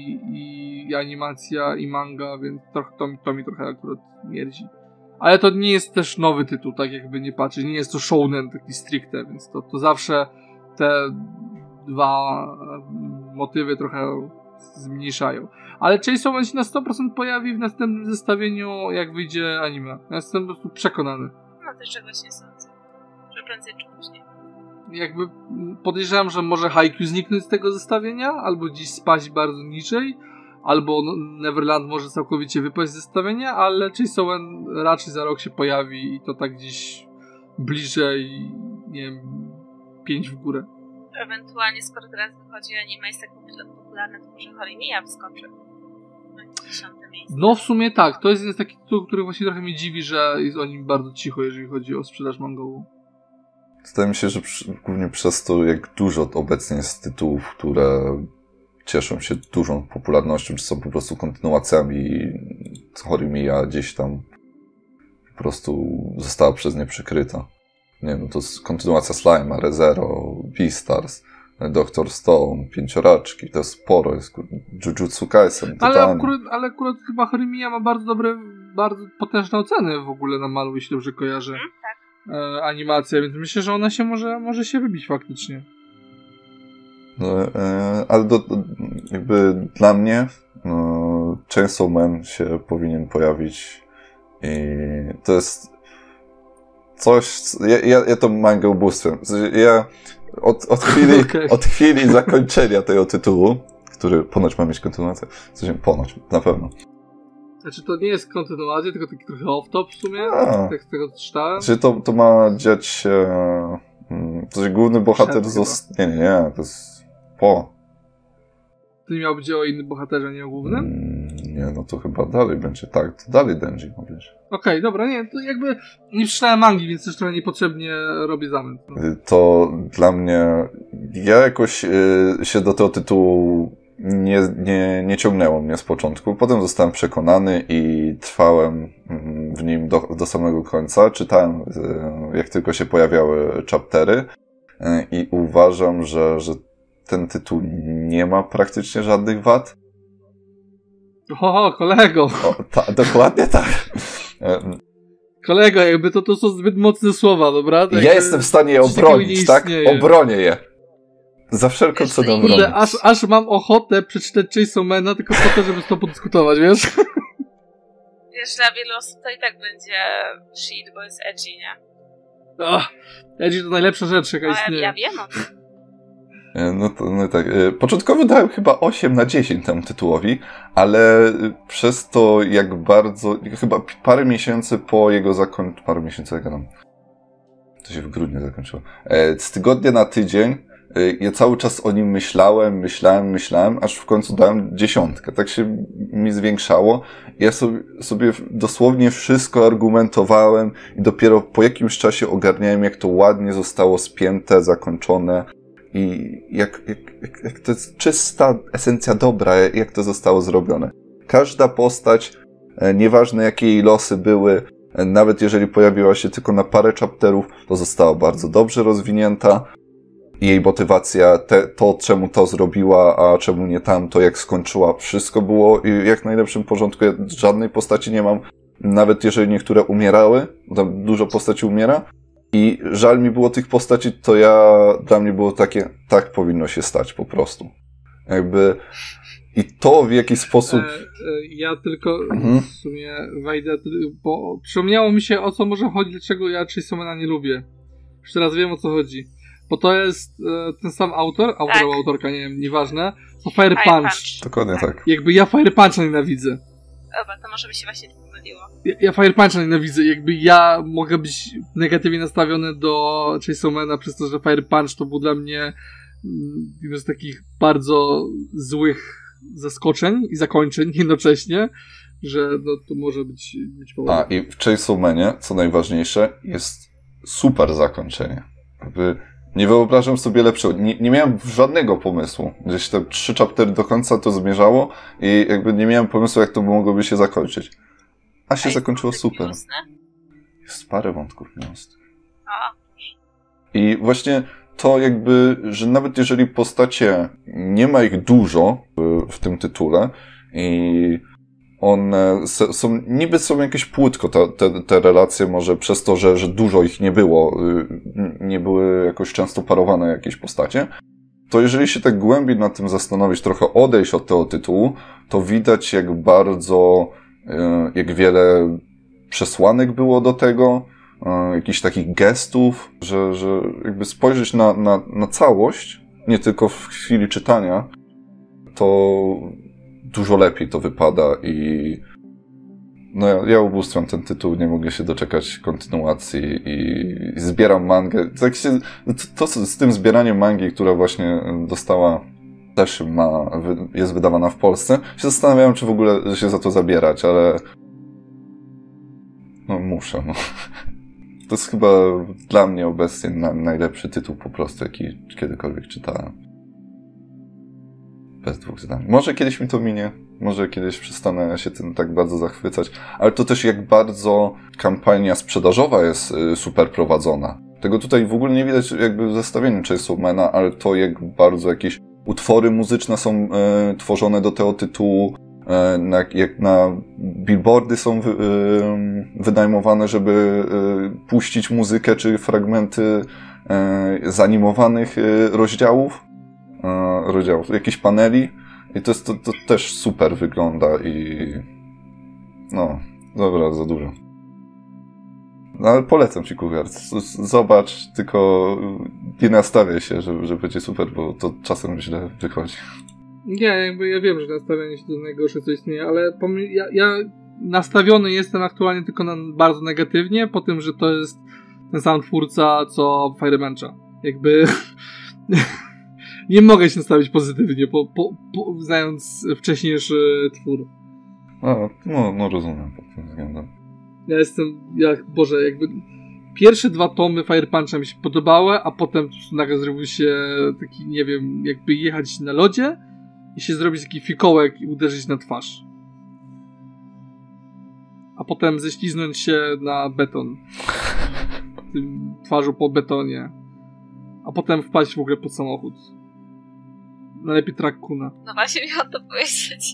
i animacja, i manga, więc to mi trochę akurat mierdzi. Ale to nie jest też nowy tytuł, tak jakby nie patrzeć. Nie jest to shounen taki stricte, więc to zawsze te dwa motywy trochę zmniejszają. Ale Chainsaw Man się na 100% pojawi w następnym zestawieniu, jak wyjdzie anime. Ja jestem po prostu przekonany. No też czegoś nie sądzę. Że prędzej czy później. Jakby podejrzewam, że może Haikyuu zniknąć z tego zestawienia, albo gdzieś spaść bardzo niżej, albo Neverland może całkowicie wypaść z zestawienia, ale Chainsaw Man raczej za rok się pojawi i to tak gdzieś bliżej, nie wiem, 5 w górę. Ewentualnie skoro teraz wychodzi anime jest tak popularne, to może Horimiya wyskoczy. No, 10. miejsce. No w sumie tak, to jest jeden z takich tytułów, który właśnie trochę mnie dziwi, że jest o nim bardzo cicho, jeżeli chodzi o sprzedaż mangową. Wydaje mi się, że głównie przez to, jak dużo obecnie jest tytułów, które cieszą się dużą popularnością, czy są po prostu kontynuacjami, Horimiya gdzieś tam po prostu została przez nie przykryta. Nie wiem, to jest kontynuacja Slime'a, Re:Zero, Beastars, Dr. Stone, Pięcioraczki, to jest sporo, jest Jujutsu Kaisen, ale akurat chyba Horimiya ma bardzo potężne oceny w ogóle na Malu, jeśli dobrze kojarzę. Tak. Animacja, więc myślę, że ona się może się wybić faktycznie. No, ale jakby dla mnie Chainsaw Man się powinien pojawić i to jest coś, ja tą mangę ubóstwiam. Ja od chwili zakończenia tego tytułu, który ponoć ma mieć kontynuację, ponoć, na pewno. Znaczy to nie jest kontynuacja, tylko taki trochę off-top w sumie, tak z tego co czytałem. Znaczy to ma dziać się... główny bohater zostanie... Nie, to jest po. to nie miał być o innym bohaterze, nie o głównym? Nie, no to chyba dalej będzie tak, to dalej Denji ma być. Okej, dobra, nie, to jakby nie przeczytałem mangi, więc też trochę niepotrzebnie robię zamęt. No. To dla mnie, ja jakoś się do tego tytułu nie ciągnęło mnie z początku. Potem zostałem przekonany i trwałem w nim do samego końca. Czytałem, jak tylko się pojawiały chaptery i uważam, że ten tytuł nie ma praktycznie żadnych wad. O, kolego! Dokładnie tak. Kolego, jakby to są zbyt mocne słowa, dobra? Tak, ja jestem w stanie je obronić, tak? Obronię je. Za wszelką cenę obronię. Aż mam ochotę przeczytać Chainsaw Mana tylko po to, żeby z tobą podyskutować, wiesz? Wiesz, dla wielu osób to i tak będzie shit, bo jest edgy, nie? Edgy to najlepsza rzecz, jaka istnieje. Ja wiem o tym. No tak. Początkowo dałem chyba 8/10 temu tytułowi, ale przez to jak bardzo, chyba parę miesięcy po jego zakończeniu, parę miesięcy jak tam, to się w grudniu zakończyło, z tygodnia na tydzień ja cały czas o nim myślałem, aż w końcu dałem 10. Tak się mi zwiększało. Ja sobie dosłownie wszystko argumentowałem i dopiero po jakimś czasie ogarniałem, jak to ładnie zostało spięte, zakończone i jak to jest czysta esencja dobra, jak to zostało zrobione. Każda postać, nieważne jakie jej losy były, nawet jeżeli pojawiła się tylko na parę chapterów, to została bardzo dobrze rozwinięta. Jej motywacja, to czemu to zrobiła, a czemu nie tamto, jak skończyła, wszystko było jak w najlepszym porządku. Ja żadnej postaci nie mam, nawet jeżeli niektóre umierały, bo tam dużo postaci umiera i żal mi było tych postaci, to dla mnie było takie, tak powinno się stać po prostu. Jakby i to w jaki sposób... Ja tylko w sumie wejdę, bo przypomniało mi się, o co może chodzić, dlaczego ja Chainsaw Mana nie lubię. Już teraz wiem, o co chodzi. Bo to jest ten sam autor, autorka, nie wiem, nieważne, to Fire Punch. Dokładnie tak. Jakby ja Fire Puncha nienawidzę. Dobra, to może by się właśnie pomyliło. Ja Fire Puncha nienawidzę. Jakby ja mogę być negatywnie nastawiony do Chainsaw Mana przez to, że Fire Punch to był dla mnie jeden z takich bardzo złych zaskoczeń i zakończeń jednocześnie, że no, to może być powodem. I w Chainsaw Manie, co najważniejsze, jest super zakończenie. Jakby nie wyobrażam sobie lepszego. Nie miałem żadnego pomysłu. Gdzieś te 3 chaptery do końca to zmierzało i jakby nie miałem pomysłu, jak to mogłoby się zakończyć. A się zakończyło super. Miłosne? Jest parę wątków miłosnych. I właśnie to jakby, że nawet jeżeli postacie, nie ma ich dużo w tym tytule i one są jakieś płytko, te relacje może przez to, że dużo ich nie było, nie były jakoś często parowane jakieś postacie, to jeżeli się tak głębiej nad tym zastanowić, trochę odejść od tego tytułu, to widać jak bardzo, jak wiele przesłanek było do tego, jakichś takich gestów, że jakby spojrzeć na całość, nie tylko w chwili czytania, to dużo lepiej to wypada i no ja ubóstwiam ten tytuł, nie mogę się doczekać kontynuacji i zbieram mangę. Tak się, to z tym zbieraniem mangi, która właśnie dostała, też jest wydawana w Polsce, się zastanawiałem, czy w ogóle się za to zabierać, ale no muszę. No. To jest chyba dla mnie obecnie najlepszy tytuł po prostu, jaki kiedykolwiek czytałem. Bez dwóch zdań. Może kiedyś mi to minie, może kiedyś przestanę się tym tak bardzo zachwycać, ale to też jak bardzo kampania sprzedażowa jest super prowadzona. Tego tutaj w ogóle nie widać jakby w zestawieniu Chainsaw Mana, ale to jak bardzo jakieś utwory muzyczne są tworzone do tego tytułu, jak na billboardy są wynajmowane, żeby puścić muzykę czy fragmenty zanimowanych rozdziałów, jakichś paneli i to też super wygląda i no, dobra, za dużo. No ale polecam ci Cougar, zobacz, tylko nie nastawiaj się, że będzie super, bo to czasem źle wychodzi. Nie, jakby ja wiem, że nastawianie się to jest najgorsze, co istnieje, ale ja nastawiony jestem aktualnie tylko bardzo negatywnie, po tym, że to jest ten sam twórca, co Fire Puncha. Jakby nie mogę się nastawić pozytywnie, znając wcześniejszy twór. No rozumiem pod tym względem. Ja jestem, jakby pierwsze 2 tomy Fire Puncha mi się podobały, a potem nagle zrobił się taki, nie wiem, jakby jechać na lodzie i się zrobić taki fikołek i uderzyć na twarz. A potem ześliznąć się na beton. Tym twarzą po betonie. A potem wpaść w ogóle pod samochód. Najlepiej Trakkuna. No właśnie miałam to powiedzieć.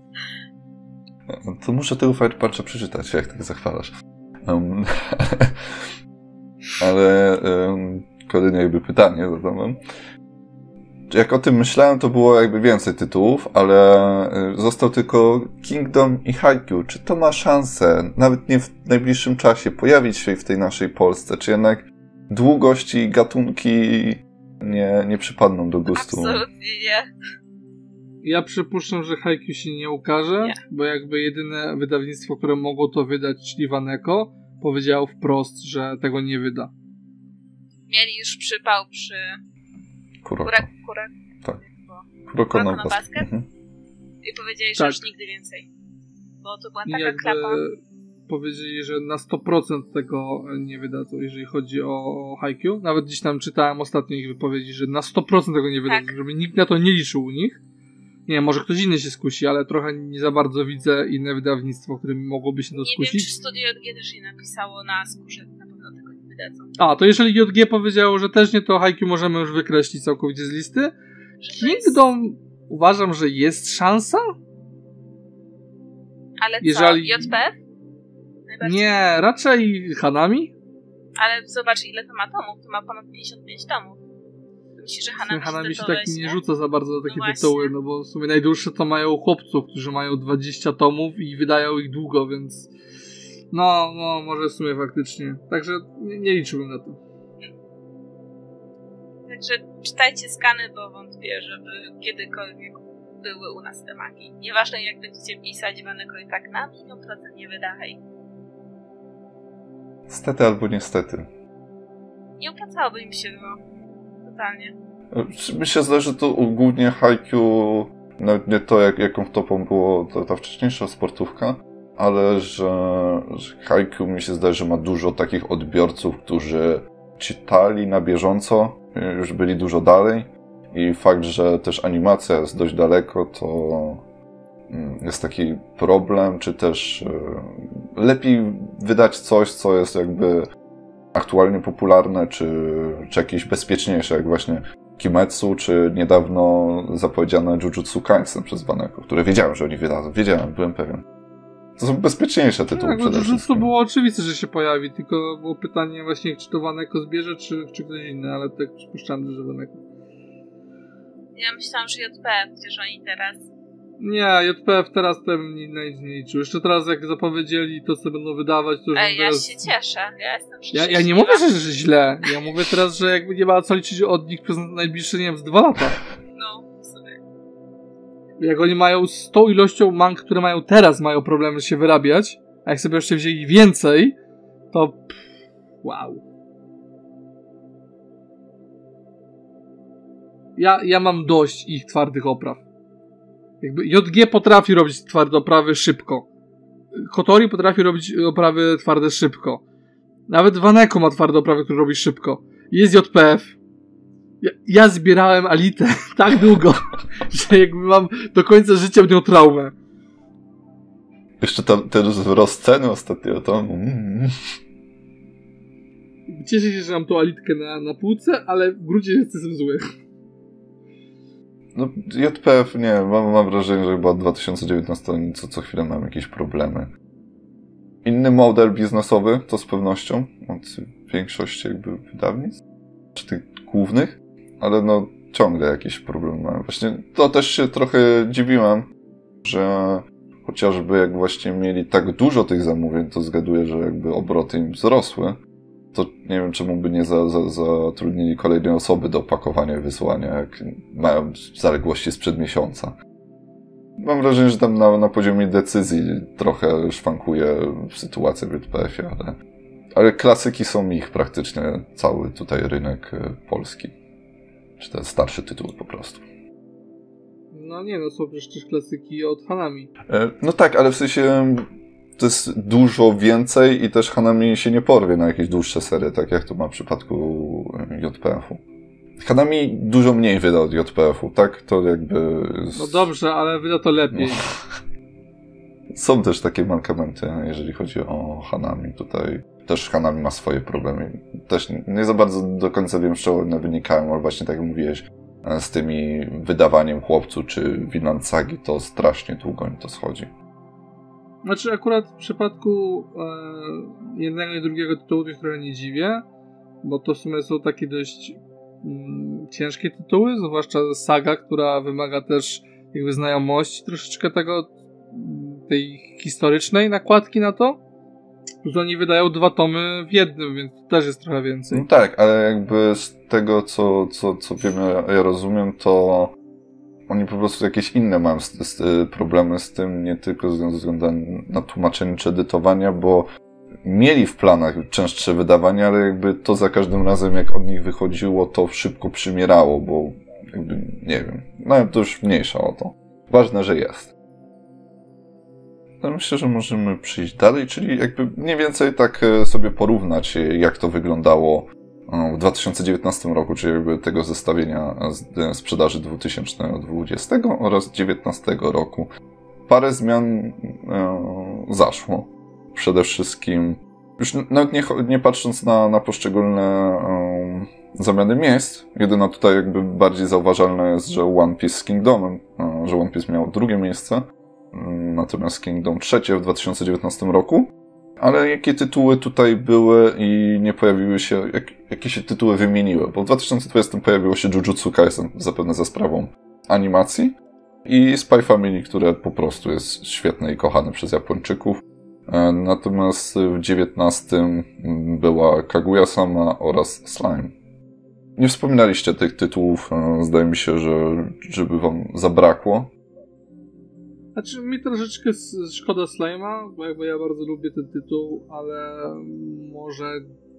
To muszę tego Fire Puncha przeczytać, jak tak zachwalasz. Ale kolejne jakby pytanie zadałem. Jak o tym myślałem, to było jakby więcej tytułów, ale został tylko Kingdom i Haikyuu. Czy to ma szansę, nawet nie w najbliższym czasie, pojawić się w tej naszej Polsce? Czy jednak długość i gatunki nie przypadną do gustu? Absolutnie nie. Ja przypuszczam, że Haikyuu się nie ukaże, bo jakby jedyne wydawnictwo, które mogło to wydać, czyli Waneko, powiedziało wprost, że tego nie wyda. Mieli już przypał przy Kuroko. Tak. Kuroko na basket i powiedzieli, że już nigdy więcej. Bo to była taka klapa. Powiedzieli, że na 100% tego nie wydadzą, jeżeli chodzi o Haikyuu. Nawet gdzieś tam czytałem ostatnio ich wypowiedzi, że na 100% tego nie wydadzą, żeby nikt na to nie liczył u nich. Nie wiem, może ktoś inny się skusi, ale trochę nie za bardzo widzę inne wydawnictwo, którym mogłoby się to skusić. Nie wiem, czy Studio JG też nie napisało na skórze, na pewno tego nie wydadzą. A, to jeżeli JG powiedziało, że też nie, to Haikyuu możemy już wykreślić całkowicie z listy. Kingdom uważam, że jest szansa. Ale jeżeli... co, JPF? Nie, raczej Hanami. Ale zobacz, ile to ma tomów. To ma ponad 55 tomów. Myślisz, że Hanami się tak nie rzuca za bardzo na takie tytuły, no bo w sumie najdłuższe to mają chłopców, którzy mają 20 tomów i wydają ich długo, więc no może w sumie faktycznie. Także nie liczyłbym na to. Także czytajcie skany, bo wątpię, żeby kiedykolwiek były u nas te magii. Nieważne jak będziecie pisać, Waneko i tak na 1% nie wyda, hej. Stety albo niestety. Nie opłacałoby im się totalnie. Mi się zdaje, że to głównie Haikyuu, nawet nie to jaką topą było ta wcześniejsza sportówka, ale że Haikyuu mi się zdaje, że ma dużo takich odbiorców, którzy czytali na bieżąco, już byli dużo dalej i fakt, że też animacja jest dość daleko, to jest taki problem, czy też lepiej wydać coś, co jest jakby aktualnie popularne, czy jakieś bezpieczniejsze, jak właśnie Kimetsu, czy niedawno zapowiedziane Jujutsu Kaisen przez Waneko, które wiedziałem, że oni wydadzą. Wiedziałem, byłem pewien. To są bezpieczniejsze tytuły przede wszystkim. Jujutsu było oczywiste, że się pojawi, tylko było pytanie właśnie, czy to Waneko zbierze, czy ktoś inny, ale tak przypuszczam, że Waneko. Ja myślałam, że JPF, chociaż oni teraz... Nie, JPF teraz bym nie liczył. Jeszcze teraz jak zapowiedzieli to, co będą wydawać, to już ja teraz... się cieszę. Ja jestem szczęśliwa. Ja nie mówię, że źle. Ja mówię teraz, że jakby nie ma co liczyć od nich przez najbliższe, nie wiem, z 2 lata. No, w sumie. Jak oni mają z tą ilością mang, które mają teraz, mają problemy się wyrabiać, a jak sobie jeszcze wzięli więcej, to wow. Ja mam dość ich twardych opraw. Jakby JG potrafi robić twarde oprawy szybko. Kotori potrafi robić oprawy twarde szybko. Nawet Waneko ma twarde oprawy, które robi szybko. Jest JPF. Ja zbierałem Alitę tak długo, że jakby mam do końca życia w nią traumę. Jeszcze ten wzrost ceny ostatnio to... Cieszę się, że mam tą Alitkę na półce, ale w gruncie rzeczy jestem zły. No, JPF, nie, mam wrażenie, że chyba od 2019 co chwilę mam jakieś problemy. Inny model biznesowy, to z pewnością, od większości jakby wydawnictw, czy tych głównych, ale no ciągle jakieś problemy mam. Właśnie to też się trochę dziwiłem, że chociażby jak właśnie mieli tak dużo tych zamówień, to zgaduję, że jakby obroty im wzrosły. To nie wiem, czemu by nie zatrudnili kolejnej osoby do opakowania i wysłania, jak mają zaległości sprzed miesiąca. Mam wrażenie, że tam na poziomie decyzji trochę szwankuje sytuacja w JPF-ie, ale klasyki są ich praktycznie cały tutaj rynek polski. czy te starsze tytuły po prostu. No nie, no są przecież klasyki od Hanami. No tak, ale w sensie to jest dużo więcej i też Hanami się nie porwie na jakieś dłuższe serie, tak jak to ma w przypadku JPF-u. Hanami dużo mniej wyda od JPF-u, tak? To jakby... No dobrze, ale wyda to lepiej. No. Są też takie mankamenty, jeżeli chodzi o Hanami. Tutaj też Hanami ma swoje problemy. Też nie za bardzo do końca wiem, z czego one wynikają, ale właśnie tak jak mówiłeś, z tymi wydawaniem Chłopcu czy Vinland Sagi, to strasznie długo im to schodzi. Znaczy akurat w przypadku jednego i drugiego tytułu to się trochę nie dziwię, bo to w sumie są takie dość ciężkie tytuły, zwłaszcza Saga, która wymaga też jakby znajomości troszeczkę tej historycznej nakładki na to. Plus oni wydają 2 tomy w jednym, więc to też jest trochę więcej. No tak, ale jakby z tego, co wiem, ja rozumiem, to oni po prostu jakieś inne mają problemy z tym, nie tylko ze względu na tłumaczenie czy edytowania, bo mieli w planach częstsze wydawania, ale jakby to za każdym razem, jak od nich wychodziło, to szybko przymierało, bo jakby, nie wiem, no to już mniejsza o to. Ważne, że jest. No myślę, że możemy przyjść dalej, czyli jakby mniej więcej tak sobie porównać, jak to wyglądało w 2019 roku, czyli jakby tego zestawienia sprzedaży 2020 oraz 2019 roku. Parę zmian zaszło. Przede wszystkim, już nawet nie patrząc na poszczególne zamiany miejsc, jedyna tutaj jakby bardziej zauważalne jest, że One Piece z Kingdomem, że One Piece miał drugie miejsce, natomiast Kingdom trzecie w 2019 roku. Ale jakie tytuły tutaj były i nie pojawiły się, jakie się tytuły wymieniły? Bo w 2020 pojawiło się Jujutsu Kaisen, zapewne za sprawą animacji, i Spy Family, które po prostu jest świetne i kochane przez Japończyków. Natomiast w 2019 była Kaguya-sama oraz Slime. Nie wspominaliście tych tytułów, zdaje mi się, żeby wam zabrakło. Znaczy, mi troszeczkę szkoda Slime'a, bo ja bardzo lubię ten tytuł, ale może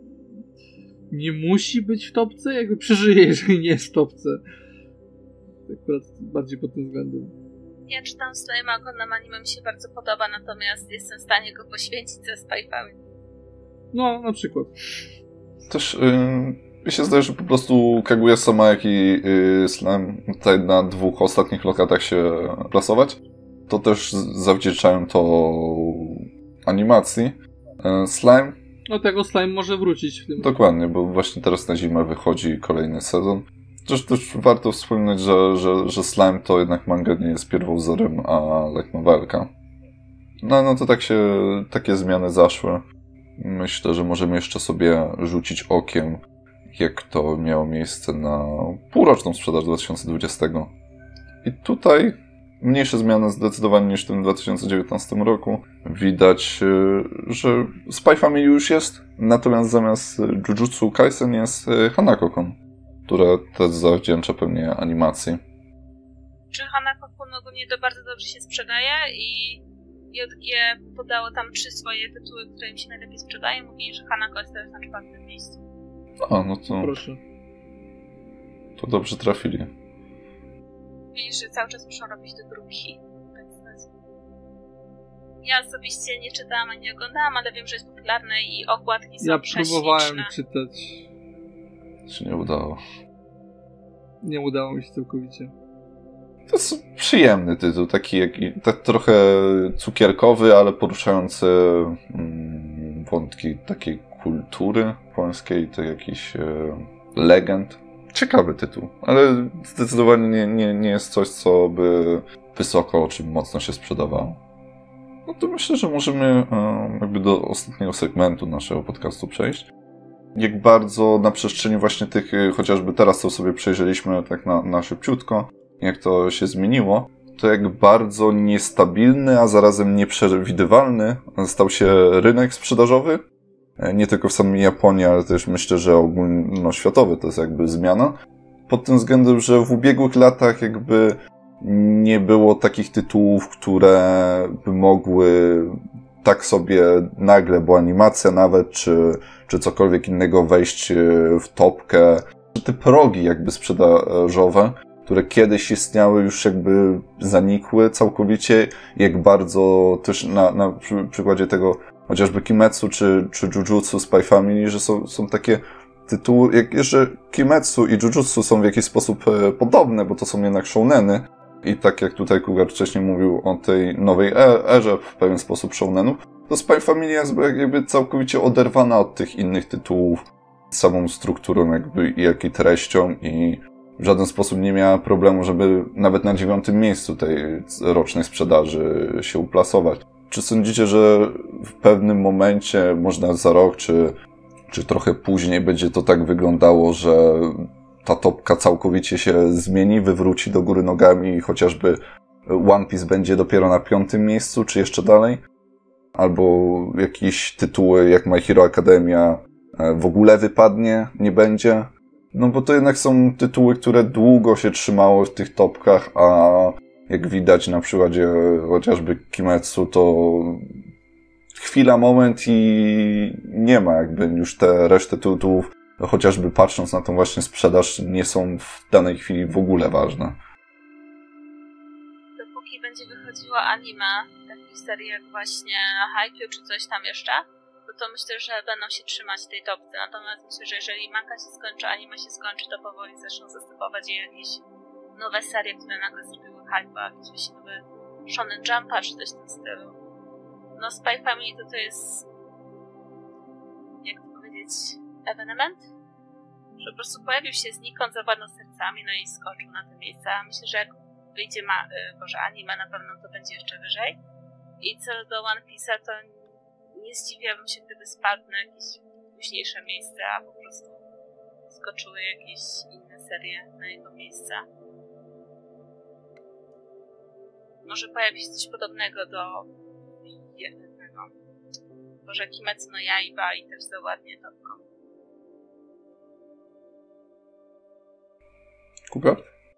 nie musi być w topce, jakby przeżyje, jeżeli nie jest w topce. Akurat bardziej pod tym względem. Ja czytam Slime'a, oglądam anime, mi się bardzo podoba, natomiast jestem w stanie go poświęcić ze Spy Family. No, na przykład. Też mi się zdaje, że po prostu Kaguya-sama, jak i Slime tutaj na 2 ostatnich lokatach się plasować. To też zawdzięczałem to animacji. Slime. No tego Slime może wrócić w tym. Dokładnie, bo właśnie teraz na zimę wychodzi kolejny sezon. Też warto wspomnieć, że Slime to jednak manga nie jest pierwowzorem, a light novelka. No to takie zmiany zaszły. Myślę, że możemy jeszcze sobie rzucić okiem, jak to miało miejsce na półroczną sprzedaż 2020. I tutaj mniejsze zmiany zdecydowanie niż w tym 2019 roku. Widać, że Spy Family już jest, natomiast zamiast Jujutsu Kaisen jest Hanako-kun, które też zawdzięcza pewnie animacji. Czy Hanako-kun ogólnie to bardzo dobrze się sprzedaje i JG podało tam 3 swoje tytuły, które im się najlepiej sprzedają. Mówili, że Hanako jest teraz na 4. miejscu. A, no to... Proszę. To dobrze trafili. Widzisz, że cały czas muszą robić do drugi. Ja osobiście nie czytałam ani nie oglądałam, ale wiem, że jest popularne i okładki są prześliczne. Ja próbowałem czytać. Się nie udało. Nie udało mi się całkowicie. To jest przyjemny tytuł, taki tak trochę cukierkowy, ale poruszający wątki takiej kultury polskiej, to jakiś legend. Ciekawy tytuł, ale zdecydowanie nie jest coś, co by wysoko czy mocno się sprzedawało. No to myślę, że możemy jakby do ostatniego segmentu naszego podcastu przejść. Jak bardzo na przestrzeni właśnie tych, chociażby teraz to sobie przejrzeliśmy tak na szybciutko, jak to się zmieniło, to jak bardzo niestabilny, a zarazem nieprzewidywalny stał się rynek sprzedażowy. Nie tylko w samej Japonii, ale też myślę, że ogólnoświatowy to jest jakby zmiana. Pod tym względem, że w ubiegłych latach jakby nie było takich tytułów, które by mogły tak sobie nagle, bo animacja nawet, czy cokolwiek innego wejść w topkę te progi jakby sprzedażowe, które kiedyś istniały, już jakby zanikły całkowicie, jak bardzo też na przykładzie tego chociażby Kimetsu czy Jujutsu Spy Family, że są takie tytuły, jak jeszcze Kimetsu i Jujutsu są w jakiś sposób podobne, bo to są jednak shouneny i tak jak tutaj Cougar wcześniej mówił o tej nowej erze w pewien sposób shounenów, to Spy Family jest jakby całkowicie oderwana od tych innych tytułów samą strukturą jakby jak i treścią i w żaden sposób nie miała problemu, żeby nawet na 9. miejscu tej rocznej sprzedaży się uplasować. Czy sądzicie, że w pewnym momencie, można za rok, czy trochę później będzie to tak wyglądało, że ta topka całkowicie się zmieni, wywróci do góry nogami i chociażby One Piece będzie dopiero na 5. miejscu, czy jeszcze dalej? Albo jakieś tytuły jak My Hero Academia w ogóle wypadnie, nie będzie? No bo to jednak są tytuły, które długo się trzymały w tych topkach, a jak widać na przykładzie chociażby Kimetsu, to chwila, moment i nie ma jakby już te reszty tytułów, chociażby patrząc na tą właśnie sprzedaż, nie są w danej chwili w ogóle ważne. Dopóki będzie wychodziło anime, takich serii jak właśnie Haikyuu czy coś tam jeszcze, to myślę, że będą się trzymać tej topce. Natomiast myślę, że jeżeli manga się skończy, anime się skończy, to powoli zaczną zastępować je jakieś nowe serie, które nagle zrobiły hype, jakiś właśnie nowy Shonen Jumpa czy coś w tym stylu. No Spy Family to jest, jak to powiedzieć, ewenement, że po prostu pojawił się znikąd, zawładnął sercami, no i skoczył na te miejsca. Myślę, że jak wyjdzie anime, na pewno to będzie jeszcze wyżej. I co do One Piece'a, to nie zdziwiłabym się, gdyby spadł na jakieś późniejsze miejsce, a po prostu skoczyły jakieś inne serie na jego miejsce. Może pojawi się coś podobnego do jednego. Może Kimetsu no Yaiba i też załadnie topką. Kuba?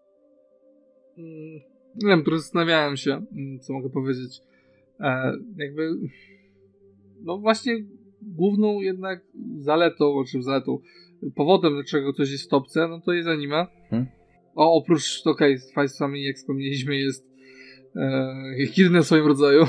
Nie wiem, zastanawiałem się, co mogę powiedzieć. Jakby... No właśnie główną jednak powodem, dlaczego coś jest w topce, no to jest anime. Oprócz, Spy Family, jak wspomnieliśmy, jest jedynym w swoim rodzaju.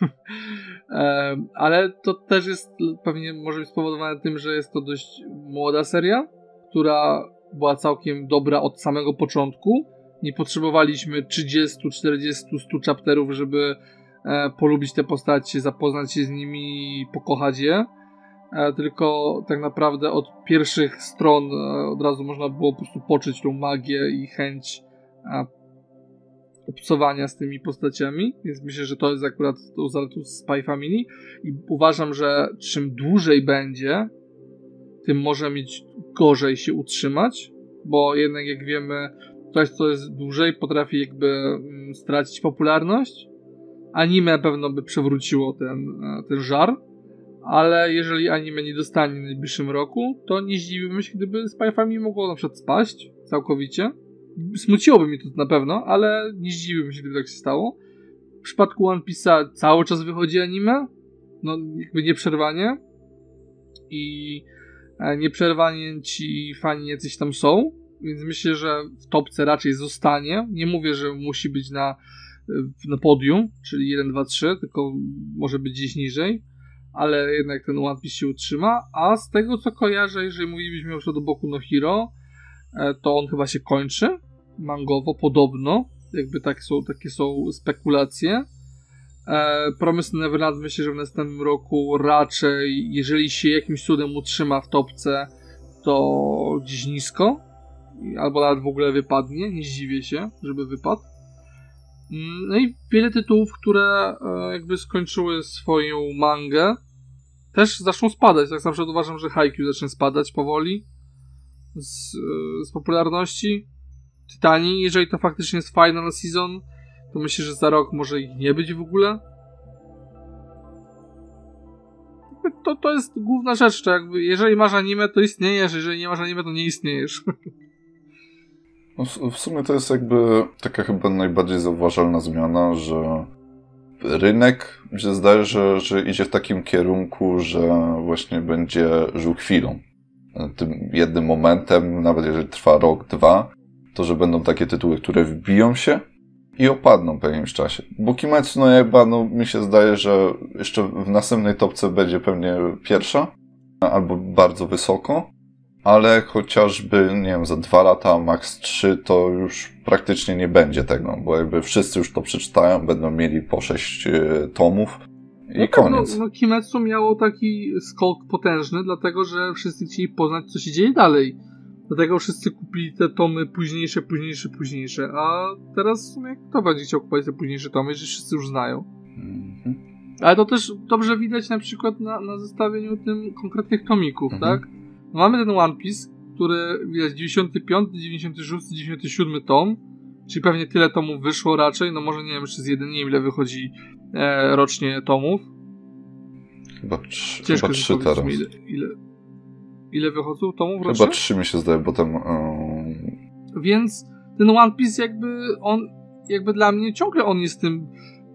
Ale to też jest pewnie może być spowodowane tym, że jest to dość młoda seria, która była całkiem dobra od samego początku. Nie potrzebowaliśmy 30, 40, 100 chapterów, żeby polubić te postacie, zapoznać się z nimi i pokochać je, tylko tak naprawdę od pierwszych stron od razu można było po prostu poczuć tą magię i chęć obcowania z tymi postaciami, więc myślę, że to jest akurat tą zaletą Spy Family i uważam, że czym dłużej będzie, tym może mieć gorzej się utrzymać, bo jednak jak wiemy, coś co jest dłużej potrafi jakby stracić popularność. Anime na pewno by przewróciło ten żar, ale jeżeli anime nie dostanie w najbliższym roku, to nie zdziwiłbym się, gdyby Spy Family mogło na przykład spaść całkowicie. Smuciłoby mi to na pewno, ale nie zdziwiłbym się, gdyby tak się stało. W przypadku One Piece'a cały czas wychodzi anime, no jakby nieprzerwanie i nieprzerwanie ci fani jacyś tam są, więc myślę, że w topce raczej zostanie. Nie mówię, że musi być na podium, czyli 1, 2, 3, tylko może być gdzieś niżej, ale jednak ten One Piece się utrzyma, a z tego co kojarzę, jeżeli mówilibyśmy już o Boku no Hero, to on chyba się kończy mangowo, podobno, jakby takie są spekulacje. Promised Neverland myślę, że w następnym roku raczej, jeżeli się jakimś cudem utrzyma w topce, to gdzieś nisko, albo nawet w ogóle wypadnie, nie zdziwię się, żeby wypadł. No i wiele tytułów, które jakby skończyły swoją mangę, też zaczną spadać. Tak na przykład uważam, że Haikyuu zacznie spadać powoli z popularności. Titanii, jeżeli to faktycznie jest final season, to myślę, że za rok może ich nie być w ogóle. To jest główna rzecz, to jakby jeżeli masz anime, to istniejesz, jeżeli nie masz anime, to nie istniejesz. No, w sumie to jest jakby taka chyba najbardziej zauważalna zmiana, że rynek mi się zdaje, że idzie w takim kierunku, że właśnie będzie żył chwilą. tym jednym momentem, nawet jeżeli trwa rok, 2, to że będą takie tytuły, które wbiją się i opadną po jakimś czasie. Bo Kimetsu no Yaiba, mi się zdaje, że jeszcze w następnej topce będzie pewnie pierwsza, albo bardzo wysoko, ale chociażby, nie wiem, za 2 lata, max 3, to już praktycznie nie będzie tego, bo jakby wszyscy już to przeczytają, będą mieli po 6 tomów i koniec. Kimetsu miało taki skok potężny, dlatego że wszyscy chcieli poznać, co się dzieje dalej. Dlatego wszyscy kupili te tomy późniejsze, a teraz w sumie kto będzie chciał kupować te późniejsze tomy, jeżeli wszyscy już znają. Ale to też dobrze widać na przykład na zestawieniu tym konkretnych tomików, tak? Mamy ten One Piece, który widać 95, 96, 97 tom, czyli pewnie tyle tomów wyszło raczej, no może nie wiem, jeszcze z jeden, nie wiem ile wychodzi rocznie tomów. Chyba 3 teraz. Ile wychodzą tomów rocznie? Chyba 3 mi się zdaje, bo tam... Więc ten One Piece jakby dla mnie ciągle on jest tym...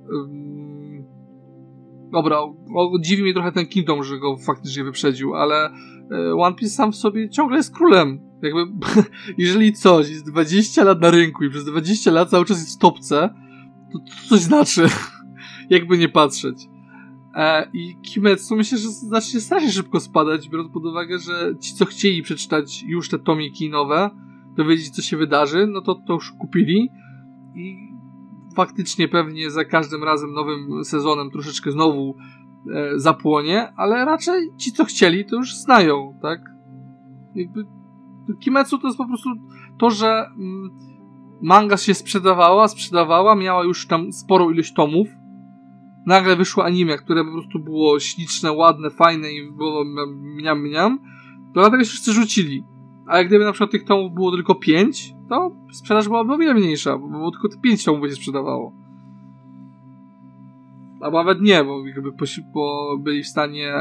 Dobra, dziwi mnie trochę ten Kingdom, że go faktycznie wyprzedził, ale One Piece sam w sobie ciągle jest królem. Jakby, jeżeli coś jest 20 lat na rynku i przez 20 lat cały czas jest w topce, to coś znaczy, jakby nie patrzeć. I Kimetsu myślę, że zacznie strasznie szybko spadać, biorąc pod uwagę, że ci, co chcieli przeczytać już te tomiki nowe, dowiedzieć, co się wydarzy, no to już kupili i faktycznie pewnie za każdym razem nowym sezonem troszeczkę znowu zapłonie, ale raczej ci, co chcieli, to już znają, tak? Jakby Kimetsu to jest po prostu to, że manga się sprzedawała, miała już tam sporą ilość tomów. Nagle wyszło anime, które po prostu było śliczne, ładne, fajne i było mniam, to dlatego się wszyscy rzucili. Ale gdyby na przykład tych tomów było tylko 5, to sprzedaż byłaby o wiele mniejsza, bo tylko te 5 tomów by się sprzedawało. Albo nawet nie, bo jakby byli w stanie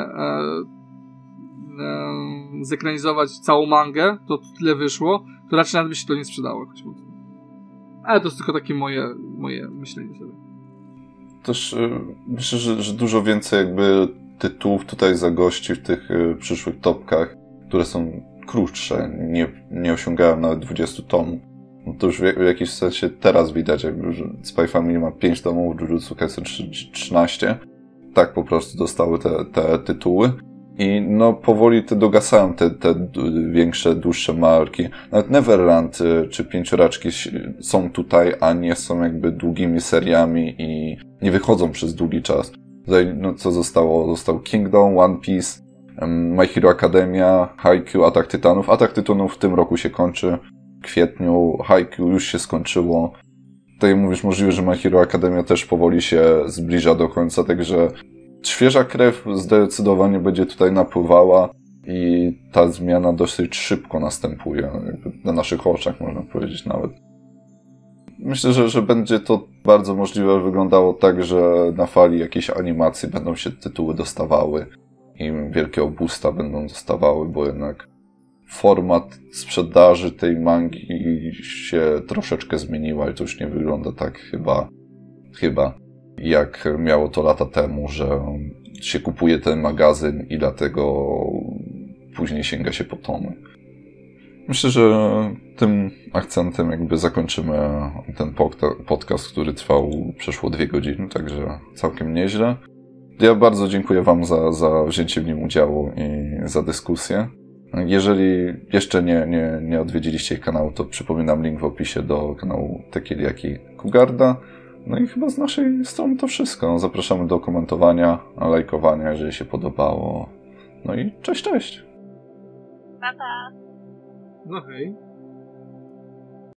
zekranizować całą mangę, to tyle wyszło, to raczej nawet by się to nie sprzedało jakoś mocno. Ale to jest tylko takie moje myślenie sobie. Też myślę, że dużo więcej jakby tytułów tutaj zagości w tych przyszłych topkach, które są krótsze, nie osiągają nawet 20 tomów. No to już w jakimś sensie teraz widać, jakby, że Spy Family ma 5 tomów, Jujutsu Kaisen 13. Tak po prostu dostały te tytuły. I powoli te dogasają, te większe, dłuższe marki. Nawet Neverland czy Pięcioraczki są tutaj, a nie są jakby długimi seriami i nie wychodzą przez długi czas. Tutaj, co zostało? Został Kingdom, One Piece, My Hero Academia, Haikyuu, Atak Tytanów. Atak Tytanów w tym roku się kończy. W kwietniu. Haikyuu już się skończyło. Tutaj mówisz, możliwe, że My Hero Academia też powoli się zbliża do końca, także świeża krew zdecydowanie będzie tutaj napływała i ta zmiana dosyć szybko następuje. Na naszych oczach, można powiedzieć nawet. Myślę, że będzie to bardzo możliwe wyglądało tak, że na fali jakiejś animacji będą się tytuły dostawały i wielkie boosta będą dostawały, bo jednak format sprzedaży tej mangi się troszeczkę zmieniła i to już nie wygląda tak chyba jak miało to lata temu, że się kupuje ten magazyn i dlatego później sięga się po tomy. Myślę, że tym akcentem jakby zakończymy ten podcast, który trwał przeszło 2 godziny, także całkiem nieźle. Ja bardzo dziękuję Wam za wzięcie w nim udziału i za dyskusję. Jeżeli jeszcze nie odwiedziliście ich kanału, to przypominam link w opisie do kanału Tekiliaki Kugarda. No i chyba z naszej strony to wszystko. Zapraszamy do komentowania, lajkowania, jeżeli się podobało. No i cześć! Pa, pa! No hej.